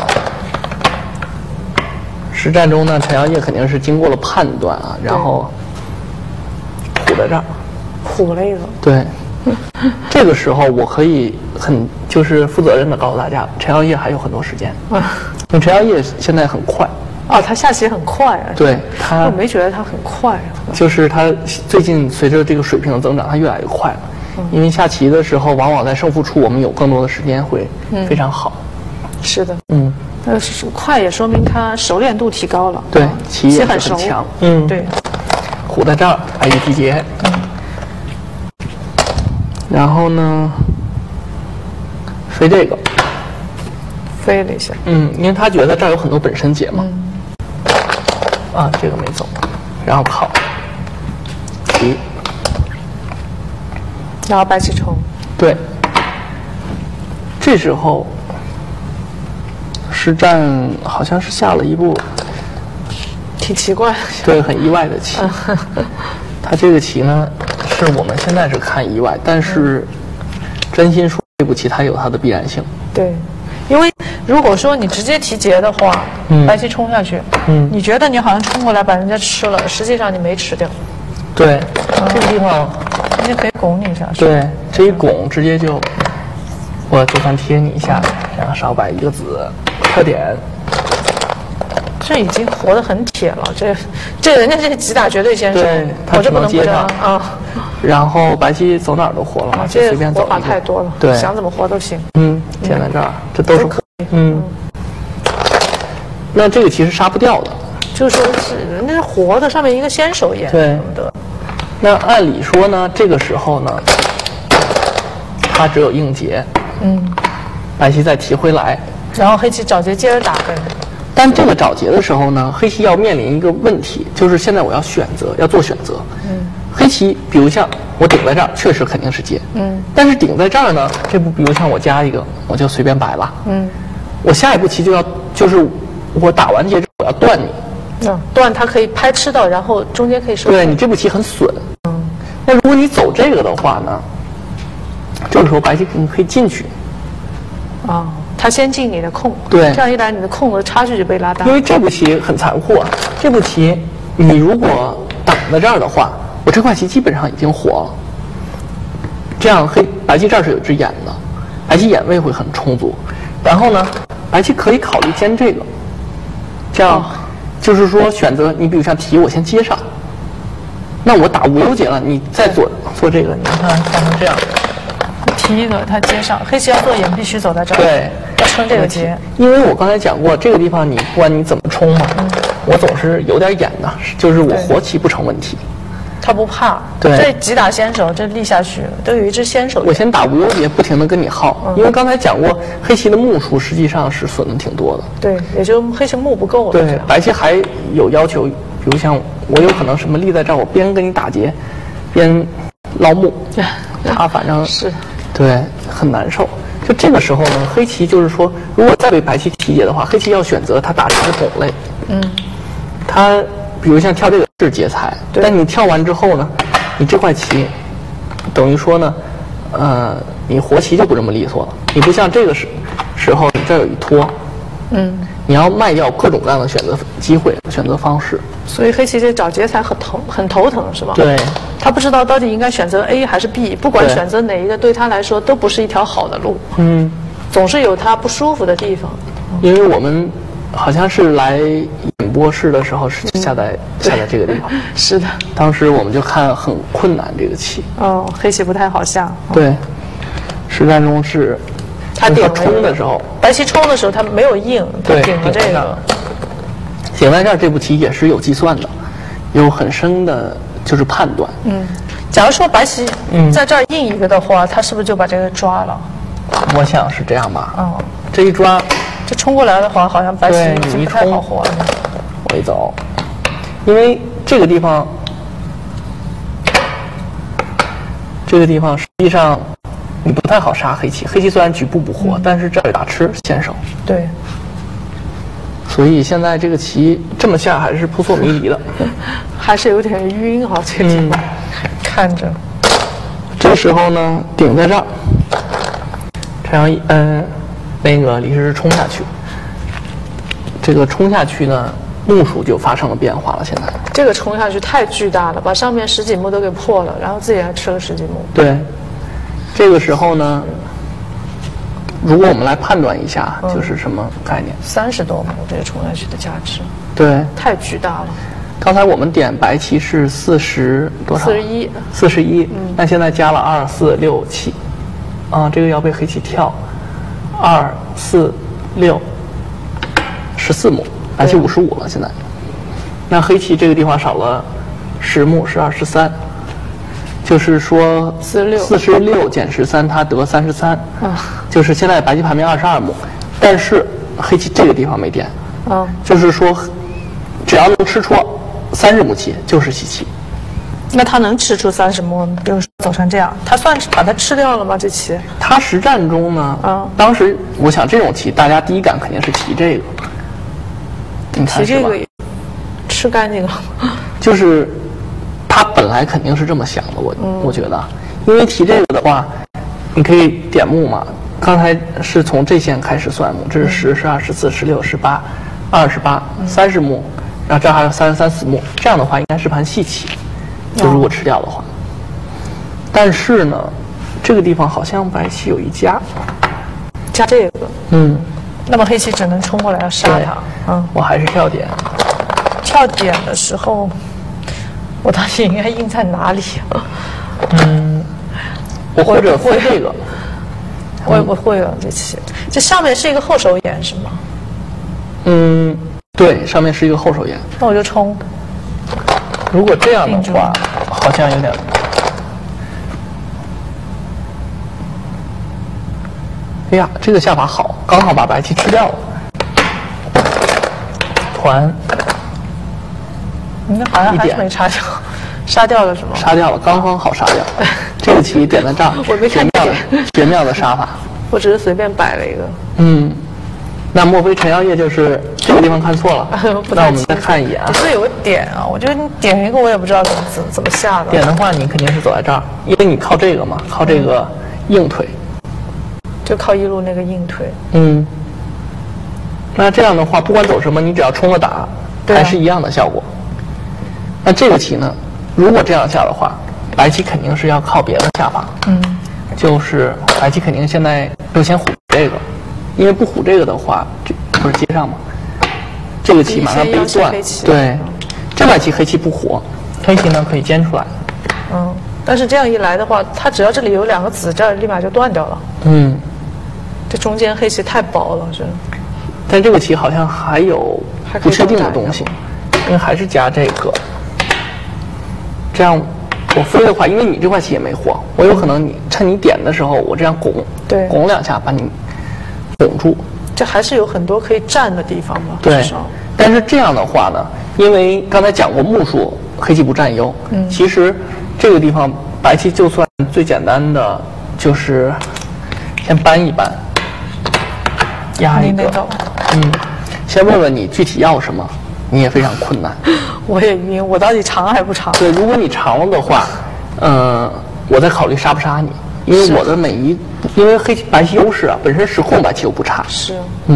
[SPEAKER 2] 实战中呢，陈阳烨肯定是经过了判断啊，然后虎在这儿，
[SPEAKER 1] 虎了一个。
[SPEAKER 2] 对，这个时候我可以很就是负责任的告诉大家，陈阳烨还有很多时间。因为陈阳烨现在很快。
[SPEAKER 1] 哦，他下棋很快啊。
[SPEAKER 2] 对他，
[SPEAKER 1] 我没觉得他很快啊。
[SPEAKER 2] 就是他最近随着这个水平的增长，他越来越快了。嗯、因为下棋的时候，往往在胜负处，我们有更多的时间会非常好。
[SPEAKER 1] 嗯、是的。
[SPEAKER 2] 嗯。
[SPEAKER 1] 呃，快也说明他熟练度提高了。
[SPEAKER 2] 对，棋也
[SPEAKER 1] 很
[SPEAKER 2] 很强。
[SPEAKER 1] 嗯，对。
[SPEAKER 2] 虎在这儿，白棋提劫。嗯。然后呢，飞这个。
[SPEAKER 1] 飞了一下。
[SPEAKER 2] 嗯，因为他觉得这儿有很多本身劫嘛。嗯。啊，这个没走，然后靠提，
[SPEAKER 1] 然后白棋冲。
[SPEAKER 2] 对。这时候。实战好像是下了一步，
[SPEAKER 1] 挺奇怪的，
[SPEAKER 2] 对，很意外的棋。他这个棋呢，是我们现在是看意外，但是真心说这步棋它有它的必然性。
[SPEAKER 1] 对，因为如果说你直接提劫的话，嗯、白棋冲下去，嗯，你觉得你好像冲过来把人家吃了，实际上你没吃掉。
[SPEAKER 2] 对，嗯、这个地方
[SPEAKER 1] 人家可以拱你一下。
[SPEAKER 2] 对，这一拱直接就，我就算贴你一下，然后少摆一个子。特点，
[SPEAKER 1] 这已经活得很铁了。这这人家这击打绝对先手，我这不能不让啊。
[SPEAKER 2] 然后白棋走哪儿都活了嘛，就随便走一个。
[SPEAKER 1] 活法太多了，
[SPEAKER 2] 对，
[SPEAKER 1] 想怎么活都行。
[SPEAKER 2] 嗯，填在这儿，这都是可以。嗯，那这个棋是杀不掉的，
[SPEAKER 1] 就是说是人家是活的，上面一个先手眼，
[SPEAKER 2] 对的。那按理说呢，这个时候呢，他只有应劫，嗯，白棋再提回来。
[SPEAKER 1] 然后黑棋找劫接着打跟，
[SPEAKER 2] 但这个找劫的时候呢，黑棋要面临一个问题，就是现在我要选择，要做选择。嗯，黑棋比如像我顶在这儿，确实肯定是劫。嗯，但是顶在这儿呢，这步比如像我加一个，我就随便摆了。嗯，我下一步棋就要就是我打完劫之后我要断你。
[SPEAKER 1] 嗯，断它可以拍吃到，然后中间可以收。
[SPEAKER 2] 对你这步棋很损。嗯，那如果你走这个的话呢，这个时候白棋你可以进去。
[SPEAKER 1] 哦。他先进你的空，
[SPEAKER 2] 对，
[SPEAKER 1] 这样一来你的空的差距就被拉大。
[SPEAKER 2] 因为这步棋很残酷啊，这步棋你如果挡在这儿的话，我这块棋基本上已经活了。这样黑白棋这儿是有只眼的，白棋眼位会很充足。然后呢，白棋可以考虑尖这个，这样、哦、就是说选择你比如像提我先接上，那我打无忧劫了，你再做做这个，你看放成这样。
[SPEAKER 1] 提一个，他接上，黑棋要做眼必须走在这儿，
[SPEAKER 2] 对，
[SPEAKER 1] 要撑这个劫。
[SPEAKER 2] 因为我刚才讲过，这个地方你不管你怎么冲嘛，嗯、我总是有点眼的，就是我活棋不成问题。
[SPEAKER 1] 他不怕，
[SPEAKER 2] 对，
[SPEAKER 1] 这击打先手，这立下去都有一只先手。
[SPEAKER 2] 我先打无忧劫，不停的跟你耗，嗯、因为刚才讲过，黑棋的目数实际上是损的挺多的。
[SPEAKER 1] 对，也就黑棋目不够了。
[SPEAKER 2] 对，白棋还有要求，比如像我有可能什么立在这儿，我边跟你打劫，边捞目，他反正
[SPEAKER 1] 是。
[SPEAKER 2] 对，很难受。就这个时候呢，黑棋就是说，如果再被白棋提劫的话，黑棋要选择他打什么种类。嗯，他比如像跳这个是劫财，但你跳完之后呢，你这块棋等于说呢，呃，你活棋就不这么利索了。你不像这个时时候，你这儿有一拖， 嗯，你要卖掉各种各样的选择机会、选择方式。
[SPEAKER 1] 所以黑棋这找劫财很头很头疼，是吧？
[SPEAKER 2] 对，
[SPEAKER 1] 他不知道到底应该选择 A 还是 B， 不管选择哪一个，对他来说都不是一条好的路。嗯，总是有他不舒服的地方。
[SPEAKER 2] 因为我们好像是来演播室的时候是下在、嗯、下在这个地方。
[SPEAKER 1] 是的。当
[SPEAKER 2] 时我们就看很困难这个棋。
[SPEAKER 1] 哦，黑棋不太好下。
[SPEAKER 2] 对，实战中是。他顶冲的时候，
[SPEAKER 1] 白棋冲的时候，他没有应，他顶了这个。
[SPEAKER 2] 顶在这儿，这步棋也是有计算的，有很深的就是判断。
[SPEAKER 1] 嗯，假如说白棋在这儿应一个的话，他是不是就把这个抓了？
[SPEAKER 2] 我想是这样吧。
[SPEAKER 1] 哦，
[SPEAKER 2] 这一抓，
[SPEAKER 1] 这冲过来的话，好像白棋就不太好活了。
[SPEAKER 2] 我一走，因为这个地方，这个地方实际上。你不太好杀黑棋，黑棋虽然局部不活，嗯、但是这儿有打吃先手。
[SPEAKER 1] 对。
[SPEAKER 2] 所以现在这个棋这么下还是扑朔迷离的，
[SPEAKER 1] 还是有点晕哈，这地方、嗯、看着。
[SPEAKER 2] 这时候呢，顶在这儿，陈阳一嗯，那个李师冲下去。这个冲下去呢，目数就发生了变化了。现在
[SPEAKER 1] 这个冲下去太巨大了，把上面十几目都给破了，然后自己还吃了十几目。
[SPEAKER 2] 对。这个时候呢，如果我们来判断一下，嗯、就是什么概念？
[SPEAKER 1] 三十多目，这个冲下去的价值，
[SPEAKER 2] 对，
[SPEAKER 1] 太巨大了。
[SPEAKER 2] 刚才我们点白棋是四十多少？
[SPEAKER 1] 四十一。
[SPEAKER 2] 四十一。嗯。那现在加了二四六七，啊，这个要被黑棋跳，二四六，十四目，白棋五十五了。现在，那黑棋这个地方少了十目，是二十三。就是说，四十六减十三，它得三十三。啊，就是现在白棋盘面二十二目，但是黑棋这个地方没点。啊，就是说，只要能吃出三十目棋，就是西棋。
[SPEAKER 1] 那他能吃出三十目，比如说走成这样，他算是把它吃掉了吗？这棋？
[SPEAKER 2] 他实战中呢，啊，当时我想这种棋，大家第一感肯定是提这个。你看
[SPEAKER 1] 提这个也吃干净了。
[SPEAKER 2] 就是。他本来肯定是这么想的，我、嗯、我觉得，因为提这个的话，你可以点目嘛。刚才是从这线开始算目，这是十、十二、十四、十六、十八、二十八、三十目，然后这还有三十三四目。这样的话应该是盘细棋，就如果吃掉的话。嗯、但是呢，这个地方好像白棋有一加，
[SPEAKER 1] 加这个，
[SPEAKER 2] 嗯，
[SPEAKER 1] 那么黑棋只能冲过来要杀他。
[SPEAKER 2] 嗯，我还是跳点。
[SPEAKER 1] 跳点的时候。我到底应该应在哪里啊？
[SPEAKER 2] 嗯，我或者会这个，
[SPEAKER 1] 我也不会了。这棋，这上面是一个后手眼是吗？
[SPEAKER 2] 嗯，对，上面是一个后手眼。
[SPEAKER 1] 那我就冲。
[SPEAKER 2] 如果这样的话，好像有点。哎呀，这个下法好，刚好把白棋吃掉了。团。
[SPEAKER 1] 那好像还是没杀掉，杀掉了是吗？
[SPEAKER 2] 杀掉了，刚刚好杀掉。这个棋点在这儿，
[SPEAKER 1] 我没看
[SPEAKER 2] 绝妙的绝妙的杀法。
[SPEAKER 1] 我只是随便摆了一个。
[SPEAKER 2] 嗯，那莫非陈耀烨就是这个地方看错了？那我们再看一眼啊。
[SPEAKER 1] 你是有个点啊，我觉得你点一个我也不知道怎么怎怎么下的。
[SPEAKER 2] 点的话，你肯定是走在这儿，因为你靠这个嘛，靠这个硬腿。
[SPEAKER 1] 就靠一路那个硬腿。
[SPEAKER 2] 嗯。那这样的话，不管走什么，你只要冲了打，还是一样的效果。那这个棋呢，如果这样下的话，白棋肯定是要靠别的下法。嗯，就是白棋肯定现在就先虎这个，因为不虎这个的话，这不是接上吗？这个棋马上被断。对，这块棋黑棋不活，黑棋呢可以尖出来。
[SPEAKER 1] 嗯，但是这样一来的话，它只要这里有两个子，这儿立马就断掉了。
[SPEAKER 2] 嗯，
[SPEAKER 1] 这中间黑棋太薄了，这。
[SPEAKER 2] 但这个棋好像还有不确定的东西，因为还是加这个。这样，我飞的话，因为你这块棋也没活，我有可能你趁你点的时候，我这样拱，
[SPEAKER 1] 对，
[SPEAKER 2] 拱两下把你拱住。
[SPEAKER 1] 这还是有很多可以站的地方吧？
[SPEAKER 2] 对。但是这样的话呢，因为刚才讲过目数，黑棋不占优。嗯。其实这个地方白棋就算最简单的，就是先搬一搬，压一个。嗯。先问问你具体要什么。你也非常困难，
[SPEAKER 1] 我也晕，我到底长还不长？
[SPEAKER 2] 对，如果你长了的话，嗯、呃，我在考虑杀不杀你，因为我的每一，因为黑白棋优势啊，本身实控白棋又不差，
[SPEAKER 1] 是，
[SPEAKER 2] 嗯，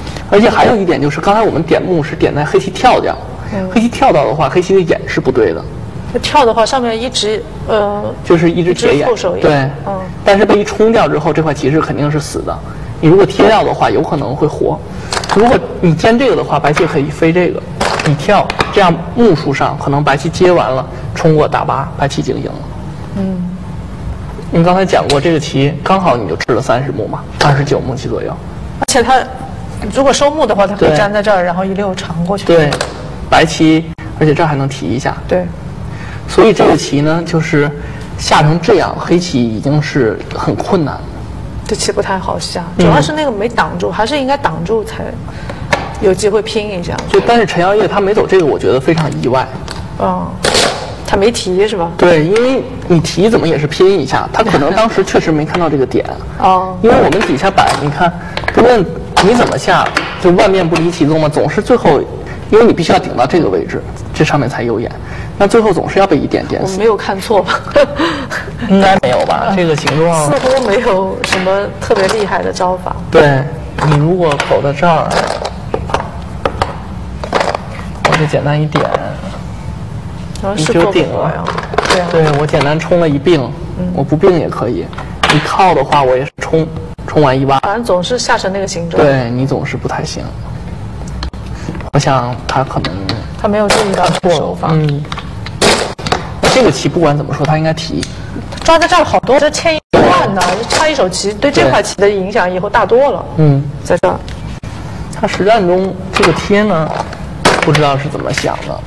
[SPEAKER 2] 而且还有一点就是，刚才我们点目是点在黑棋跳掉，嗯、黑棋跳到的话，黑棋的眼是不对的。
[SPEAKER 1] 跳的话，上面一直呃，
[SPEAKER 2] 就是一只铁眼，对，嗯。但是被一冲掉之后，这块棋是肯定是死的。你如果贴掉的话，有可能会活。如果你尖这个的话，白棋可以飞这个，你跳，这样目数上可能白棋接完了，冲过大八，白棋已经赢了。嗯。你刚才讲过这个棋，刚好你就吃了三十目嘛，二十九目棋左右。
[SPEAKER 1] 而且它如果收目的话，它可以站在这儿，然后一溜长过去。
[SPEAKER 2] 对，白棋，而且这儿还能提一下。
[SPEAKER 1] 对。
[SPEAKER 2] 所以这个棋呢，就是下成这样，黑棋已经是很困难了。
[SPEAKER 1] 这棋不太好下，主要是那个没挡住，嗯、还是应该挡住才有机会拼一下。
[SPEAKER 2] 就但是陈耀烨他没走这个，我觉得非常意外。
[SPEAKER 1] 嗯，他没提是吧？
[SPEAKER 2] 对，因为你提怎么也是拼一下，他可能当时确实没看到这个点。
[SPEAKER 1] 哦。
[SPEAKER 2] 因为我们底下摆，你看，不论你怎么下，就万变不离其宗嘛，总是最后，因为你必须要顶到这个位置，这上面才有眼。那最后总是要被一点点死。
[SPEAKER 1] 我没有看错吧？
[SPEAKER 2] 应该没有吧？这个形状
[SPEAKER 1] 似乎没有什么特别厉害的招法。
[SPEAKER 2] 对，你如果走到这儿，我就简单一点，你就顶了。
[SPEAKER 1] 对啊。
[SPEAKER 2] 对，我简单冲了一并，嗯、我不并也可以。你靠的话，我也是冲，冲完一挖。
[SPEAKER 1] 反正总是下成那个形状。
[SPEAKER 2] 对你总是不太行。我想他可能
[SPEAKER 1] 他没有注意到这个手法。
[SPEAKER 2] 嗯。这个棋不管怎么说，他应该提。
[SPEAKER 1] 抓在这儿好多，这千一万呢，差一手棋对这块棋的影响以后大多了。
[SPEAKER 2] 嗯，
[SPEAKER 1] 在这儿，
[SPEAKER 2] 他实战中这个贴呢，不知道是怎么想的。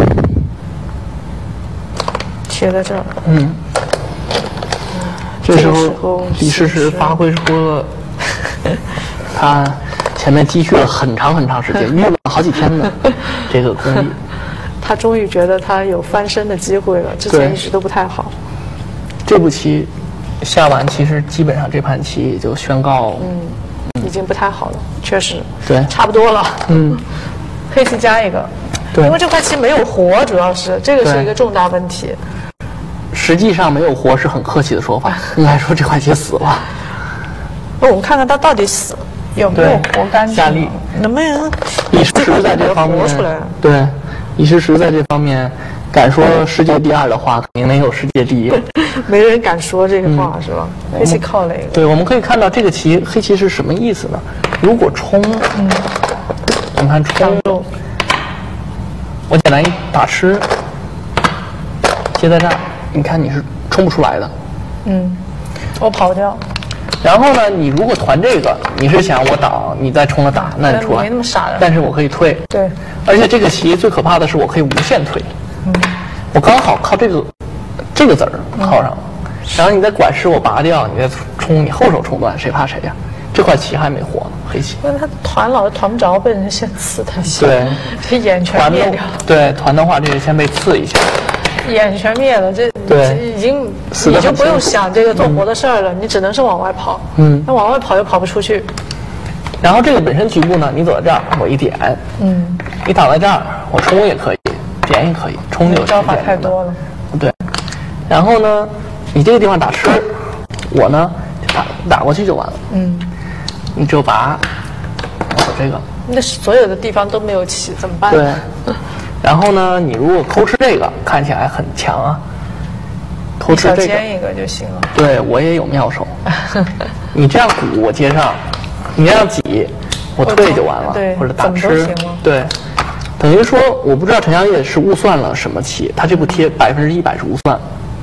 [SPEAKER 1] 贴在这儿。
[SPEAKER 2] 嗯。这时候李世石发挥出了他前面积蓄了很长很长时间，郁闷了好几天的这个功力。
[SPEAKER 1] 他终于觉得他有翻身的机会了，之前一直都不太好。
[SPEAKER 2] 这步棋下完，其实基本上这盘棋也就宣告，
[SPEAKER 1] 嗯，已经不太好了，确实，
[SPEAKER 2] 对，
[SPEAKER 1] 差不多了。
[SPEAKER 2] 嗯，
[SPEAKER 1] 黑棋加一个，
[SPEAKER 2] 对，
[SPEAKER 1] 因为这块棋没有活，主要是这个是一个重大问题。
[SPEAKER 2] 实际上没有活是很客气的说法，应该说这块棋死了。
[SPEAKER 1] 那我们看看他到底死有没有活干净，
[SPEAKER 2] 下力
[SPEAKER 1] 能不能
[SPEAKER 2] 李世石在这方面
[SPEAKER 1] 活出来？
[SPEAKER 2] 对。李世石在这方面敢说世界第二的话，肯定能有世界第一。
[SPEAKER 1] 没人敢说这个话，嗯、是吧？黑棋靠了一个。
[SPEAKER 2] 对，我们可以看到这个棋，黑棋是什么意思呢？如果冲，嗯，你看冲，我简单一打吃，接在这儿，你看你是冲不出来的。
[SPEAKER 1] 嗯，我跑掉。
[SPEAKER 2] 然后呢，你如果团这个，你是想我挡，你再冲了打，那你出来。
[SPEAKER 1] 没那么傻的。
[SPEAKER 2] 但是我可以退。
[SPEAKER 1] 对。
[SPEAKER 2] 而且这个棋最可怕的是，我可以无限退。嗯。我刚好靠这个这个子儿靠上了，嗯、然后你再管事我拔掉，你再冲，你后手冲断，谁怕谁呀？这块棋还没活呢，黑棋。
[SPEAKER 1] 因为他团老是团不着，被人先刺他一下。
[SPEAKER 2] 对。
[SPEAKER 1] 这眼全灭掉。
[SPEAKER 2] 对，团的话，这个先被刺一下。
[SPEAKER 1] 眼全灭了，这
[SPEAKER 2] 对
[SPEAKER 1] 已经你就不用想这个做活的事儿了，嗯、你只能是往外跑。嗯，那往外跑又跑不出去。
[SPEAKER 2] 然后这个本身局部呢，你走到这儿，我一点，嗯，你挡在这儿，我冲也可以，点也可以，冲就
[SPEAKER 1] 招法太多了。
[SPEAKER 2] 对，然后呢，你这个地方打吃，我呢就打打过去就完了。嗯，你只有拔，我走这个。
[SPEAKER 1] 那所有的地方都没有棋，怎么办？
[SPEAKER 2] 对。然后呢，你如果抠吃这个，看起来很强啊。抠吃这个，
[SPEAKER 1] 尖一个就行了。
[SPEAKER 2] 对，我也有妙手。你这样鼓，我接上；你这样挤，我退就完了。
[SPEAKER 1] 对，
[SPEAKER 2] 或者打吃。对，等于说，我不知道陈耀烨是误算了什么棋，他这步贴百分之一百是误算。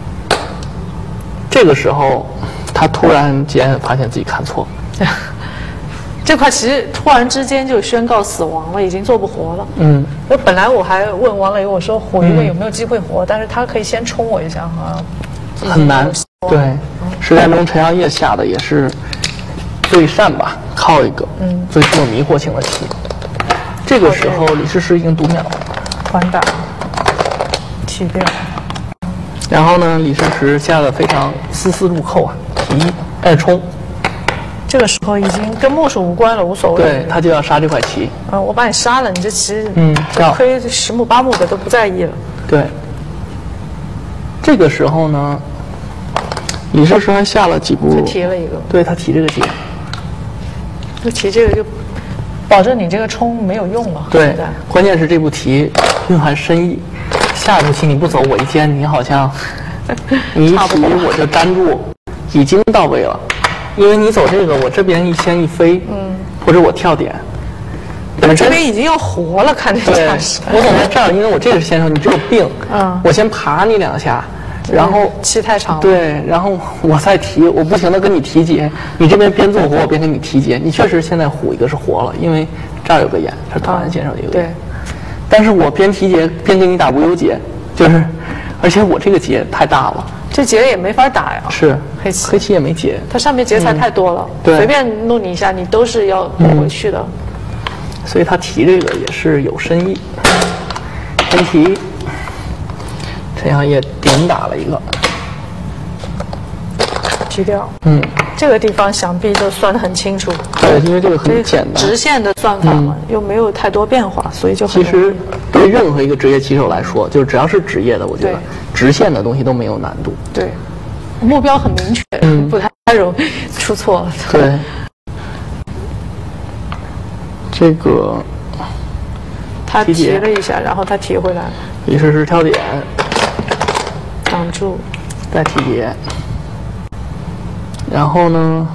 [SPEAKER 2] 这个时候，他突然间发现自己看错。
[SPEAKER 1] 这块棋突然之间就宣告死亡了，已经做不活了。
[SPEAKER 2] 嗯，
[SPEAKER 1] 我本来我还问王磊，我说虎鱼问有没有机会活，嗯、但是他可以先冲我一下，好像
[SPEAKER 2] 很难。对，实战中陈耀烨下的也是最善吧，靠一个，嗯，最具有迷惑性的棋。这个时候李世石已经读秒了，
[SPEAKER 1] 团打，弃掉。
[SPEAKER 2] 然后呢，李世石下的非常丝丝入扣啊，提二冲。
[SPEAKER 1] 这个时候已经跟目数无关了，无所谓。
[SPEAKER 2] 对，他就要杀这块棋。
[SPEAKER 1] 嗯，我把你杀了，你这棋
[SPEAKER 2] 嗯
[SPEAKER 1] 亏十目八目的都不在意了。
[SPEAKER 2] 对。这个时候呢，李世石还下了几步。
[SPEAKER 1] 他提了一个。
[SPEAKER 2] 对他提这个棋。
[SPEAKER 1] 就提这个就保证你这个冲没有用了。
[SPEAKER 2] 对，关键是这步题蕴含深意。下一步棋你不走，我一尖，你好像你一提我就粘住，已经到位了。因为你走这个，我这边一先一飞，嗯，或者我跳点，
[SPEAKER 1] 我这边已经要活了，看这架势。
[SPEAKER 2] 我走在这儿，因为我这个是先手，你只有病，嗯，我先爬你两下。然后
[SPEAKER 1] 期太长了，
[SPEAKER 2] 对，然后我再提，我不停的跟你提劫，你这边边做活，我边跟你提劫，你确实现在虎一个是活了，因为这儿有个眼，是团先手的一个眼，对。但是我边提劫边给你打无忧劫，就是，而且我这个劫太大了，
[SPEAKER 1] 这劫也没法打呀。
[SPEAKER 2] 是
[SPEAKER 1] 黑棋，
[SPEAKER 2] 黑棋也没劫，
[SPEAKER 1] 它上面劫材太多了，嗯、对，随便弄你一下，你都是要补回去的。
[SPEAKER 2] 嗯、所以他提这个也是有深意，先提。陈阳也点打了一个，
[SPEAKER 1] 提掉。
[SPEAKER 2] 嗯，
[SPEAKER 1] 这个地方想必就算得很清楚。
[SPEAKER 2] 对，因为这个很简单，
[SPEAKER 1] 直线的算法嘛，嗯、又没有太多变化，所以就很。
[SPEAKER 2] 其实对任何一个职业棋手来说，就是只要是职业的，我觉得直线的东西都没有难度。
[SPEAKER 1] 对，目标很明确，嗯、不太容易出错。
[SPEAKER 2] 对，这个
[SPEAKER 1] 他提了一下，然后他提回来，
[SPEAKER 2] 李世石挑点。
[SPEAKER 1] 挡住，
[SPEAKER 2] 再提劫，然后呢？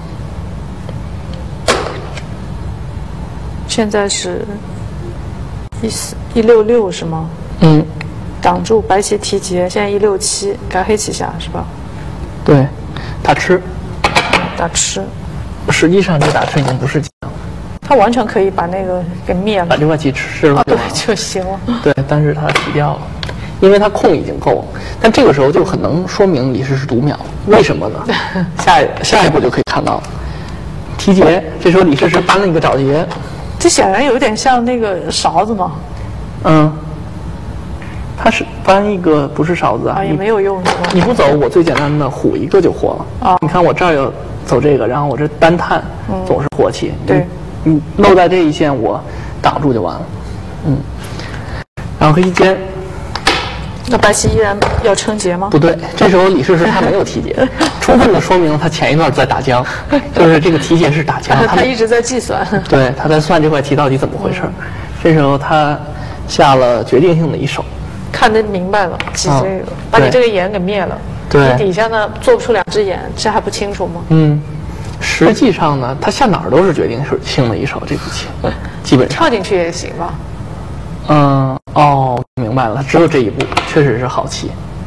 [SPEAKER 1] 现在是一四一六六是吗？
[SPEAKER 2] 嗯。
[SPEAKER 1] 挡住白棋提劫，现在一六七，该黑棋下是吧？
[SPEAKER 2] 对，打吃。
[SPEAKER 1] 打吃。
[SPEAKER 2] 实际上这打吃已经不是棋了。
[SPEAKER 1] 他完全可以把那个给灭了，
[SPEAKER 2] 把这块棋吃了、
[SPEAKER 1] 啊、对就行了。
[SPEAKER 2] 对，但是他提掉了。因为他空已经够了，但这个时候就很能说明李世石读秒，为什么呢？下一下一步就可以看到了，提劫，这时候李世石搬了一个找劫，
[SPEAKER 1] 这显然有点像那个勺子嘛。
[SPEAKER 2] 嗯，他是搬一个不是勺子啊，
[SPEAKER 1] 啊也没有用是吧？
[SPEAKER 2] 你不走，我最简单的虎一个就活了啊。你看我这儿有走这个，然后我这单探、嗯、总是活棋，
[SPEAKER 1] 对，
[SPEAKER 2] 你漏在这一线，我挡住就完了，嗯，然后黑棋尖。
[SPEAKER 1] 那白棋依然要撑劫吗？
[SPEAKER 2] 不对，这时候李世石他没有提劫，充分的说明了他前一段在打僵，就是这个提劫是打僵，
[SPEAKER 1] 他一直在计算，
[SPEAKER 2] 对，他在算这块棋到底怎么回事。嗯、这时候他下了决定性的一手，
[SPEAKER 1] 看得明白了，挤这个，嗯、把你这个眼给灭了。
[SPEAKER 2] 对，
[SPEAKER 1] 你底下呢做不出两只眼，这还不清楚吗？
[SPEAKER 2] 嗯，实际上呢，他下哪儿都是决定性的一手，这步棋，基本上
[SPEAKER 1] 跳进去也行吧。
[SPEAKER 2] 嗯，哦，明白了，只有这一步，确实是好棋。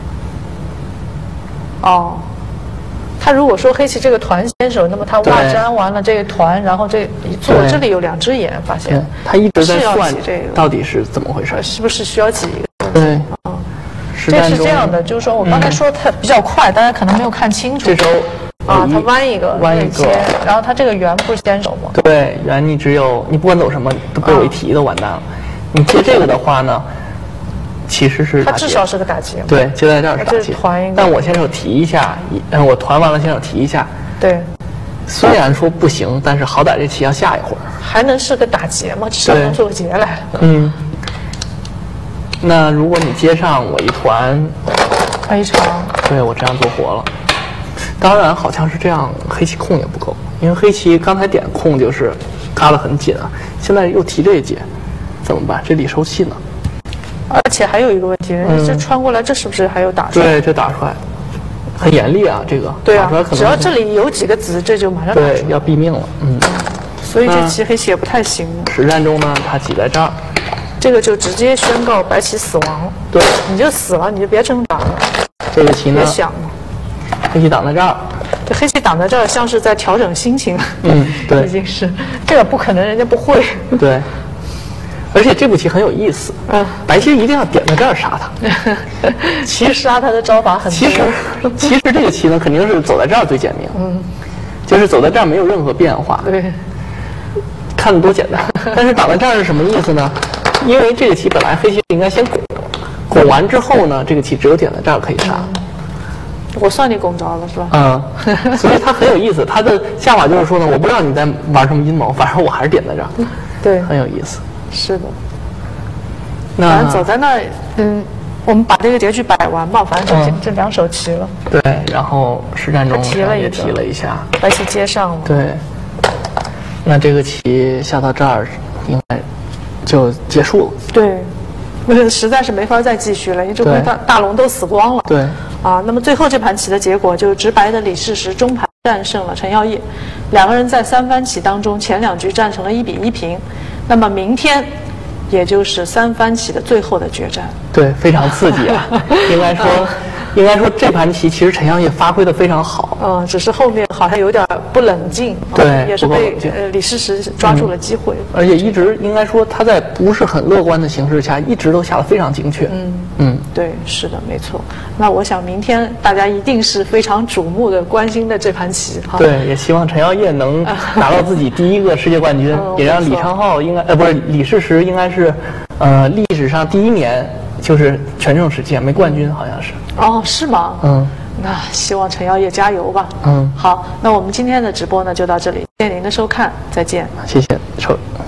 [SPEAKER 1] 哦，他如果说黑棋这个团先手，那么他挖粘完了这个团，然后这一做，这里有两只眼，发现
[SPEAKER 2] 他一直在算这个到底是怎么回事，
[SPEAKER 1] 是不是需要挤一个？
[SPEAKER 2] 对，
[SPEAKER 1] 啊，这是这样的，就是说我刚才说它比较快，大家可能没有看清楚。
[SPEAKER 2] 这时候
[SPEAKER 1] 啊，他弯一个，
[SPEAKER 2] 弯一个，
[SPEAKER 1] 然后他这个圆不是先手吗？
[SPEAKER 2] 对，圆你只有你不管走什么，都被我一提都完蛋了。你接这个的话呢，其实是
[SPEAKER 1] 它至少是个打劫。
[SPEAKER 2] 对，接在这儿是打劫。但我先手提一下，嗯，我团完了先手提一下。
[SPEAKER 1] 对。
[SPEAKER 2] 虽然说不行，但是好歹这棋要下一会儿。
[SPEAKER 1] 还能是个打劫吗？至少能做个劫来了。
[SPEAKER 2] 嗯。那如果你接上我一团，
[SPEAKER 1] 非常。
[SPEAKER 2] 对，我这样做活了。当然，好像是这样，黑棋空也不够，因为黑棋刚才点空就是嘎得很紧啊，现在又提这一劫。怎么办？这里收气呢？
[SPEAKER 1] 而且还有一个问题，人家这穿过来，这是不是还有打出来？
[SPEAKER 2] 对，这打出来很严厉啊！这个
[SPEAKER 1] 对啊，只要这里有几个子，这就马上打出来。
[SPEAKER 2] 对，要毙命了。嗯，
[SPEAKER 1] 所以这棋黑棋也不太行了。
[SPEAKER 2] 实战中呢，他挤在这儿，
[SPEAKER 1] 这个就直接宣告白棋死亡了。
[SPEAKER 2] 对，
[SPEAKER 1] 你就死了，你就别挣扎了。
[SPEAKER 2] 这个棋呢？
[SPEAKER 1] 别想了。
[SPEAKER 2] 黑棋挡在这儿。
[SPEAKER 1] 这黑棋挡在这儿，像是在调整心情。
[SPEAKER 2] 嗯，对，
[SPEAKER 1] 已经是这个不可能，人家不会。
[SPEAKER 2] 对。而且这步棋很有意思，嗯，白棋一定要点在这儿杀他。
[SPEAKER 1] 其实杀他的招法很多。
[SPEAKER 2] 其实，其实这个棋呢，肯定是走在这儿最简明，嗯，就是走在这儿没有任何变化。
[SPEAKER 1] 对，
[SPEAKER 2] 看得多简单。但是挡在这儿是什么意思呢？因为这个棋本来黑棋应该先拱，拱完之后呢，这个棋只有点在这儿可以杀。
[SPEAKER 1] 嗯、我算你拱着了是吧？
[SPEAKER 2] 嗯，所以它很有意思。它的下法就是说呢，我不知道你在玩什么阴谋，反正我还是点在这儿。
[SPEAKER 1] 对，
[SPEAKER 2] 很有意思。
[SPEAKER 1] 是的，反正走在那儿，嗯，我们把这个结局摆完吧，反正这、嗯、这两手齐了。
[SPEAKER 2] 对，然后实战中
[SPEAKER 1] 提了
[SPEAKER 2] 也提了一下，
[SPEAKER 1] 白棋接上了。
[SPEAKER 2] 对，那这个棋下到这儿， 应该就结束了。
[SPEAKER 1] 对，那实在是没法再继续了，因为这回大大龙都死光了。
[SPEAKER 2] 对，
[SPEAKER 1] 啊，那么最后这盘棋的结果就是直白的李世石中盘战胜了陈耀烨，两个人在三番棋当中前两局战成了一比一平。那么明天，也就是三番棋的最后的决战。
[SPEAKER 2] 对，非常刺激啊！应该说。应该说这盘棋其实陈耀烨发挥的非常好，
[SPEAKER 1] 嗯，只是后面好像有点不冷静，
[SPEAKER 2] 对，
[SPEAKER 1] 嗯、也是被呃李世石抓住了机会、
[SPEAKER 2] 嗯，而且一直应该说他在不是很乐观的形势下，一直都下得非常精确，
[SPEAKER 1] 嗯
[SPEAKER 2] 嗯，
[SPEAKER 1] 对，是的，没错。那我想明天大家一定是非常瞩目的关心的这盘棋，哈，
[SPEAKER 2] 对，也希望陈耀烨能拿到自己第一个世界冠军，
[SPEAKER 1] 嗯、
[SPEAKER 2] 也让李昌镐应该呃不是李世石应该是，呃历史上第一年就是全盛时期没冠军，好像是。
[SPEAKER 1] 哦，是吗？
[SPEAKER 2] 嗯，
[SPEAKER 1] 那希望陈耀烨加油吧。
[SPEAKER 2] 嗯，
[SPEAKER 1] 好，那我们今天的直播呢就到这里，谢谢您的收看，再见。
[SPEAKER 2] 谢谢收。